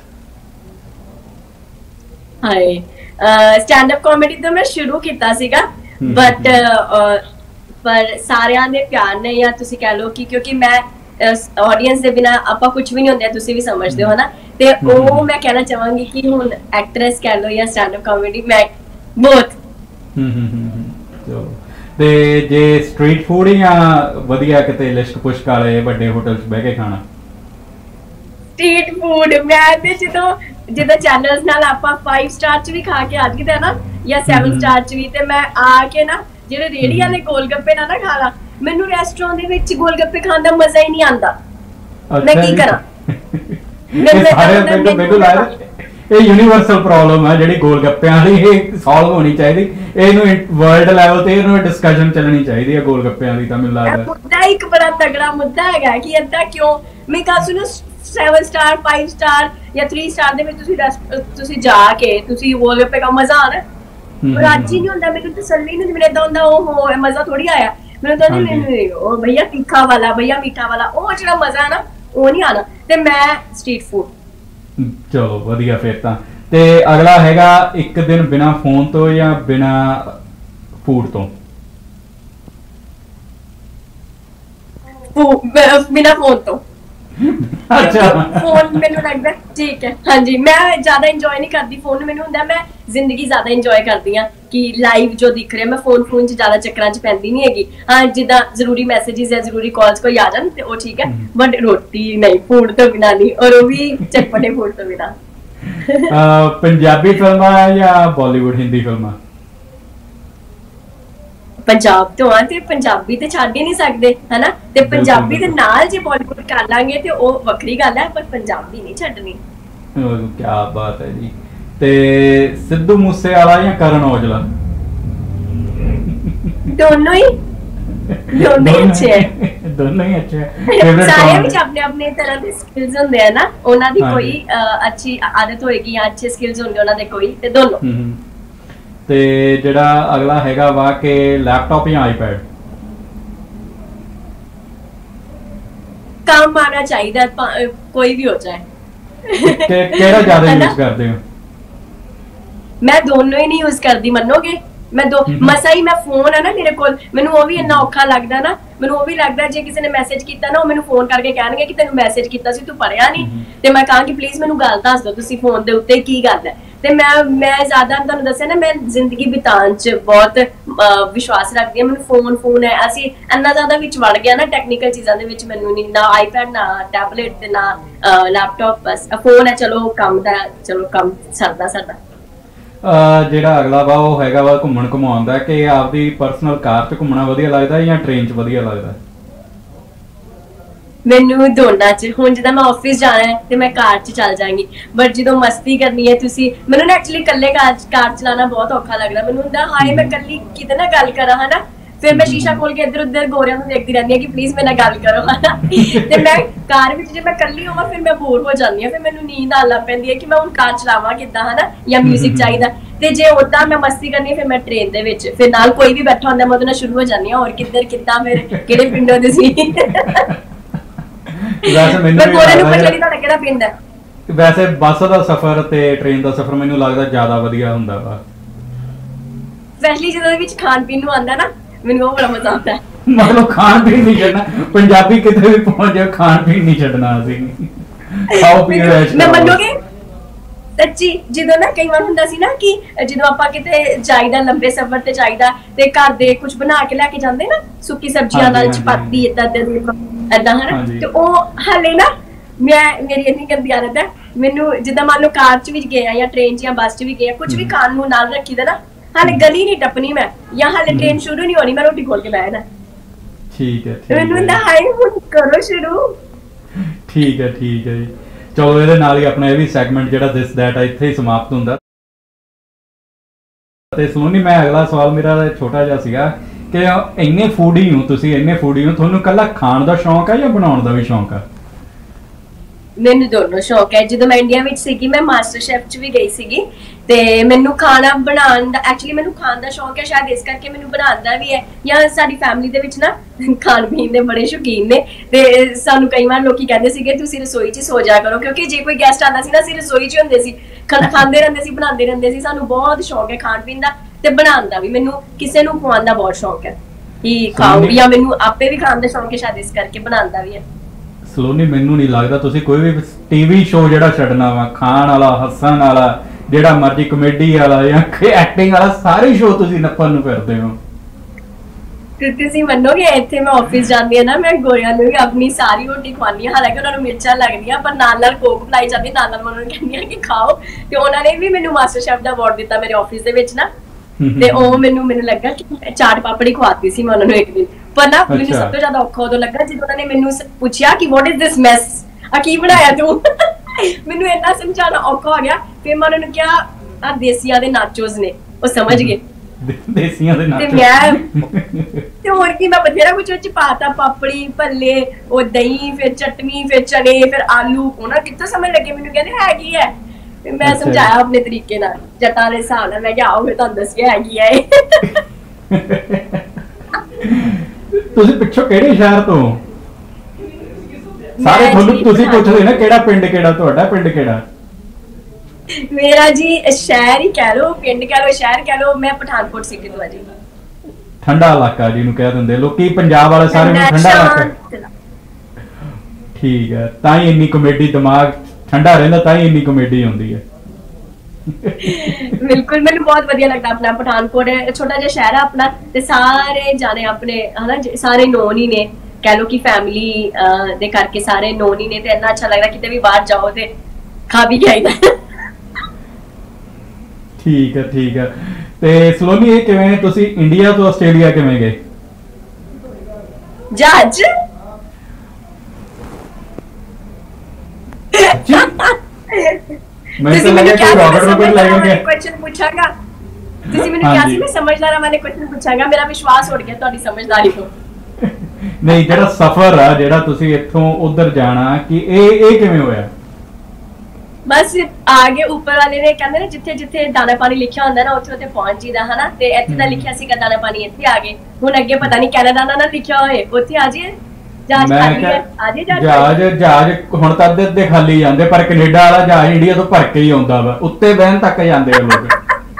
ਹਾਏ, ਸਟੈਂਡ ਅਪ ਕਾਮੇਡੀ ਤਾਂ ਮੈਂ ਸ਼ੁਰੂ ਕੀਤਾ ਸੀਗਾ, ਬਟ ਪਰ ਸਾਰਿਆਂ ਦੇ ਪਿਆਰ ਨੇ ਜਾਂ ਤੁਸੀਂ ਕਹਿ ਲਓ ਕਿ ਕਿਉਂਕਿ ਮੈਂ ਆਡੀਅנס ਦੇ ਬਿਨਾ ਆਪਾਂ ਕੁਝ ਵੀ ਨਹੀਂ ਹੁੰਦੇ, ਤੁਸੀਂ ਵੀ ਸਮਝਦੇ ਹੋ ਨਾ, ਤੇ ਉਹ ਮੈਂ ਕਹਿਣਾ ਚਾਹਾਂਗੀ ਕਿ ਹੁਣ ਐਕਟਰੈਸ ਕਹਿ ਲਓ ਜਾਂ ਸਟੈਂਡ ਅਪ ਕਾਮੇਡੀ, ਮੈਂ ਬਹੁਤ। ਤੇ ਜੇ ਸਟਰੀਟ ਫੂਡ ਜਾਂ ਵਧੀਆ ਕਿਤੇ ਲਿਸ਼ਕ ਪੁਸ਼ਕ ਵਾਲੇ ਵੱਡੇ ਹੋਟਲ 'ਚ ਬਹਿ ਕੇ ਖਾਣਾ? Street food. ਮੈਂ ਤੇ ਜਦੋਂ ਚੈਨਲਸ ਨਾਲ ਆਪਾਂ 5 ਸਟਾਰ 'ਚ ਵੀ ਖਾ ਕੇ ਆ ਜੀਦਾ ਨਾ ਜਾਂ 7 ਸਟਾਰ 'ਚ ਵੀ, ਤੇ ਮੈਂ ਆ ਕੇ ਨਾ ਜਿਹੜੇ ਰੇਹੜੀ ਵਾਲੇ ਗੋਲ ਗੱਪੇ ਨਾ ਖਾਣਾ, ਮੈਨੂੰ ਰੈਸਟੋਰੈਂਟ ਦੇ ਵਿੱਚ ਗੋਲ ਗੱਪੇ ਖਾਣ ਦਾ ਮਜ਼ਾ ਹੀ ਨਹੀਂ ਆਉਂਦਾ। ਮੈਂ ਕੀ ਕਰਾਂ? ਇਹ ਯੂਨੀਵਰਸਲ ਪ੍ਰੋਬਲਮ ਹੈ ਜਿਹੜੀ ਗੋਲ ਗੱਪਿਆਂ ਵਾਲੀ, ਇਹ ਸੋਲਵ ਹੋਣੀ ਚਾਹੀਦੀ। ਇਹਨੂੰ ਵਰਲਡ ਲੈਵਲ ਤੇ ਇਹਨੂੰ ਡਿਸਕਸ਼ਨ ਚੱਲਣੀ ਚਾਹੀਦੀ ਹੈ ਗੋਲ ਗੱਪਿਆਂ ਦੀ, ਤਾਂ ਮੈਨੂੰ ਲੱਗਦਾ ਮੁੱਦਾ ਇੱਕ ਬੜਾ ਤਗੜਾ ਮੁੱਦਾ ਹੈਗਾ ਕਿ ਏਦਾਂ ਕਿਉਂ। ਮੈਂ ਕਹਾਂ ਸੁਣੋ 7 ਸਟਾਰ 5 ਸਟਾਰ ਜਾਂ 3 ਸਟਾਰ ਦੇ ਵਿੱਚ ਤੁਸੀਂ ਜਾ ਕੇ ਤੁਸੀਂ ਗੋਲ ਗੱਪੇ ਦਾ ਮਜ਼ਾ ਆਣਾ ਰਾਜੀ ਨਹੀਂ ਹੁੰਦਾ। ਮੈਨੂੰ ਤਸੱਲੀ ਨਹੀਂ, ਮੈਨੂੰ ਏਦਾਂ ਹੁੰਦਾ ਉਹ ਮਜ਼ਾ ਥੋੜੀ ਆਇਆ। ਮੈਨੂੰ ਤਾਂ ਨਹੀਂ ਉਹ ਭਈਆ ਤਿੱਖਾ ਵਾਲਾ, ਭਈਆ ਮੀਠਾ ਵਾਲਾ, ਉਹ ਜਿਹੜਾ ਮਜ਼ਾ ਹੈ ਨਾ ਉਹ ਨਹੀਂ ਆਣਾ। ਤੇ ਮੈਂ ਸਟਰੀਟ ਫੂਡ। ਚਲੋ ਵਧੀਆ ਫਿਰ ਤਾਂ। ਤੇ ਅਗਲਾ ਹੈਗਾ ਇੱਕ ਦਿਨ ਬਿਨਾ ਫੋਨ ਤੋਂ ਜਾਂ ਬਿਨਾ ਫੂਡ ਤੋਂ? ਬਿਨਾ ਫੋਨ ਤੋਂ। ਅੱਛਾ ਫੋਨ ਮੈਨੂੰ ਲੱਗਦਾ ਠੀਕ ਹੈ। ਹਾਂਜੀ ਮੈਂ ਜ਼ਿਆਦਾ ਇੰਜੋਏ ਨਹੀਂ ਕਰਦੀ ਫੋਨ। ਮੈਨੂੰ ਹੁੰਦਾ ਮੈਂ ਜ਼ਿੰਦਗੀ ਜ਼ਿਆਦਾ ਇੰਜੋਏ ਕਰਦੀ ਹਾਂ ਕਿ ਲਾਈਵ ਜੋ ਦਿਖ ਰਿਹਾ। ਮੈਂ ਫੋਨ 'ਚ ਜ਼ਿਆਦਾ ਚੱਕਰਾਂ 'ਚ ਪੈਂਦੀ ਨਹੀਂ ਹੈਗੀ। ਹਾਂ ਜਿੱਦਾਂ ਜ਼ਰੂਰੀ ਮੈਸੇजेस ਜਾਂ ਜ਼ਰੂਰੀ ਕਾਲਸ ਕੋਈ ਆ ਜਾਣ ਤੇ ਉਹ ਠੀਕ ਹੈ, ਬਟ ਰੋਟੀ ਨਹੀਂ, ਫੂਡ ਤੋਂ ਬਿਨਾਂ ਨਹੀਂ, ਔਰ ਉਹ ਵੀ ਚਟਪਟੇ ਫੂਡ ਤੋਂ ਬਿਨਾਂ। ਪੰਜਾਬੀ ਫਿਲਮਾਂ ਜਾਂ ਬਾਲੀਵੁੱਡ ਹਿੰਦੀ ਫਿਲਮਾਂ? ਪੰਜਾਬ ਤੋਂ ਆ ਤੇ ਪੰਜਾਬੀ ਤੇ ਛੱਡ ਹੀ ਨਹੀਂ ਸਕਦੇ ਹਨਾ। ਤੇ ਪੰਜਾਬੀ ਦੇ ਨਾਲ ਜੇ ਬਾਲੀਵੁੱਡ ਕਰ ਲਾਂਗੇ ਤੇ ਉਹ ਵੱਖਰੀ ਗੱਲ ਹੈ, ਪਰ ਪੰਜਾਬੀ ਨਹੀਂ ਛੱਡਣੀ। ਕੀ ਬਾਤ ਹੈ ਜੀ। ਤੇ ਸਿੱਧੂ ਮੂਸੇਵਾਲਾ ਜਾਂ ਕਰਨ ਔਜਲਾ? ਦੋਨੋਂ ਹੀ ਅੱਛੇ ਹੈ। ਦੋਨੋਂ ਹੀ ਅੱਛੇ ਹੈ। ਸਾਰਿਆਂ ਵਿੱਚ ਆਪਣੇ ਆਪਣੇ ਤਰ੍ਹਾਂ ਦੇ ਸਕਿੱਲਸ ਹੁੰਦੇ ਆ ਨਾ। ਉਹਨਾਂ ਦੀ ਕੋਈ ਅੱਛੀ ਆਦਤ ਹੋਏਗੀ ਜਾਂ ਅੱਛੇ ਸਕਿੱਲਸ ਹੋਣਗੇ ਉਹਨਾਂ ਦੇ ਕੋਈ, ਤੇ ਦੋਨੋਂ। ਤੇ ਜਿਹੜਾ ਅਗਲਾ ਹੈਗਾ ਵਾ ਕਿ ਲੈਪਟਾਪ ਜਾਂ ਆਈਪੈਡ? ਕੰਮ ਆਣਾ ਚਾਹੀਦਾ, ਕੋਈ ਵੀ ਹੋ ਜਾਏ। ਤੇ ਕਿਹੜਾ ਜ਼ਿਆਦਾ ਯੂਜ਼ ਕਰਦੇ ਹੋ? ਮੈਂ ਦੋਨੋਂ ਹੀ ਨਹੀਂ ਯੂਜ਼ ਕਰਦੀ, ਮੰਨੋਗੇ। ਮੈਂ ਮਸਾ ਹੀ ਮੈਂ ਫੋਨ ਹੈ ਨਾ ਮੇਰੇ ਕੋਲ, ਮੈਨੂੰ ਉਹ ਵੀ ਇੰਨਾ ਔਖਾ ਲੱਗਦਾ ਨਾ। ਮੈਨੂੰ ਉਹ ਵੀ ਲੱਗਦਾ ਜੇ ਕਿਸੇ ਨੇ ਮੈਸੇਜ ਕੀਤਾ ਨਾ, ਉਹ ਮੈਨੂੰ ਫੋਨ ਕਰਕੇ ਕਹਿਣਗੇ ਕਿ ਤੈਨੂੰ ਮੈਸੇਜ ਕੀਤਾ ਸੀ ਤੂੰ ਪੜਿਆ ਨਹੀਂ, ਤੇ ਮੈਂ ਕਹਾਂਗੀ ਪਲੀਜ਼ ਮੈਨੂੰ ਗੱਲ ਦੱਸ ਦਿਓ ਤੁਸੀਂ ਫੋਨ ਦੇ ਉੱਤੇ ਕੀ ਗੱਲ ਹੈ। ਤੇ ਮੈਂ ਜ਼ਿਆਦਾ ਤੁਹਾਨੂੰ ਦੱਸਿਆ ਨਾ, ਮੈਂ ਜ਼ਿੰਦਗੀ ਬਿਤਾਉਣ 'ਚ ਬਹੁਤ ਵਿਸ਼ਵਾਸ ਰੱਖਦੀ ਹਾਂ। ਮੈਨੂੰ ਫੋਨ ਹੈ, ਅਸੀਂ ਇੰਨਾ ਜ਼ਿਆਦਾ ਵਿੱਚ ਵੜ ਗਿਆ ਨਾ ਟੈਕਨੀਕਲ ਚੀਜ਼ਾਂ ਦੇ ਵਿੱਚ। ਮੈਨੂੰ ਨਹੀਂ ਨਾ ਆਈਪੈਡ, ਨਾ ਟੈਬਲੇਟ, ਤੇ ਨਾ ਲੈਪਟਾਪ, ਬਸ ਫੋਨ ਹੈ। ਚਲੋ ਕੰਮ ਦਾ, ਚਲੋ ਕੰਮ ਸਰਦਾ ਸਾਡਾ। ਜਿਹੜਾ ਅਗਲਾ ਵਾ ਉਹ ਹੈਗਾ ਵਾ ਘੁੰਮਣ ਘੁਮਾਉਣ ਦਾ, ਕਿ ਆਪਦੀ ਪਰਸਨਲ ਕਾਰ 'ਚ ਘੁੰਮਣਾ ਵਧੀਆ ਲੱਗਦਾ ਜਾਂ ਟ੍ਰੇਨ 'ਚ ਵਧੀਆ ਲੱਗਦਾ? ਮੈਨੂੰ ਦੋਨਾਂ 'ਚ। ਹੁਣ ਜਿੱਦਾਂ ਮੈਂ ਆਫਿਸ ਜਾਣਾ ਹੈ ਤੇ ਮੈਂ ਕਾਰ 'ਚ ਚੱਲ ਜਾਵਾਂਗੀ, ਬਟ ਜਦੋਂ ਮਸਤੀ ਕਰਨੀ ਹੈ ਤੁਸੀਂ, ਮੈਨੂੰ ਨਾ ਐਕਚੁਅਲੀ ਇਕੱਲੇ ਕਾਰ ਚਲਾਉਣਾ ਬਹੁਤ ਔਖਾ ਲੱਗਦਾ। ਮੈਨੂੰ ਹੁੰਦਾ ਹਾਏ ਮੈਂ ਇਕੱਲੀ ਕਿਤੇ ਨਾ ਗੱਲ ਕਰਾਂ ਹਨਾ। ਫਿਰ ਮੈਂ ਸ਼ੀਸ਼ਾ ਖੋਲ ਕੇ ਇੱਧਰ ਉੱਧਰ ਗੋਰਿਆਂ ਨੂੰ ਦੇਖਦੀ ਰਹਿੰਦੀ ਹਾਂ ਕਿ ਪਲੀਜ਼ ਮੇਰੇ ਨਾਲ ਗੱਲ ਕਰੋ ਹਨਾ। ਤੇ ਮੈਂ ਕਾਰ ਵਿੱਚ ਜੇ ਮੈਂ ਇਕੱਲੀ ਹੋਵਾਂ ਫਿਰ ਮੈਂ ਬੋਰ ਹੋ ਜਾਂਦੀ ਹਾਂ। ਫਿਰ ਮੈਨੂੰ ਨੀਂਦ ਆਉਣ ਲੱਗ ਪੈਂਦੀ ਹੈ ਕਿ ਮੈਂ ਹੁਣ ਕਾਰ ਚਲਾਵਾਂ ਕਿੱਦਾਂ ਹਨਾ, ਜਾਂ ਮਿਊਜ਼ਿਕ ਚਾਹੀਦਾ। ਤੇ ਜੇ ਉਦਾਂ ਮੈਂ ਮਸਤੀ ਕਰਨੀ ਫਿਰ ਮੈਂ ਟ੍ਰੇਨ ਦੇ ਵਿੱਚ, ਫਿਰ ਨਾਲ ਕੋਈ ਵੀ ਬੈਠਾ ਹੁੰਦਾ ਮੈਂ ਉਹਦੇ ਨਾਲ ਸ਼ੁਰੂ ਹੋ ਜਾਂਦੀ ਹਾਂ, ਹੋਰ ਕਿੱਧਰ ਕਿੱਦਾਂ, ਫਿਰ ਕਿਹੜੇ ਪਿੰਡੋਂ ਤੁਸੀਂ। ਵੈਸੇ ਬੱਸ ਦਾ ਸਫ਼ਰ ਤੇ ਟ੍ਰੇਨ ਦਾ ਸਫ਼ਰ ਮੈਨੂੰ ਲੱਗਦਾ ਜ਼ਿਆਦਾ ਵਧੀਆ ਹੁੰਦਾ ਵਾ। ਸਪੈਸ਼ਲੀ ਜਦੋਂ ਵਿੱਚ ਖਾਣ ਪੀਣ ਨੂੰ ਆਉਂਦਾ ਨਾ, ਮੈਨੂੰ ਉਹ ਬੜਾ ਮਜ਼ਾ ਆਉਂਦਾ ਹੈ। ਮਤਲਬ ਖਾਣ ਪੀਣ ਨਹੀਂ ਛੱਡਣਾ, ਪੰਜਾਬੀ ਕਿਤੇ ਵੀ ਪਹੁੰਚ ਜਾਓ ਖਾਣ ਪੀਣ ਨਹੀਂ ਛੱਡਣਾ ਅਸੀਂ। ਖਾਓ ਪੀਓ ਐਸ਼ ਮੈਂ ਮੰਨੋਗੇ ਸੱਚੀ, ਜਦੋਂ ਨਾ ਕਈ ਵਾਰ ਹੁੰਦਾ ਸੀ ਨਾ ਕਿ ਜਦੋਂ ਆਪਾਂ ਕਿਤੇ ਜਾਈਦਾ ਲੰਬੇ ਸਫ਼ਰ ਤੇ ਜਾਈਦਾ ਤੇ ਘਰ ਦੇ ਕੁਝ ਬਣਾ ਕੇ ਲੈ ਕੇ ਜਾਂਦੇ ਨਾ, ਸੁੱਕੀ ਸਬਜ਼ੀਆਂ ਨਾਲ ਚਪਾਤੀ ਏਦਾਂ ਹਨਾ। ਤੇ ਉਹ ਹਾਲੇ ਨਾ ਮੇਰੀ ਇੰਨੀ ਗੰਦੀ ਆਦਤ ਹੈ, ਮੈਨੂੰ ਜਿੱਦਾਂ ਮੰਨ ਲਓ ਕਾਰ 'ਚ ਵੀ ਗਏ ਆ ਜਾਂ ਟ੍ਰੇਨ 'ਚ ਜਾਂ ਬੱਸ 'ਚ ਵੀ ਗਏ ਆ, ਕੁਝ ਵੀ ਖਾਣ ਨੂੰ ਨਾਲ ਰੱਖੀਦਾ ਨਾ, ਹਾਲੇ ਗਲੀ ਨਹੀਂ ਟੱਪਣੀ ਮੈਂ, ਜਾਂ ਹਾਲੇ ਟ੍ਰੇਨ ਸ਼ੁਰੂ ਨਹੀਂ ਹੋਣੀ, ਮੈਂ ਰੋਟੀ ਖੋਲ ਕੇ ਬਹਿ ਜਾਣਾ। ਠੀਕ ਹੈ ਮੈਨੂੰ ਹੁੰਦਾ ਹਾਏ ਹੁਣ ਕਰੋ ਸ਼ੁਰੂ। ਠੀਕ ਹੈ ਜੀ। ਚਲੋ ਇਹਦੇ ਨਾਲ ਹੀ ਆਪਣਾ ਇਹ ਵੀ ਸੈਗਮੈਂਟ ਜਿਹੜਾ ਦਿਸ ਦੈਟ ਆ ਇੱਥੇ ਹੀ ਸਮਾਪਤ ਹੁੰਦਾ। ਤੇ ਸੋਨੀ, ਮੈਂ ਅਗਲਾ ਸਵਾਲ ਮੇਰਾ ਛੋਟਾ ਜਿਹਾ ਸੀਗਾ ਕਿ ਇੰਨੇ ਫੂਡੀ ਹੋ ਤੁਸੀਂ, ਤੁਹਾਨੂੰ ਇਕੱਲਾ ਖਾਣ ਦਾ ਸ਼ੌਂਕ ਹੈ ਜਾਂ ਬਣਾਉਣ ਦਾ ਵੀ ਸ਼ੌਂਕ ਹੈ? ਮੈਨੂੰ ਦੋਨੋਂ ਸ਼ੌਕ ਹੈ। ਜਦੋਂ ਮੈਂ ਇੰਡੀਆ ਵਿੱਚ ਸੀਗੀ ਮੈਂ ਮਾਸਟਰ ਸ਼ੈਫ 'ਚ ਵੀ ਗਈ ਸੀਗੀ, ਤੇ ਮੈਨੂੰ ਖਾਣਾ ਬਣਾਉਣ ਦਾ ਐਕਚੁਅਲੀ ਮੈਨੂੰ ਖਾਣ ਦਾ ਸ਼ੌਕ ਹੈ, ਸ਼ਾਇਦ ਇਸ ਕਰਕੇ ਮੈਨੂੰ ਬਣਾਉਣ ਦਾ ਵੀ ਹੈ। ਜਾਂ ਸਾਡੀ ਫੈਮਿਲੀ ਦੇ ਵਿੱਚ ਨਾ ਖਾਣ ਪੀਣ ਦੇ ਬੜੇ ਸ਼ੌਕੀਨ ਨੇ, ਤੇ ਸਾਨੂੰ ਕਈ ਵਾਰ ਲੋਕੀ ਕਹਿੰਦੇ ਸੀਗੇ ਤੁਸੀਂ ਰਸੋਈ 'ਚ ਸੋ ਜਾ ਕਰੋ, ਕਿਉਂਕਿ ਜੇ ਕੋਈ ਗੈਸਟ ਆਉਂਦਾ ਸੀ ਨਾ ਅਸੀਂ ਰਸੋਈ 'ਚ ਹੁੰਦੇ ਸੀ, ਖਾਂਦੇ ਰਹਿੰਦੇ ਸੀ, ਬਣਾਉਂਦੇ ਰਹਿੰਦੇ ਸੀ। ਸਾਨੂੰ ਬਹੁਤ ਸ਼ੌਕ ਹੈ ਖਾਣ ਪੀਣ ਦਾ ਤੇ ਬਣਾਉਣ ਦਾ ਵੀ। ਮੈਨੂੰ ਕਿਸੇ ਨੂੰ ਖਵਾਉਣ ਦਾ ਬਹੁਤ ਸ਼ੌਕ ਹੈ ਕਿ ਖਾਓ, ਜਾਂ ਮੈਨੂੰ ਆਪੇ ਵੀ ਖਾਣ ਦਾ ਸ਼ੌਕ ਹੈ, ਸ਼ਾਇਦ ਇਸ ਕਰਕੇ ਬਣਾਉਣ ਦਾ ਵੀ ਹੈ। ਸਲੋਨੀ, ਮੈਨੂੰ ਨਹੀਂ ਲੱਗਦਾ ਤੁਸੀਂ ਕੋਈ ਵੀ ਟੀਵੀ ਸ਼ੋਅ ਜਿਹੜਾ ਛੱਡਣਾ ਵਾ, ਖਾਣ ਵਾਲਾ, ਹੱਸਣ ਵਾਲਾ, ਜਿਹੜਾ ਮਰਜ਼ੀ ਕਮੇਡੀ ਵਾਲਾ ਜਾਂ ਐਕਟਿੰਗ ਵਾਲਾ, ਸਾਰੇ ਸ਼ੋਅ ਤੁਸੀਂ ਨੱਪਣ ਨੂੰ ਫਿਰਦੇ ਹੋ। ਤੁਸੀਂ ਮੰਨੋਗੇ ਇੱਥੇ ਮੈਂ ਆਫਿਸ ਜਾਂਦੀ ਹਾਂ ਨਾ, ਮੈਂ ਗੋਰਿਆਂ ਨੂੰ ਵੀ ਆਪਣੀ ਸਾਰੀ ਰੋਟੀ ਖਵਾਉਂਦੀ ਹਾਂ, ਹਾਲਾਂਕਿ ਉਹਨਾਂ ਨੂੰ ਮਿਰਚਾਂ ਲੱਗਦੀਆਂ, ਪਰ ਨਾਲ ਕੋਕ ਬਣਾਈ ਜਾਂਦੀ, ਨਾਲ ਮੈਂ ਉਹਨਾਂ ਨੂੰ ਕਹਿੰਦੀ ਹਾਂ ਕਿ ਖਾਓ। ਤੇ ਉਹਨਾਂ ਨੇ ਵੀ ਮੈਨੂੰ ਮਾਸਟਰ ਸ਼ੈਫ ਦਾ ਅਵਾਰਡ ਦਿੱਤਾ ਮੇਰੇ ਆਫਿਸ ਦੇ ਵਿੱਚ ਨਾ, ਤੇ ਉਹ ਮੈਨੂੰ ਲੱਗਾ ਕਿ ਚਾਟ ਪਾਪੜੀ ਖਵਾਤੀ ਸੀ ਮੈਂ ਉਹਨਾਂ ਨੂੰ ਇੱਕ ਦਿਨ। ਪਰ ਨਾ ਮੈਨੂੰ ਸਭ ਤੋਂ ਜ਼ਿਆਦਾ ਔਖਾ ਉਦੋਂ ਲੱਗਾ ਜਦੋਂ ਉਹਨਾਂ ਨੇ ਮੈਨੂੰ ਪੁੱਛਿਆ ਕਿ ਵਾਟ ਇਜ਼ ਦਿਸ ਮੈਸ, ਆ ਕੀ ਬਣਾਇਆ ਤੂੰ। ਮੈਨੂੰ ਇੰਨਾ ਸਮਝਾਉਣਾ ਔਖਾ ਹੋ ਗਿਆ ਫਿਰ ਮੈਂ ਉਹਨਾਂ ਨੂੰ ਕਿਹਾ ਆ ਦੇਸੀਆਂ ਦੇ ਨਾਚੋਸ ਨੇ, ਉਹ ਸਮਝ ਗਏ ਦੇਸੀਆਂ ਦੇ ਤੇ ਮੈਂ ਤੇ ਹੋਰ ਕੀ ਮੈਂ ਬਥੇਰਾ ਕੁਝ ਵਿੱਚ ਪਾਤਾ, ਪਾਪੜੀ ਭੱਲੇ ਉਹ ਦਹੀਂ ਫਿਰ ਚਟਨੀ ਫਿਰ ਚਨੇ ਫਿਰ ਆਲੂ, ਉਹਨਾਂ ਕਿੱਥੋਂ ਸਮਝ ਲੱਗੇ ਮੈਨੂੰ, ਕਹਿੰਦੇ ਹੈਗੀ ਹੈ। ਫਿਰ ਮੈਂ ਸਮਝਾਇਆ ਆਪਣੇ ਤਰੀਕੇ ਨਾਲ ਜਟਾਂ ਦੇ ਹਿਸਾਬ ਨਾਲ, ਮੈਂ ਕਿਹਾ ਆਓ ਫਿਰ ਤੁਹਾਨੂੰ ਦੱਸਿਆ ਹੈਗੀ ਹੈ। ਤੁਸੀਂ ਪਿੱਛੋਂ ਕਿਹੜੇ ਸ਼ਹਿਰ ਤੋਂ? ਸਾਰੇ ਤੁਹਾਨੂੰ ਤੁਸੀਂ ਪੁੱਛਦੇ ਨਾ ਕਿਹੜਾ ਪਿੰਡ ਕਿਹੜਾ ਤੁਹਾਡਾ, ਪਿੰਡ ਕਿਹੜਾ? ਮੇਰਾ ਜੀ ਸ਼ਹਿਰ ਹੀ ਕਹਿ ਲੋ, ਪਿੰਡ ਕਹਿ ਲੋ, ਸ਼ਹਿਰ ਕਹਿ ਲੋ, ਮੈਂ ਪਠਾਨਕੋਟ ਸਿੱਖ ਤੋਂ ਆ ਜੀ। ਠੰਡਾ ਇਲਾਕਾ ਜਿਹਨੂੰ ਕਹਿ ਦਿੰਦੇ ਲੋਕੀ, ਪੰਜਾਬ ਵਾਲੇ ਸਾਰੇ ਨੂੰ ਠੰਡਾ ਇਲਾਕਾ। ਠੀਕ ਹੈ, ਤਾਂ ਹੀ ਇੰਨੀ ਕਾਮੇਡੀ, ਦਿਮਾਗ ਠੰਡਾ ਰਹਿੰਦਾ ਤਾਂ ਹੀ ਇੰਨੀ ਕਾਮੇਡੀ ਹੁੰਦੀ ਹੈ। ਬਿਲਕੁਲ, ਮੈਨੂੰ ਬਹੁਤ ਵਧੀਆ ਲੱਗਦਾ ਆਪਣਾ ਪਠਾਨਕੋਟ, ਛੋਟਾ ਜਿਹਾ ਸ਼ਹਿਰ ਹੈ ਆਪਣਾ, ਤੇ ਸਾਰੇ ਜਾਣੇ ਆਪਣੇ ਹਨਾ, ਸਾਰੇ ਨੋਨ ਹੀ ਨੇ, ਕਹਿ ਲੋ ਕਿ ਫੈਮਿਲੀ ਦੇ ਕਰਕੇ ਸਾਰੇ ਨੋਨ ਹੀ ਨੇ, ਤੇ ਇੰਨਾ ਅੱਛਾ ਲੱਗਦਾ ਕਿਤੇ ਵੀ ਬਾਹਰ ਜਾਓ ਤੇ ਖਾ ਵੀ ਕੇ ਆਈਦਾ। ਠੀਕ ਹੈ, ਠੀਕ ਹੈ। ਤੇ ਸਲੋਨੀ, ਇਹ ਕਿਵੇਂ ਤੁਸੀਂ ਇੰਡੀਆ ਤੋਂ ਆਸਟ੍ਰੇਲੀਆ ਕਿਵੇਂ ਗਏ? ਜਹਾਜ਼। मैं तो लगा कि रॉबर्ट रॉबर्ट लगेगा क्वेश्चन पूछागा, ਤੁਸੀਂ ਮੈਨੂੰ ਕਿਹਾ ਸੀ ਮੈਂ ਸਮਝਦਾਰ ਹਾਂ, ਮੈਨੇ ਕੁਐਸਚਨ ਪੁੱਛਾਂਗਾ, ਮੇਰਾ ਵਿਸ਼ਵਾਸ ਉੱਡ ਗਿਆ ਤੁਹਾਡੀ ਸਮਝਦਾਰੀ ਤੋਂ। ਨਹੀਂ, ਜਿਹੜਾ ਸਫ਼ਰ ਆ, ਜਿਹੜਾ ਤੁਸੀਂ ਇੱਥੋਂ ਉਧਰ ਜਾਣਾ, ਕਿ ਇਹ ਕਿਵੇਂ ਹੋਇਆ? ਬਸ ਆਗੇ ਉੱਪਰ ਵਾਲੇ ਨੇ ਕਹਿੰਦੇ ਨੇ ਜਿੱਥੇ ਜਿੱਥੇ ਦਾਣਾ ਪਾਣੀ ਲਿਖਿਆ ਹੁੰਦਾ ਨਾ ਉੱਥੇ ਉੱਥੇ ਪਹੁੰਚ ਜੀਦਾ ਹਨਾ, ਤੇ ਇੱਥੇ ਦਾ ਲਿਖਿਆ ਸੀਗਾ ਦਾਣਾ ਪਾਣੀ, ਇੱਥੇ ਆ ਗਏ, ਹੁਣ ਅੱਗੇ ਪਤਾ ਨਹੀਂ ਕੈਨੇਡਾ ਦਾ ਨਾ ਲਿਖਿਆ ਹੋਏ, ਉੱਥੇ ਆ ਜਾਈਏ। ਜਹਾਜ਼ ਹੁਣ ਤਾਂ ਅੱਧੇ ਖਾਲੀ ਜਾਂਦੇ, ਪਰ ਕੈਨੇਡਾ ਵਾਲਾ ਜਹਾਜ਼ ਇੰਡੀਆ ਤੋਂ ਭਰ ਕੇ ਹੀ ਆਉਂਦਾ ਵਾ, ਉੱਤੇ ਬਹਿਣ ਤੱਕ ਜਾਂਦੇ ਆ ਲੋਕ।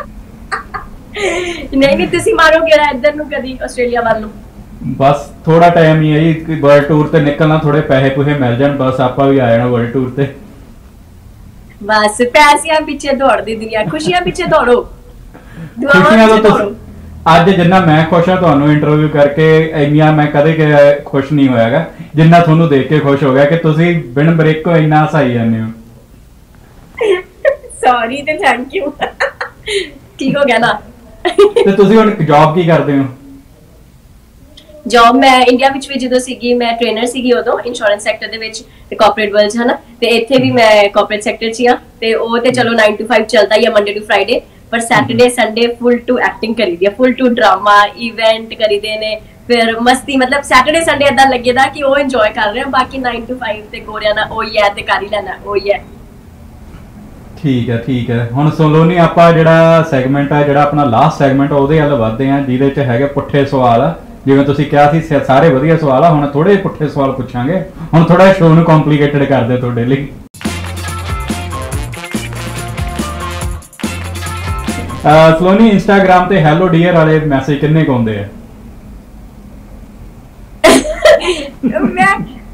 ਨਹੀਂ, ਤੁਸੀਂ ਮਾਰੋ ਗੇੜਾ ਇੱਧਰ ਨੂੰ ਕਦੀ ਆਸਟ੍ਰੇਲੀਆ ਵੱਲ ਨੂੰ। ਬਸ ਥੋੜਾ ਟਾਈਮ ਹੀ ਹੈ ਜੀ, ਵਰਲਡ ਟੂਰ ਤੇ ਨਿਕਲਣਾ, ਥੋੜੇ ਪੈਸੇ ਪੂਸੇ ਮਿਲ ਜਾਣ, ਬਸ ਆਪਾਂ ਵੀ ਆ ਜਾਣਾ ਵਰਲਡ ਟੂਰ ਤੇ। ਬਸ ਪੈਸਿਆਂ ਪਿੱਛੇ ਦੌੜਦੀ ਦੁਨੀਆ, ਖੁਸ਼ੀਆਂ ਪਿੱਛੇ ਦੌੜੋ, ਖੁਸ਼ੀਆਂ ਤੋਂ ਦੌੜੋ। ਅੱਜ ਜਿੰਨਾ ਮੈਂ ਖੁਸ਼ ਹਾਂ ਤੁਹਾਨੂੰ ਇੰਟਰਵਿਊ ਕਰਕੇ, ਇੰਨੀਆਂ ਮੈਂ ਕਦੇ ਖੁਸ਼ ਨਹੀਂ ਹੋਇਆਗਾ ਜਿੰਨਾ ਤੁਹਾਨੂੰ ਦੇਖ ਕੇ ਖੁਸ਼ ਹੋ ਗਿਆ ਕਿ ਤੁਸੀਂ ਬਿਨ ਬ੍ਰੇਕੋ ਇੰਨਾ ਹਸਾਈ ਜਾਂਦੇ ਹੋ। ਸੌਰੀ ਤੇ ਥੈਂਕ ਯੂ। ਠੀਕ ਹੋ ਗਿਆ ਨਾ। ਤੇ ਤੁਸੀਂ ਹੁਣ ਜੌਬ ਕੀ ਕਰਦੇ ਹੋ? ਜੌਬ ਮੈਂ ਇੰਡੀਆ ਵਿੱਚ ਵੀ ਜਦੋਂ ਸੀਗੀ, ਮੈਂ ਟ੍ਰੇਨਰ ਸੀਗੀ ਉਦੋਂ ਇੰਸ਼ੋਰੈਂਸ ਸੈਕਟਰ ਦੇ ਵਿੱਚ ਤੇ ਕਾਰਪੋਰੇਟ ਵਰਲਡ ਹਨਾ, ਤੇ ਇੱਥੇ ਵੀ ਮੈਂ ਕਾਰਪੋਰੇਟ ਸੈਕਟਰ 'ਚ ਆ, ਤੇ ਉਹ ਤੇ ਚਲੋ 9 to 5 ਚੱਲਦਾ ਹੀ ਆ, ਮੰਡੇ ਟੂ ਫਰਾਈਡੇ, ਪਰ Saturday Sunday full to acting ਕਰੀਦੀ ਆ, ਫੁੱਲ ਟੂ ਡਰਾਮਾ ਇਵੈਂਟ ਕਰੀਦੇ ਨੇ, ਫਿਰ ਮਸਤੀ, ਮਤਲਬ ਸੈਟਰਡੇ ਸੰਡੇ ਏਦਾਂ ਲੱਗੇਦਾ ਕਿ ਉਹ ਇੰਜੋਏ ਕਰ ਰਹੇ ਆ, ਬਾਕੀ 9 to 5 ਤੇ ਗੋਰਿਆਂ ਨਾਲ ਉਹੀ ਹੈ ਤੇ ਕਰ ਹੀ ਲੈਣਾ ਉਹੀ ਹੈ। ਠੀਕ ਹੈ, ਠੀਕ ਹੈ। ਹੁਣ ਸਲੋਨੀ, ਆਪਾਂ ਜਿਹੜਾ ਸੈਗਮੈਂਟ ਆ, ਜਿਹੜਾ ਆਪਣਾ ਲਾਸਟ ਸੈਗਮੈਂਟ, ਉਹਦੇ ਵੱਲ ਵਧਦੇ ਆ, ਜਿਹਦੇ 'ਚ ਹੈਗੇ ਪੁੱਠੇ ਸਵਾਲ। ਜਿਵੇਂ ਤੁਸੀਂ ਕਿਹਾ ਸੀ ਸਾਰੇ ਵਧੀਆ ਸਵਾਲ ਆ, ਹੁਣ ਥੋੜੇ ਪੁੱਠੇ ਸਵਾਲ ਪੁੱਛਾਂਗੇ, ਹੁਣ ਥੋੜਾ ਸ਼ੋਅ ਨੂੰ ਕੰਪਲਿਕੇਟਡ ਕਰਦੇ ਤੁਹਾਡੇ ਲਈ। ਸਲੋਨੀ, ਇੰਸਟਾਗ੍ਰਾਮ ਤੇ ਹੈਲੋ ਡੀਅਰ ਵਾਲੇ ਮੈਸੇਜ ਕਿੰਨੇ ਕੁ ਆਉਂਦੇ ਆ? ਮੈਂ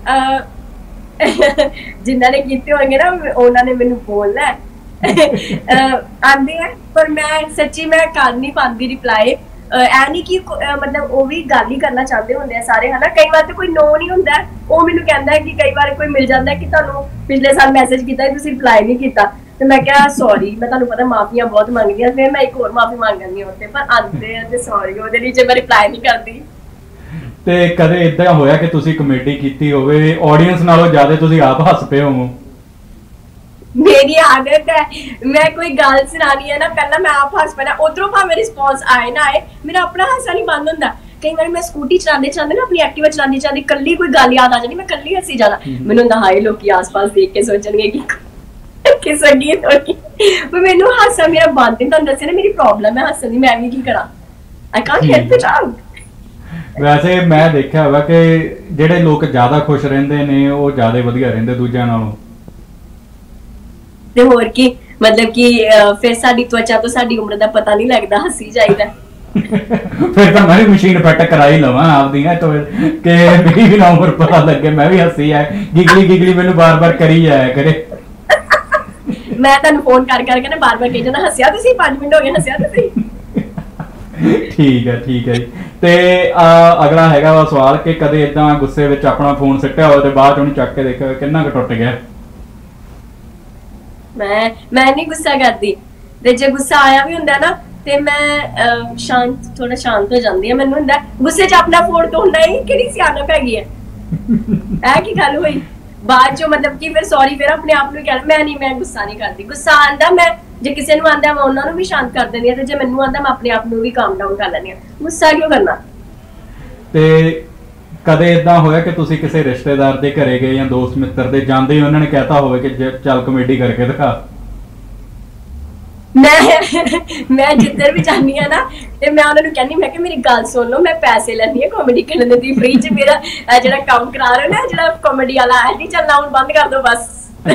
ਜਿਨ੍ਹਾਂ ਨੇ ਕੀਤੇ ਹੋਣਗੇ ਨਾ ਉਹਨਾਂ ਨੇ ਮੈਨੂੰ ਬੋਲਣਾ ਆਂਦੇ ਆ, ਪਰ ਮੈਂ ਸੱਚੀ ਮੈਂ ਕਰ ਨਹੀਂ ਪਾਉਂਦੀ ਰਿਪਲਾਈ। ਐ ਨਹੀਂ ਕਿ ਮਤਲਬ ਉਹ ਵੀ ਗੱਲ ਹੀ ਕਰਨਾ ਚਾਹੁੰਦੇ ਹੁੰਦੇ ਆ ਸਾਰੇ ਹਨਾ, ਕਈ ਵਾਰ ਤੇ ਕੋਈ ਨੋ ਨਹੀਂ ਹੁੰਦਾ, ਉਹ ਮੈਨੂੰ ਕਹਿੰਦਾ ਹੈ ਕਿ ਕਈ ਵਾਰ ਕੋਈ ਮਿਲ ਜਾਂਦਾ ਕਿ ਤੁਹਾਨੂੰ ਪਿਛਲੇ ਸਾਲ ਮੈਸੇਜ ਕੀਤਾ ਤੁਸੀਂ ਰਿਪਲਾਈ ਨਹੀਂ ਕੀਤਾ, ਤੇ ਮੈਂ ਕਿਹਾ ਸੌਰੀ, ਮੈਂ ਤੁਹਾਨੂੰ ਪਤਾ ਮਾਫੀਆਂ ਬਹੁਤ ਮੰਗਦੀਆਂ, ਫਿਰ ਮੈਂ ਇੱਕ ਹੋਰ ਮਾਫੀ ਮੰਗ ਲੈਂਦੀ ਹਾਂ ਉੱਤੇ, ਪਰ ਆਂਦੇ ਆ ਤੇ ਸੌਰੀ ਉਹਦੇ ਲਈ ਜੇ ਮੈਂ ਰਿਪਲਾਈ ਨਹੀਂ ਕਰਦੀ। ਤੇ ਕਦੇ ਇਦਾਂ ਹੋਇਆ ਕਿ ਤੁਸੀਂ ਕਮੇਡੀ ਕੀਤੀ ਹੋਵੇ, ਆਡੀਅנס ਨਾਲੋਂ ਜ਼ਿਆਦਾ ਤੁਸੀਂ ਆਪ ਹੱਸ ਪਏ ਹੋਵੋ? ਮੇਰੀ ਆਦਤ ਹੈ, ਮੈਂ ਕੋਈ ਗੱਲ ਸੁਣਾਣੀ ਹੈ ਨਾ, ਪਹਿਲਾਂ ਮੈਂ ਆਪ ਹੱਸ ਪੈਣਾ, ਉਧਰੋਂ ਭਾਵੇਂ ਰਿਸਪੌਂਸ ਆਏ ਨਾ ਆਏ, ਮੇਰਾ ਆਪਣਾ ਹਾਸਾ ਨਹੀਂ ਬੰਦ ਹੁੰਦਾ। ਕਈ ਵਾਰ ਮੈਂ ਸਕੂਟੀ ਚਲਾਉਂਦੇ ਚਲਾਉਂਦੇ ਨਾ, ਆਪਣੀ ਐਕਟਿਵਾ ਚਲਾਉਂਦੀ ਚਲਾਉਂਦੀ ਕੱਲੀ ਕੋਈ ਗੱਲ ਯਾਦ ਆ ਜਾਂਦੀ, ਮੈਂ ਕੱਲੀ ਹੱਸੀ ਜਾਣਾ, ਮੈਨੂੰ ਹੁੰਦਾ ਹਾਏ ਲੋਕੀ ਆਸ-ਪਾਸ ਦੇਖ ਕੇ ਸੋਚਣਗੇ ਕਿ ਸੰਗੀਤ ਹੋ ਗਈ, ਪਰ ਮੈਨੂੰ ਹਾਸਾ ਮੇਰਾ ਬੰਦ ਨਹੀਂ, ਤੁਹਾਨੂੰ ਦੱਸਿਆ ਨਾ ਮੇਰੀ ਪ੍ਰੋਬਲਮ ਹੈ ਹੱਸਣ ਦੀ, ਮੈਂ ਵੀ ਕੀ ਕਰਾਂ, I can't help it out. ਵੈਸੇ ਮੈਂ ਦੇਖਿਆ ਹੋਇਆ ਕਿ ਜਿਹੜੇ ਲੋਕ ਜ਼ਿਆਦਾ ਖੁਸ਼ ਰਹਿੰਦੇ ਨੇ ਉਹ ਜ਼ਿਆਦਾ ਵਧੀਆ ਰਹਿੰਦੇ ਦੂਜਿਆਂ ਨਾਲੋਂ। ਤੇ ਹੋਰ ਕੀ, ਮਤਲਬ ਕਿ ਫਿਰ ਸਾਡੀ ਤਵਚਾ ਤੋਂ ਸਾਡੀ ਉਮਰ ਦਾ ਪਤਾ ਨਹੀਂ ਲੱਗਦਾ, ਹੱਸੀ ਜਾਈਦਾ। ਫਿਰ ਤਾਂ ਮੈਂ ਵੀ ਮਸ਼ੀਨ ਫਿੱਟ ਕਰਾਈ ਲਵਾਂ ਆਪਦੀਆਂ ਕਿ ਮੇਰੀ ਵੀ ਨਾ ਉਮਰ ਪਤਾ ਲੱਗੇ, ਮੈਂ ਵੀ ਹੱਸੀ ਆ, ਗਿਗਲੀ ਗਿਗਲੀ ਮੈਨੂੰ ਬਾਰ-ਬਾਰ ਕਰੀ ਜਾਇਆ ਕਰੇ। ਮੈਂ ਤੁਹਾਨੂੰ ਫੋਨ ਕਰ ਕਰਕੇ ਨਾ ਬਾਰ-ਬਾਰ ਕਹੀ ਜਾਣਾ, ਹੱਸਿਆ ਤੁਸੀਂ 5 ਮਿੰਟ ਹੋ ਗਏ, ਹੱਸਿਆ ਤੁਸੀਂ। ਠੀਕ ਹੈ, ਠੀਕ ਹੈ ਜੀ। ਤੇ ਅਗਲਾ ਹੈਗਾ ਵਾ ਸਵਾਲ ਕਿ ਕਦੇ ਇਦਾਂ ਗੁੱਸੇ ਵਿੱਚ ਆਪਣਾ ਫੋਨ ਸਿੱਟਿਆ ਹੋਵੇ ਤੇ ਬਾਅਦ ਉਹਨੂੰ ਚੱਕ ਕੇ ਦੇਖਿਆ ਕਿੰਨਾ ਕੁ ਟੁੱਟ ਗਿਆ? ਮੈਂ ਨਹੀਂ ਗੁੱਸਾ ਕਰਦੀ, ਤੇ ਜੇ ਗੁੱਸਾ ਆਇਆ ਵੀ ਹੁੰਦਾ ਨਾ ਤੇ ਮੈਂ ਥੋੜਾ ਸ਼ਾਂਤ ਹੋ ਜਾਂਦੀ ਆ, ਮੈਨੂੰ ਹੁੰਦਾ ਗੁੱਸੇ 'ਚ ਆਪਣਾ ਫੋਨ ਤੋੜਨਾ ਹੀ ਕਿਹੜੀ ਸਿਆਣਪ ਹੈਗੀ ਹੈ, ਇਹ ਕੀ ਗੱਲ ਹੋਈ? ਬਾਅਦ ਚੋਂ ਮਤਲਬ ਕਿ ਫਿਰ ਸੌਰੀ ਫਿਰ ਆਪਣੇ ਆਪ ਨੂੰ ਕਹਿ ਮੈਂ ਗੁੱਸਾ ਨਹੀਂ ਕਰਦੀ। ਗੁੱਸਾ ਆਂਦਾ ਮੈਂ ਜੇ ਕਿਸੇ ਨੂੰ ਆਂਦਾ ਮੈਂ ਉਹਨਾਂ ਨੂੰ ਵੀ ਸ਼ਾਂਤ ਕਰ ਦਿੰਦੀ ਆ, ਤੇ ਜੇ ਮੈਨੂੰ ਆਂਦਾ ਮੈਂ ਆਪਣੇ ਆਪ ਨੂੰ ਵੀ ਕਾਮ ਡਾਊਨ ਕਰ ਲੈਂਦੀ ਆ। ਗੁੱਸਾ ਕਿਉਂ ਕਰਨਾ। ਤੇ ਕਦੇ ਇਦਾਂ ਹੋਇਆ ਕਿ ਤੁਸੀਂ ਕਿਸੇ ਰਿਸ਼ਤੇਦਾਰ ਦੇ ਘਰੇ ਗਏ ਜਾਂ ਦੋਸਤ ਮਿੱਤਰ ਦੇ ਜਾਂਦੇ ਹੀ ਉਹਨਾਂ ਨੇ ਕਹਿਤਾ ਹੋਵੇ ਕਿ ਚੱਲ ਕਮੇਡੀ ਕਰਕੇ ਦਿਖਾ? ਮੈਂ ਜਿੱਧਰ ਵੀ ਜਾਂਦੀ ਆ ਨਾ ਤੇ ਮੈਂ ਉਹਨਾਂ ਨੂੰ ਕਹਿੰਦੀ ਮੈਂ ਕਿ ਮੇਰੀ ਗੱਲ ਸੁਣ ਲਓ, ਮੈਂ ਪੈਸੇ ਲੈਣੀ ਆ ਕਾਮੇਡੀ ਕਰਨ ਦੀ ਫ੍ਰੀ ਚ। ਮੇਰਾ ਜਿਹੜਾ ਕੰਮ ਕਰਾ ਰਹੇ ਨਾ ਜਿਹੜਾ ਕਾਮੇਡੀ ਵਾਲਾ ਐਡੀ ਚੱਲਣਾ ਹੁਣ ਬੰਦ ਕਰ ਦਿਓ ਬਸ।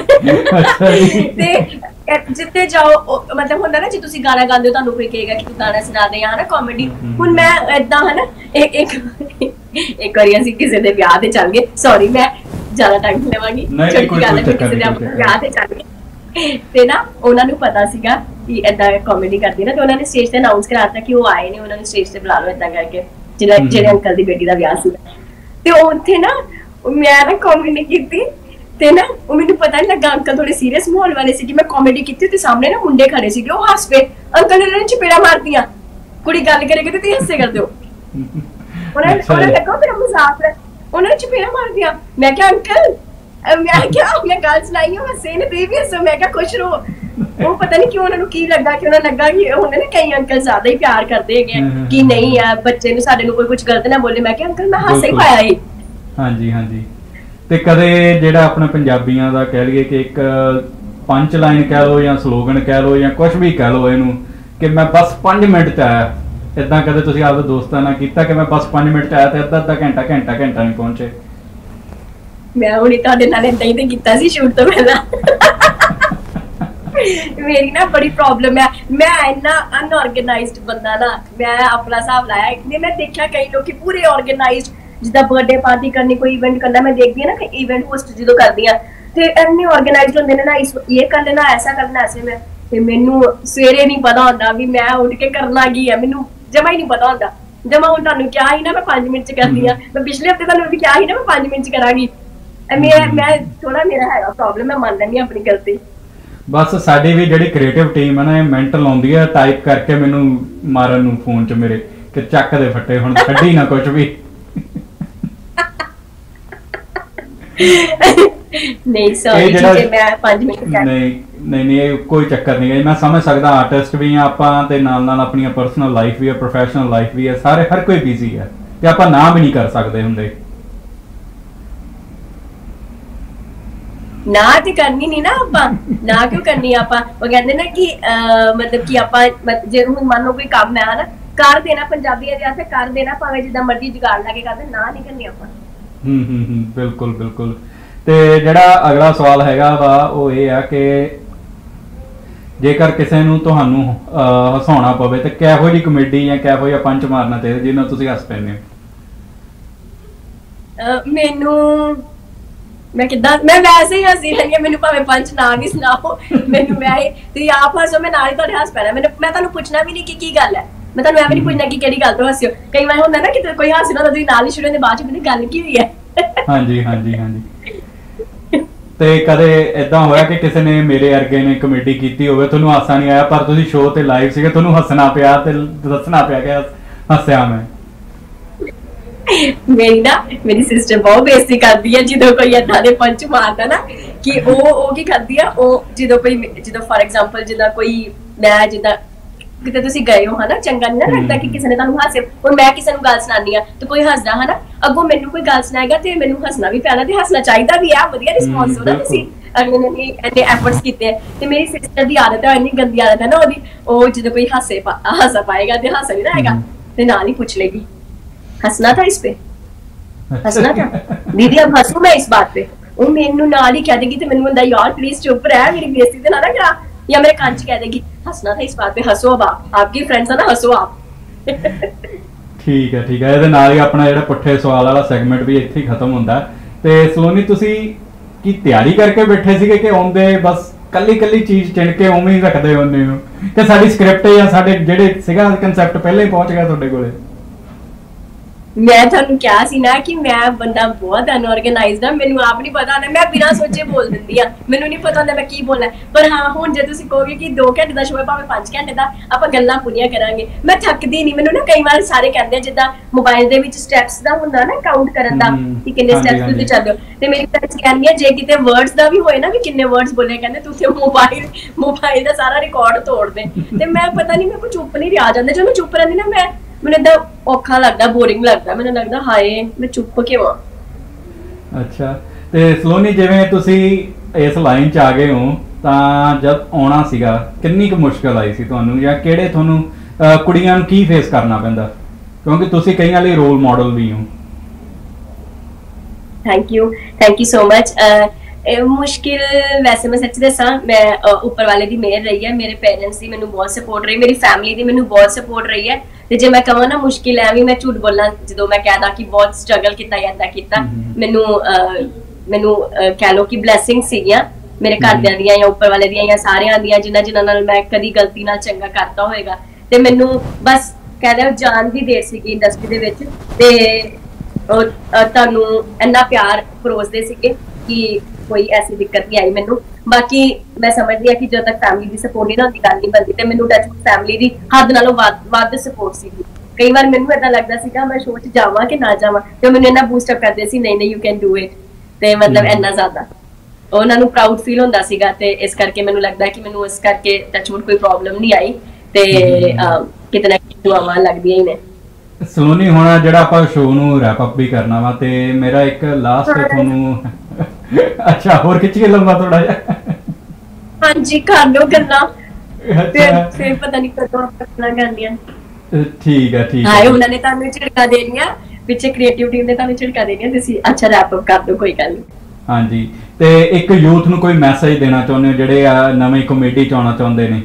ਤੇ ਜਿੱਥੇ ਜਾਓ ਮਤਲਬ ਹੁੰਦਾ ਨਾ ਜੇ ਤੁਸੀਂ ਗਾਣਾ ਗਾਉਂਦੇ ਹੋ ਤੁਹਾਨੂੰ ਕੋਈ ਕਹੇਗਾ ਕਿ ਤੂੰ ਗਾਣਾ ਸੁਣਾ ਦੇ ਹਨਾ ਕਾਮੇਡੀ। ਹੁਣ ਮੈਂ ਏਦਾਂ ਹਨਾ ਇੱਕ ਵਾਰੀ ਅਸੀਂ ਕਿਸੇ ਦੇ ਵਿਆਹ ਤੇ ਚੱਲ ਗਏ, ਸੌਰੀ ਮੈਂ ਜ਼ਿਆਦਾ ਟਾਈਮ ਲਵਾਂਗੀ, ਕਿਸੇ ਦੇ ਵਿਆਹ ਤੇ ਚੱਲ ਗਏ ਤੇ ਨਾ ਉਹਨਾਂ ਨੂੰ ਪਤਾ ਸੀਗਾ ਕਿ ਏਦਾਂ ਕਾਮੇਡੀ ਕਰਦੀ ਨਾ, ਤੇ ਉਹਨਾਂ ਨੇ ਸਟੇਜ ਤੇ ਅਨਾਉਂਸ ਕਰਾਤਾ ਕਿ ਉਹ ਆਏ ਨੇ, ਉਹਨਾਂ ਨੂੰ ਸਟੇਜ ਤੇ ਬੁਲਾ ਲਓ ਏਦਾਂ ਕਰਕੇ, ਜਿਹੜੇ ਅੰਕਲ ਦੀ ਬੇਟੀ ਦਾ ਵਿਆਹ ਸੀ। ਤੇ ਉਹ ਉੱਥੇ ਨਾ ਮੈਂ ਨਾ ਕਾਮੇਡੀ ਕੀਤੀ ਤੇ ਨਾ ਉਹ ਮੈਨੂੰ ਪਤਾ ਨਹੀਂ ਲੱਗਾ, ਅੰਕਲ ਥੋੜੇ ਸੀਰੀਅਸ ਮਾਹੌਲ ਵਾਲੇ ਸੀ ਕਿ ਮੈਂ ਕਾਮੇਡੀ ਕੀਤੀ ਤੇ ਸਾਹਮਣੇ ਨਾ ਮੁੰਡੇ ਖੜੇ ਸੀਗੇ, ਉਹ ਹੱਸ ਪਏ। ਅੰਕਲ ਨੇ ਉਹਨਾਂ ਨੂੰ ਚਪੇੜਾ ਮਾਰਤੀਆਂ, ਕੁੜੀ ਗੱਲ ਕਰੇਗੀ ਤੇ ਤੁਸੀਂ ਹੱਸੇ ਕਰਦੇ ਹੋ। ਉਹਨਾਂ ਨੇ ਲੱਗਾ ਮੇਰਾ ਮਜ਼ਾਕ ਹੈ, ਉਹਨਾਂ ਨੇ ਚਪੇੜਾ ਮਾਰਤੀਆਂ। ਮੈਂ ਕਿਹਾ ਅੰਕਲ ਮੈਂ ਗੱਲ ਸੁਣਾਈ ਹੈ, ਹੱਸੇ ਨੇ ਤੇ ਵੀ ਹੱਸੋ। ਮੈਂ ਕਿਹਾ ਖੁਸ਼ ਰਹੋ। ਉਹ ਪਤਾ ਨਹੀਂ ਕਿਉਂ ਉਹਨਾਂ ਨੂੰ ਕੀ ਲੱਗਾ ਕਿ ਉਹਨਾਂ ਲੱਗਾ ਕਿ ਉਹਨੇ ਨਾ ਕਈ ਅੰਕਲ ਜ਼ਿਆਦਾ ਹੀ ਪਿਆਰ ਕਰਦੇ ਹੈਗੇ ਕਿ ਨਹੀਂ ਯਾਰ ਬੱਚੇ ਨੂੰ ਸਾਡੇ ਨੂੰ ਕੋਈ ਕੁਝ ਗਲਤ ਨਾ ਬੋਲੇ। ਮੈਂ ਕਿਹਾ ਅੰਕਲ ਮੈਂ ਹਾਸਾ ਹੀ ਪਾਇਆ ਏ। ਹਾਂਜੀ ਹਾਂਜੀ। ਤੇ ਕਦੇ ਜਿਹੜਾ ਆਪਣੇ ਪੰਜਾਬੀਆਂ ਦਾ ਕਹਿ ਲਈਏ ਕਿ ਇੱਕ ਪੰਚ ਲਾਈਨ ਕਹਿ ਲਓ ਜਾਂ ਸਲੋਗਨ ਕਹਿ ਲਓ ਜਾਂ ਕੁਝ ਵੀ ਕਹਿ ਲਓ ਇਹਨੂੰ ਕਿ ਮੈਂ ਬਸ 5 ਮਿੰਟ 'ਚ ਆਇਆ, ਇਦਾਂ ਕਦੇ ਤੁਸੀਂ ਆਪਦੇ ਦੋਸਤਾਂ ਨਾਲ ਕੀਤਾ ਕਿ ਮੈਂ ਬਸ 5 ਮਿੰਟ 'ਚ ਆਇਆ ਤੇ ਅੱਧਾ ਘੰਟਾ ਨਹੀਂ ਪਹੁੰਚੇ? ਮੈਂ ਹੁਣੀ ਤੁਹਾਡੇ ਨਾਲ ਏਦਾਂ ਹੀ ਤੇ ਕੀਤਾ ਸੀ ਸ਼ੂਟ ਤੋਂ ਪਹਿਲਾਂ। ਮੇਰੀ ਨਾ ਬੜੀ ਪ੍ਰੋਬਲਮ ਹੈ, ਮੈਂ ਇੰਨਾ ਅਨਆਰਗੇਨਾਈਜ਼ਡ ਬੰਦਾ ਨਾ, ਮੈਂ ਆਪਣਾ ਹਿਸਾਬ ਲਾਇਆ ਕਿ ਮੈਂ ਦੇਖਿਆ ਕਈ ਲੋਕੀ ਪੂਰੇ ਆਰਗੇਨਾਈਜ਼ਡ, ਜਿੱਦਾਂ ਬਰਥਡੇ ਪਾਰਟੀ ਕਰਨੀ, ਕੋਈ ਇਵੈਂਟ ਕਰਨਾ, ਮੈਂ ਦੇਖਦੀ ਹਾਂ ਨਾ ਕਿ ਇਵੈਂਟ ਹੋਸਟ ਜਦੋਂ ਕਰਦੀ ਆ ਤੇ ਇੰਨੇ ਆਰਗੇਨਾਈਜ਼ਡ ਹੁੰਦੇ ਨੇ ਨਾ, ਇਹ ਕਰ ਲੈਣਾ ਐਸਾ ਕਰਨਾ ਐਸੇ ਮੈਂ, ਤੇ ਮੈਨੂੰ ਸਵੇਰੇ ਨਹੀਂ ਪਤਾ ਹੁੰਦਾ ਵੀ ਮੈਂ ਉੱਠ ਕੇ ਕਰਨਾ ਕੀ ਹੈ, ਮੈਨੂੰ ਜਮਾ ਹੀ ਨਹੀਂ ਪਤਾ ਹੁੰਦਾ। ਜਮਾ ਹੁਣ ਤੁਹਾਨੂੰ ਕਿਹਾ ਹੀ ਨਾ ਮੈਂ 5 ਮਿੰਟ 'ਚ ਕਰਦੀ ਆ, ਮੈਂ ਪਿਛਲੇ ਹਫ਼ਤੇ ਤੁਹਾਨੂੰ ਵੀ ਕਿਹਾ ਹੀ ਨਾ ਮੈਂ 5 ਮਿੰਟ 'ਚ ਕਰਾਂਗੀ। ਮੈਂ ਥੋੜਾ ਮੇਰਾ ਹੈਗਾ ਪ੍ਰੋਬਲਮ, ਮੈਂ ਮੰਨ ਲੈਂਦੀ ਆਪਣੀ ਗਲਤੀ। ਬਸ ਸਾਡੀ ਵੀ ਜਿਹੜੀ ਕ੍ਰੀਏਟਿਵ ਟੀਮ ਹੈ ਨਾ ਇਹ ਮੈਂਟਲ ਆਉਂਦੀ ਹੈ ਟਾਈਪ ਕਰਕੇ ਮੈਨੂੰ ਮਾਰਨ ਨੂੰ ਫੋਨ 'ਚ ਮੇਰੇ ਕਿ ਚੱਕ ਦੇ ਫੱਟੇ ਹੁਣ ਛੱਡੀ ਨਾ ਕੁਝ ਵੀ। ਨਹੀਂ ਸੌਰੀ ਜੇ ਮੈਂ 5 ਮਿੰਟ ਨਹੀਂ ਕੋਈ ਚੱਕਰ ਨਹੀਂ ਹੈ, ਮੈਂ ਸਮਝ ਸਕਦਾ ਆਰਟਿਸਟ ਵੀ ਆ ਆਪਾਂ ਤੇ ਨਾਲ ਨਾਲ ਆਪਣੀਆਂ ਪਰਸਨਲ ਲਾਈਫ ਵੀ ਹੈ, ਪ੍ਰੋਫੈਸ਼ਨਲ ਲਾਈਫ ਵੀ ਹੈ, ਸਾਰੇ ਹਰ ਕੋਈ ਬਿਜ਼ੀ ਹੈ ਤੇ ਆਪਾਂ ਨਾ ਵੀ ਨਹੀਂ ਕਰ ਸਕਦੇ ਹੁੰਦੇ। ਨਾ ਤੇ ਕਰਨੀ ਨਹੀਂ ਨਾ ਆਪਾਂ, ਨਾ ਕਿਉਂ ਕਰਨੀ ਆਪਾਂ। ਉਹ ਕਹਿੰਦੇ ਨਾ ਕਿ ਮਤਲਬ ਕਿ ਆਪਾਂ ਜੇ ਹੁਣ ਮੰਨ ਲਓ ਕੋਈ ਕੰਮ ਹੈ ਨਾ ਕਰ ਦੇਣਾ, ਪੰਜਾਬੀਆਂ ਦੇ ਹੱਥ ਕਰ ਦੇਣਾ, ਭਾਵੇਂ ਜਿੱਦਾਂ ਮਰਜ਼ੀ ਜੁਗਾੜ ਲਾ ਕੇ ਕਰਦੇ, ਨਾ ਨਹੀਂ ਕਰਨੀ ਆਪਾਂ। ਬਿਲਕੁਲ ਬਿਲਕੁਲ। ਤੇ ਜਿਹੜਾ ਅਗਲਾ ਸਵਾਲ ਹੈਗਾ ਵਾ ਉਹ ਇਹ ਆ ਕਿ ਜੇਕਰ ਕਿਸੇ ਨੂੰ ਤੁਹਾਨੂੰ ਹਸਾਉਣਾ ਪਵੇ ਤੇ ਕਿਹੋ ਜਿਹੀ ਕਮੇਡੀ ਜਾਂ ਕਿਹੋ ਜਿਹਾ ਪੰਚ ਮਾਰਨਾ ਚਾਹੀਦਾ ਜਿਹਨਾਂ ਤੁਸੀਂ ਹੱਸ ਪੈਂਦੇ ਹੋ? ਮੈਂ ਵੈਸੇ ਹੀ ਹੱਸੀ ਰਹੀ ਹਾਂ, ਮੈਨੂੰ ਭਾਵੇਂ ਪੰਚ ਨਾ ਵੀ ਸੁਣਾਓ, ਮੈਨੂੰ ਤੁਸੀਂ ਆਪ ਹੱਸੋ, ਮੈਂ ਨਾਲ ਹੀ ਤੁਹਾਡੇ ਹੱਸ ਪੈਣਾ। ਮੈਂ ਤੁਹਾਨੂੰ ਪੁੱਛਣਾ ਵੀ ਨਹੀਂ ਕਿ ਕੀ ਗੱਲ ਹੈ, ਮੈਂ ਤੁਹਾਨੂੰ ਐਵੇਂ ਨਹੀਂ ਪੁੱਛਣਾ ਕਿ ਕਿਹੜੀ ਗੱਲ ਤੋਂ ਹੱਸਿਓ। ਕਈ ਵਾਰ ਹੁੰਦਾ ਨਾ ਕਿ ਕੋਈ ਹੱਸ ਨਾ ਤੁਸੀਂ ਨਾਲ ਹੀ ਸ਼ੁਰੂ ਹੁੰਦੇ, ਬਾਅਦ ਚ ਮੈਨੂੰ ਗੱਲ ਕੀ ਹੋਈ ਹੈ। ਹਾਂਜੀ ਹਾਂਜੀ ਹਾਂਜੀ। ਤੇ ਕਦੇ ਏਦਾਂ ਹੋਇਆ ਕਿ ਕਿਸੇ ਨੇ ਮੇਰੇ ਵਰਗੇ ਨੇ ਕਮੇਡੀ ਕੀਤੀ ਹੋਵੇ, ਤੁਹਾਨੂੰ ਹਾਸਾ ਨਹੀਂ ਆਇਆ ਪਰ ਤੁਸੀਂ ਸ਼ੋਅ ਤੇ ਲਾਈਵ ਸੀਗੇ, ਤੁਹਾਨੂੰ ਹੱਸਣਾ ਪਿਆ ਤੇ ਦੱਸਣਾ ਪਿਆ ਕਿ ਹੱਸਿਆ ਮੈਂ? ਮੇਰੀ ਸਿਸਟਰ ਬਹੁਤ ਬੇਇੱਜ਼ਤੀ ਕਰਦੀ ਹੈ ਜਦੋਂ ਕੋਈ ਏਦਾਂ ਦੇ ਪੰਚ ਮਾਰਦਾ ਨਾ, ਕਿ ਉਹ ਕੀ ਕਰਦੀ ਆ, ਉਹ ਜਦੋਂ ਫॉर ਐਗਜ਼ਾਮਪਲ ਜਿੱਦਾਂ ਕੋਈ ਮੈਂ ਜਿੱਦਾਂ ਕਿਤੇ ਤੁਸੀਂ ਗਏ ਹੋ ਹਨਾ, ਚੰਗਾ ਨਹੀਂ ਨਾ ਲੱਗਦਾ ਕਿ ਕਿਸੇ ਨੇ ਤੁਹਾਨੂੰ ਹਾਸੇ, ਹੁਣ ਮੈਂ ਕਿਸੇ ਨੂੰ ਗੱਲ ਸੁਣਾਉਂਦੀ ਆ ਤੇ ਕੋਈ ਹੱਸਦਾ ਹਨਾ, ਅੱਗੋਂ ਮੈਨੂੰ ਕੋਈ ਗੱਲ ਸੁਣਾਏਗਾ ਤੇ ਮੈਨੂੰ ਹੱਸਣਾ ਵੀ ਪੈਣਾ ਤੇ ਹੱਸਣਾ ਚਾਹੀਦਾ ਵੀ ਆ, ਵਧੀਆ ਰਿਸਪੌਂਸ ਹੋਣਾ। ਤੁਸੀਂ ਅਗਲੇ ਨੇ ਇੰਨੇ ਐਫਰਟਸ ਕੀਤੇ ਆ। ਤੇ ਮੇਰੀ ਸਿਸਟਰ ਦੀ ਆਦਤ ਹੈ, ਇੰਨੀ ਗੰਦੀ ਆਦਤ ਹੈ ਨਾ ਉਹਦੀ, ਉਹ ਜਦੋਂ ਕੋਈ ਹਾਸਾ ਪਾਏਗਾ ਤੇ ਹੱਸ ਵੀ ਰਹੇਗਾ ਤੇ ਨਾਲ ਹੀ ਪੁੱਛ लेगी हंसना था इस पे, हंसना था दीदी, अब हंसू मैं इस बात पे। वो मेनू नाल ही कह देगी ते मैनू हुंदा यार प्लीज चुप रह, मेरी बेइज्जती ते ना करा, या मेरे कान च कह देगी हंसना था इस बात पे, हंसो अब आप, आपकी फ्रेंड्स है ना, हंसो आप। ठीक है ਇਹਦੇ ਨਾਲ ਹੀ ਆਪਣਾ ਜਿਹੜਾ ਪੁੱਠੇ ਸਵਾਲ ਵਾਲਾ ਸੈਗਮੈਂਟ ਵੀ ਇੱਥੇ ਹੀ ਖਤਮ ਹੁੰਦਾ। ਤੇ ਸਲੋਨੀ ਤੁਸੀਂ ਕੀ ਤਿਆਰੀ ਕਰਕੇ ਬੈਠੇ ਸੀਗੇ ਕਿ ਆਉਂਦੇ ਬਸ ਕੱਲੀ ਚੀਜ਼ ਚਿਣ ਕੇ ਉਵੇਂ ਹੀ ਰੱਖਦੇ ਹੁੰਦੇ ਹੋ ਕਿ ਸਾਡੀ ਸਕ੍ਰਿਪਟ ਜਾਂ ਸਾਡੇ ਜਿਹੜੇ ਸੀਗਾ ਕਨਸੈਪਟ ਪਹਿਲਾਂ ਹੀ ਪਹੁੰਚ ਗਿਆ ਤੁਹਾਡੇ ਕੋਲੇ? ਮੈਂ ਤੁਹਾਨੂੰ ਕਿਹਾ ਸੀ ਨਾ ਕਿ ਮੈਂ ਬੰਦਾ ਬਹੁਤ ਅਨਆਰਗੇਨਾਈਜ਼ਡ ਆ, ਮੈਨੂੰ ਆਪ ਨਹੀਂ ਪਤਾ ਹੁੰਦਾ, ਮੈਂ ਬਿਨਾਂ ਸੋਚੇ ਬੋਲ ਦਿੰਦੀ ਆ, ਮੈਨੂੰ ਨਹੀਂ ਪਤਾ ਹੁੰਦਾ ਮੈਂ ਕੀ ਬੋਲਣਾ। ਪਰ ਹਾਂ ਹੁਣ ਜੇ ਤੁਸੀਂ ਕਹੋਗੇ ਕਿ 2 ਘੰਟੇ ਦਾ ਸ਼ੋਅ ਹੈ ਭਾਵੇਂ 5 ਘੰਟੇ ਦਾ, ਆਪਾਂ ਗੱਲਾਂ ਪੂਰੀਆਂ ਕਰਾਂਗੇ, ਮੈਂ ਥੱਕਦੀ ਨਹੀਂ। ਮੈਨੂੰ ਨਾ ਕਈ ਵਾਰ ਸਾਰੇ ਕਹਿੰਦੇ ਆ ਜਿੱਦਾਂ ਮੋਬਾਈਲ ਦੇ ਵਿੱਚ ਸਟੈਪਸ ਦਾ ਹੁੰਦਾ ਨਾ ਕਾਊਂਟ ਕਰਨ ਦਾ ਕਿ ਕਿੰਨੇ ਸਟੈਪਸ ਤੁਸੀਂ ਚੱਲਦੇ ਹੋ, ਤੇ ਮੇਰੀ ਫਰੈਂਡਸ ਕਹਿੰਦੀਆਂ ਜੇ ਕਿਤੇ ਵਰਡਸ ਦਾ ਵੀ ਹੋਏ ਨਾ ਵੀ ਕਿੰਨੇ ਵਰਡਸ ਬੋਲੇ, ਕਹਿੰਦੇ ਤੂੰ ਤੇ ਮੋਬਾਈਲ ਦਾ ਸਾਰਾ ਰਿਕਾਰਡ ਤੋੜ ਦੇ। ਤੇ ਮੈਂ ਪਤਾ ਨਹੀਂ ਮੇਰੇ ਕੋਲ ਚੁੱਪ ਨਹੀਂ ਰਿਹਾ ਜਾਂਦਾ, ਜਦੋਂ ਮੈਂ ਚੁੱਪ ਰਹਿੰਦੀ ਨਾ ਮੈਨੂੰ ਏਦਾਂ ਔਖਾ ਲੱਗਦਾ, ਬੋਰਿੰਗ ਲੱਗਦਾ, ਮੈਨੂੰ ਲੱਗਦਾ ਹਾਏ ਮੈਂ ਚੁੱਪ ਕਿਉਂ ਆ। ਅੱਛਾ, ਤੇ ਸਲੋਨੀ ਜਿਵੇਂ ਤੁਸੀਂ ਇਸ ਲਾਈਨ 'ਚ ਆ ਗਏ ਹੋ ਤਾਂ ਜਦ ਆਉਣਾ ਸੀਗਾ ਕਿੰਨੀ ਕੁ ਮੁਸ਼ਕਲ ਆਈ ਸੀ ਤੁਹਾਨੂੰ, ਜਾਂ ਕਿਹੜੇ ਤੁਹਾਨੂੰ ਕੁੜੀਆਂ ਨੂੰ ਕੀ ਫੇਸ ਕਰਨਾ ਪੈਂਦਾ, ਕਿਉਂਕਿ ਤੁਸੀਂ ਕਈਆਂ ਲਈ ਰੋਲ ਮਾਡਲ ਵੀ ਹੋ। Thank you so much. ਮੁਸ਼ਕਿਲ ਵੈਸੇ ਮੈਂ ਸੱਚ ਦੱਸਾਂ, ਮੈਂ ਉੱਪਰ ਵਾਲੇ ਦੀ ਮਿਹਰ ਰਹੀ ਹੈ, ਮੇਰੇ ਪੇਰੈਂਟਸ ਦੀ ਮੈਨੂੰ ਬਹੁਤ ਸਪੋਰਟ ਰਹੀ, ਮੇਰੀ ਫੈਮਿਲੀ ਦੀ ਮੈਨੂੰ ਬਹੁਤ ਸਪੋਰਟ ਰਹੀ ਹੈ। ਤੇ ਜੇ ਮੈਂ ਕਹਾਂ ਨਾ ਮੁਸ਼ਕਿਲ ਹੈ ਵੀ, ਮੈਂ ਝੂਠ ਬੋਲਾਂ ਜਦੋਂ ਮੈਂ ਕਹਿਦਾ ਕਿ ਬਹੁਤ ਸਟਰਗਲ ਕੀਤਾ ਜਾਂ ਏਦਾਂ ਕੀਤਾ, ਮੈਨੂੰ ਕਹਿ ਲਓ ਕਿ ਬਲੇਸਿੰਗ ਸੀਗੀਆਂ ਮੇਰੇ ਘਰਦਿਆਂ ਦੀਆਂ ਜਾਂ ਉੱਪਰ ਵਾਲੇ ਦੀਆਂ ਜਾਂ ਸਾਰਿਆਂ ਦੀਆਂ, ਜਿਨ੍ਹਾਂ ਨਾਲ ਮੈਂ ਕਦੀ ਗਲਤੀ ਨਾਲ ਚੰਗਾ ਕਰਤਾ ਹੋਏਗਾ। ਤੇ ਮੈਨੂੰ ਬਸ ਕਹਿ ਲਓ ਜਾਣ ਦੀ ਦੇਰ ਸੀਗੀ ਇੰਡਸਟਰੀ ਦੇ ਵਿੱਚ, ਤੇ ਤੁਹਾਨੂੰ ਇੰਨਾ ਪਿਆਰ ਪਰੋਸਦੇ ਸੀਗੇ ਕਿ ਕੋਈ ਐਸੀ ਦਿੱਕਤ ਨਹੀਂ ਆਈ ਮੈਨੂੰ। ਬਾਕੀ ਮੈਂ ਸਮਝਦੀ ਹਾਂ ਕਿ ਜਦੋਂ ਤੱਕ ਫੈਮਿਲੀ ਦੀ ਸਪੋਰਟ ਨਹੀਂ ਨਾ ਹੁੰਦੀ ਗੱਲ ਨਹੀਂ ਬਣਦੀ, ਤੇ ਮੈਨੂੰ ਟੱਚ ਫੈਮਿਲੀ ਦੀ ਹੱਦ ਨਾਲੋਂ ਵੱਧ ਸਪੋਰਟ ਸੀਗੀ। ਕਈ ਵਾਰ ਮੈਨੂੰ ਏਦਾਂ ਲੱਗਦਾ ਸੀਗਾ ਮੈਂ ਸ਼ੋਅ 'ਚ ਜਾਵਾਂ ਕਿ ਨਾ ਜਾਵਾਂ, ਤੇ ਮੈਨੂੰ ਇੰਨਾ ਬੂਸਟ ਅਪ ਕਰਦੇ ਸੀ, ਨਹੀਂ ਯੂ ਕੈਨ ਡੂ ਇਟ, ਤੇ ਮਤਲਬ ਇੰਨਾ ਜ਼ਿਆਦਾ ਉਹਨਾਂ ਨੂੰ ਪ੍ਰਾਊਡ ਫੀਲ ਹੁੰਦਾ ਸੀਗਾ। ਤੇ ਇਸ ਕਰਕੇ ਮੈਨੂੰ ਲੱਗਦਾ ਕਿ ਮੈਨੂੰ ਇਸ ਕਰਕੇ ਟੱਚ ਵੁੱਡ ਕੋਈ ਪ੍ਰੋਬਲਮ ਨਹੀਂ ਆਈ, ਤੇ ਕਿਤੇ ਨਾ ਕਿਤੇ ਦੁਆਵਾਂ ਲੱਗਦੀਆਂ ਹੀ ਨੇ। ਸਲੋਨੀ ਹੁਣ ਜਿਹੜਾ ਆਪਾਂ ਸ਼ੋਅ ਨੂੰ ਰੈਪ ਅਪ ਵੀ ਕਰਨਾ ਵਾ, ਤੇ ਮੇਰਾ ਇੱਕ ਲਾਸਟ ਤੁਹਾਨੂੰ ਅੱਛਾ ਹੋਰ ਖਿੱਚ ਕੇ ਲੰਬਾ ਥੋੜਾ ਜਿਹਾ, ਹਾਂਜੀ ਕਰ ਲਓ ਗੱਲਾਂ, ਫਿਰ ਪਤਾ ਨਹੀਂ ਕਦੋਂ ਗੱਲਾਂ ਕਰਨੀਆਂ। ਠੀਕ ਹੈ ਉਹਨਾਂ ਨੇ ਤੁਹਾਨੂੰ ਝਿੜਕਾਂ ਦੇਣੀਆਂ, ਪਿੱਛੇ ਕ੍ਰੀਏਟਿਵ ਟੀਮ ਨੇ ਤੁਹਾਨੂੰ ਝਿੜਕਾਂ ਦੇਣੀਆਂ, ਤੁਸੀਂ ਅੱਛਾ ਰੈਪ ਅਪ ਕਰ ਦਿਓ, ਕੋਈ ਗੱਲ ਨਹੀਂ। ਹਾਂਜੀ, ਤੇ ਇੱਕ ਯੂਥ ਨੂੰ ਕੋਈ ਮੈਸੇਜ ਦੇਣਾ ਚਾਹੁੰਦੇ ਹੋ ਜਿਹੜੇ ਨਵੀਂ ਕਮੇਡੀ 'ਚ ਆਉਣਾ ਚਾਹੁੰਦੇ ਨੇ?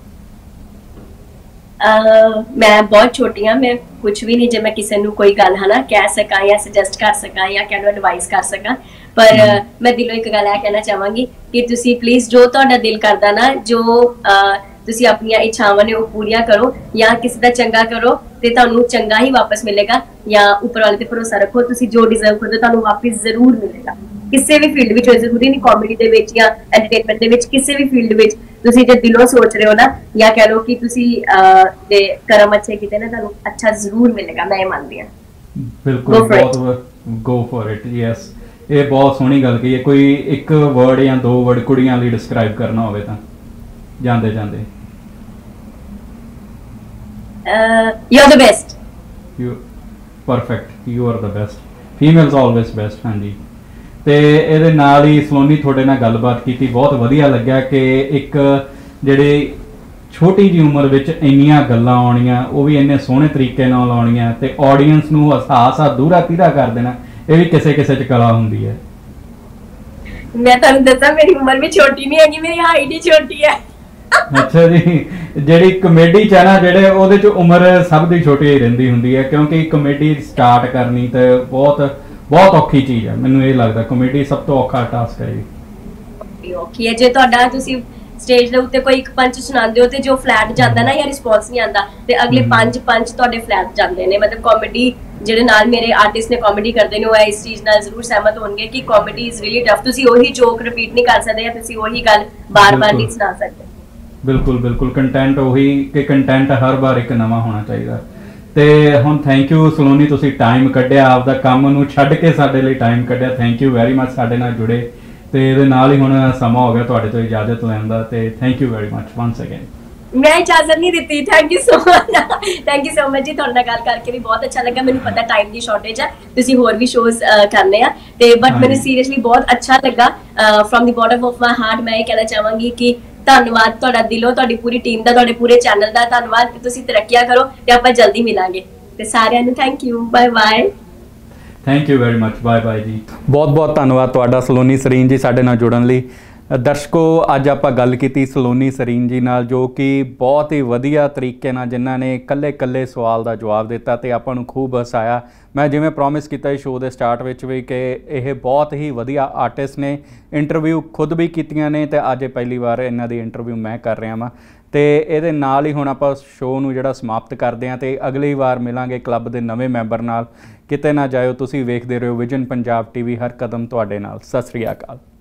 ਮੈਂ ਬਹੁਤ ਛੋਟੀ ਹਾਂ, ਮੈਂ ਕੁਝ ਵੀ ਨਹੀਂ ਜੇ ਮੈਂ ਕਿਸੇ ਨੂੰ ਕੋਈ ਗੱਲ ਹਨਾ ਕਹਿ ਸਕਾਂ ਜਾਂ ਸੁਜੈਸਟ ਕਰ ਸਕਾਂ ਜਾਂ ਕਹਿ ਲਓ ਐਡਵਾਈਸ ਕਰ ਸਕਾਂ, ਪਰ ਮੈਂ ਦਿਲੋਂ ਇੱਕ ਗੱਲ ਇਹ ਕਹਿਣਾ ਚਾਹਾਂਗੀ ਕਿ ਤੁਸੀਂ ਪਲੀਜ਼ ਜੋ ਤੁਹਾਡਾ ਦਿਲ ਕਰਦਾ ਨਾ, ਜੋ ਤੁਸੀਂ ਆਪਣੀਆਂ ਇੱਛਾਵਾਂ ਨੇ ਉਹ ਪੂਰੀਆਂ ਕਰੋ, ਜਾਂ ਕਿਸੇ ਦਾ ਚੰਗਾ ਕਰੋ ਤੇ ਤੁਹਾਨੂੰ ਚੰਗਾ ਹੀ ਵਾਪਸ ਮਿਲੇਗਾ, ਜਾਂ ਉੱਪਰ ਵਾਲੇ ਤੇ ਭਰੋਸਾ ਰੱਖੋ, ਤੁਸੀਂ ਜੋ ਡਿਜ਼ਰਵ ਕਰਦੇ ਤੁਹਾਨੂੰ ਵਾਪਸ ਜ਼ਰੂਰ ਮਿਲੇਗਾ। ਕਿਸੇ ਵੀ ਫੀਲਡ ਵਿੱਚ, ਜ਼ਰੂਰੀ ਨਹੀਂ ਕਾਮੇਡੀ ਦੇ ਵਿੱਚ ਜਾਂ ਐਂਟਰਟੇਨਮੈਂਟ ਦੇ ਵਿੱਚ, ਕਿਸੇ ਵੀ ਫੀਲਡ ਵਿੱਚ ਤੁਸੀਂ ਜੇ ਦਿਲੋਂ ਸੋਚ ਰਹੇ ਹੋ ਨਾ, ਜਾਂ ਕਹਿ ਲਓ ਕਿ ਤੁਸੀਂ ਦੇ ਕਰਮ ਅੱਛੇ ਕੀਤੇ ਨੇ, ਤੁਹਾਨੂੰ ਅੱਛਾ ਜ਼ਰੂਰ ਮਿਲੇਗਾ, ਮੈਂ ਇਹ ਮੰਨਦੀ ਹਾਂ। ਬਿਲਕੁਲ, ਬਹੁਤ ਗੋ ਫॉर ਇਟ। ਯੈਸ, ਇਹ ਬਹੁਤ ਸੋਹਣੀ ਗੱਲ ਕਹੀ ਹੈ। ਕੋਈ ਇੱਕ ਵਰਡ ਜਾਂ 2 ਵਰਡ ਕੁੜੀਆਂ ਲਈ ਡਿਸਕ੍ਰਾਈਬ ਕਰਨਾ ਹੋਵੇ ਤਾਂ ਜਾਂਦੇ you are the best. You perfect, you are the best, females always best. ਹਾਂਜੀ, ਤੇ ਇਹਦੇ ਨਾਲ ਹੀ ਸਲੋਨੀ ਤੁਹਾਡੇ ਨਾਲ ਗੱਲਬਾਤ ਕੀਤੀ, ਬਹੁਤ ਵਧੀਆ ਲੱਗਿਆ ਕਿ ਇੱਕ ਜਿਹੜੇ ਛੋਟੀ ਜਿਹੀ ਉਮਰ ਵਿੱਚ ਇੰਨੀਆਂ ਗੱਲਾਂ ਆਉਣੀਆਂ, ਉਹ ਵੀ ਇੰਨੇ ਸੋਹਣੇ ਤਰੀਕੇ ਨਾਲ ਆਉਣੀਆਂ, ਤੇ ਆਡੀਅנס ਨੂੰ ਹਾਸਾ ਦੂਰਾ ਤੀਰਾ ਕਰ ਦੇਣਾ, ਇਹ ਵੀ ਕਿਸੇ 'ਚ ਕਲਾ ਹੁੰਦੀ ਹੈ। ਮੈਂ ਤੁਹਾਨੂੰ ਦੱਸਾਂ ਮੇਰੀ ਉਮਰ ਵੀ ਛੋਟੀ ਨਹੀਂ ਹੈਗੀ, ਮੇਰੀ ਹਾਈਟ ਹੀ ਛੋਟੀ ਹੈ। ਅੱਛਾ ਜੀ, ਜਿਹੜੀ ਕਮੇਡੀ 'ਚ ਹੈ ਨਾ, ਜਿਹੜੇ ਉਹਦੇ 'ਚ ਉਮਰ ਸਭ ਦੀ ਛੋਟੀ ਹੀ ਰਹਿੰਦੀ ਹੁੰਦੀ ਹੈ, ਕਿਉਂਕਿ ਕਮੇਡੀ ਸਟਾਰਟ ਕਰਨੀ ਤੇ ਬਹੁਤ ਔਖੀ ਚੀਜ਼ ਹੈ। ਮੈਨੂੰ ਇਹ ਲੱਗਦਾ ਕਮੇਡੀ ਸਭ ਤੋਂ ਔਖਾ ਟਾਸਕ ਹੈ ਜੀ। ਔਖੀ ਹੈ। ਜੇ ਤੁਹਾਡਾ ਤੁਸੀਂ ਸਟੇਜ ਦੇ ਉੱਤੇ ਕੋਈ ਇੱਕ ਪੰਚ ਸੁਣਾਉਂਦੇ ਹੋ ਤੇ ਜੋ ਫਲੈਟ ਜਾਂਦਾ ਨਾ ਜਾਂ ਰਿਸਪੌਂਸ ਨਹੀਂ ਆਉਂਦਾ, ਤੇ ਅਗਲੇ 5 ਪੰਚ ਤੁਹਾਡੇ ਫਲੈਟ ਜਾਂਦੇ ਨੇ। ਮਤਲਬ ਕਾਮੇਡੀ ਜਿਹੜੇ ਨਾਲ ਮੇਰੇ ਆਰਟਿਸਟ ਨੇ ਕਾਮੇਡੀ ਕਰਦੇ ਨੇ, ਉਹ ਇਸ ਚੀਜ਼ ਨਾਲ ਜ਼ਰੂਰ ਸਹਿਮਤ ਹੋਣਗੇ ਕਿ ਕਾਮੇਡੀ ਇਜ਼ ਰੀਲੀ ਟਫ। ਤੁਸੀਂ ਉਹੀ ਜੋਕ ਰਿਪੀਟ ਨਹੀਂ ਕਰ ਸਕਦੇ, ਜਾਂ ਤੁਸੀਂ ਉਹੀ ਗੱਲ ਬਾਰ-ਬਾਰ ਨਹੀਂ ਸੁਣਾ ਸਕਦੇ। ਬਿਲਕੁਲ ਕੰਟੈਂਟ ਉਹੀ, ਕਿ ਕੰਟੈਂਟ ਹਰ ਵਾਰ ਇੱਕ ਨਵਾਂ ਹੋਣਾ ਚਾਹੀਦਾ। ਤੇ ਹੁਣ ਥੈਂਕ ਯੂ ਸਲੋਨੀ, ਤੁਸੀਂ ਟਾਈਮ ਕੱਢਿਆ, ਆਪਦਾ ਕੰਮ ਨੂੰ ਛੱਡ ਕੇ ਸਾਡੇ ਲਈ ਟਾਈਮ ਕੱਢਿਆ। ਥੈਂਕ ਯੂ ਵੈਰੀ ਮਚ ਸਾਡੇ ਨਾਲ ਜੁੜੇ, ਤੇ ਇਹਦੇ ਨਾਲ ਹੀ ਹੁਣ ਸਮਾਂ ਹੋ ਗਿਆ ਤੁਹਾਡੇ ਤੋਂ ਇਜਾਜ਼ਤ ਲੈਣ ਦਾ, ਤੇ thank you very much once again. ਮੈਂ ਇਜਾਜ਼ਤ ਨਹੀਂ ਦਿੱਤੀ, ਥੈਂਕ ਯੂ ਸੋ ਮਚ ਜੀ। ਤੁਹਾਡੇ ਨਾਲ ਗੱਲ ਕਰਕੇ ਵੀ ਬਹੁਤ ਅੱਛਾ ਲੱਗਾ। ਮੈਨੂੰ ਪਤਾ ਟਾਈਮ ਦੀ ਸ਼ਾਰਟੇਜ ਹੈ, ਤੁਸੀਂ ਹੋਰ ਵੀ ਸ਼ੋਜ਼ ਕਰਨੇ ਆ, ਤੇ ਬਟ ਮੈਨੂੰ ਸੀਰੀਅਸਲੀ ਬਹੁਤ ਅੱਛਾ ਲੱਗਾ। From the bottom of my heart ਮੈਂ ਇਹ ਕਹਿਣਾ ਚਾਹਾਂਗੀ ਕਿ ਧੰਨਵਾਦ ਤੁਹਾਡਾ ਦਿਲੋਂ, ਤੁਹਾਡੀ ਪੂਰੀ ਟੀਮ ਦਾ, ਤੁਹਾਡੇ ਪੂਰੇ ਚੈਨਲ ਦਾ ਧੰਨਵਾਦ ਕਿ ਤੁਸੀਂ ਤਰੱਕੀਆਂ ਕਰੋ, ਤੇ ਆਪਾਂ ਜਲਦੀ ਮਿਲਾਂਗੇ। ਤੇ ਸਾਰਿਆਂ ਨੂੰ thank you, bye bye. Thank you very much, bye bye ji. ਬਹੁਤ ਧੰਨਵਾਦ ਤੁਹਾਡਾ ਸਲੋਨੀ ਸਰੀਨ ਜੀ ਸਾਡੇ ਨਾਲ ਜੁੜਨ ਲਈ। ਦਰਸ਼ਕੋ, ਅੱਜ ਆਪਾਂ ਗੱਲ ਕੀਤੀ ਸਲੋਨੀ ਸਰੀਨ ਜੀ ਨਾਲ, ਜੋ ਕਿ ਬਹੁਤ ਹੀ ਵਧੀਆ ਤਰੀਕੇ ਨਾਲ ਜਿਨ੍ਹਾਂ ਨੇ ਇਕੱਲੇ ਸਵਾਲ ਦਾ ਜਵਾਬ ਦਿੱਤਾ ਤੇ ਆਪਾਂ ਨੂੰ ਖੂਬ ਹਸਾਇਆ। ਮੈਂ ਜਿਵੇਂ ਪ੍ਰੋਮਿਸ ਕੀਤਾ ਸੀ ਸ਼ੋਅ ਦੇ ਸਟਾਰਟ ਵਿੱਚ ਵੀ ਕਿ ਇਹ ਬਹੁਤ ਹੀ ਵਧੀਆ ਆਰਟਿਸਟ ਨੇ, ਇੰਟਰਵਿਊ ਖੁਦ ਵੀ ਕੀਤੀਆਂ ਨੇ, ਤੇ ਅੱਜ ਪਹਿਲੀ ਵਾਰ ਇਹਨਾਂ ਦੀ ਇੰਟਰਵਿਊ ਮੈਂ ਕਰ ਰਿਹਾ ਵਾਂ। ਤੇ ਇਹਦੇ ਨਾਲ ਹੀ ਹੁਣ ਆਪਾਂ ਸ਼ੋਅ ਨੂੰ ਜਿਹੜਾ ਸਮਾਪਤ ਕਰਦੇ ਹਾਂ ਤੇ ਅਗਲੀ ਵਾਰ ਮਿਲਾਂਗੇ ਕਲੱਬ ਦੇ ਨਵੇਂ ਮੈਂਬਰ ਨਾਲ। ਕਿਤੇ ਨਾ ਜਾਇਓ, ਤੁਸੀਂ ਵੇਖਦੇ ਰਹੋ ਵਿਜ਼ਨ ਪੰਜਾਬ ਟੀਵੀ, ਹਰ ਕਦਮ ਤੁਹਾਡੇ ਨਾਲ। ਸਤਿ ਸ੍ਰੀ ਅਕਾਲ।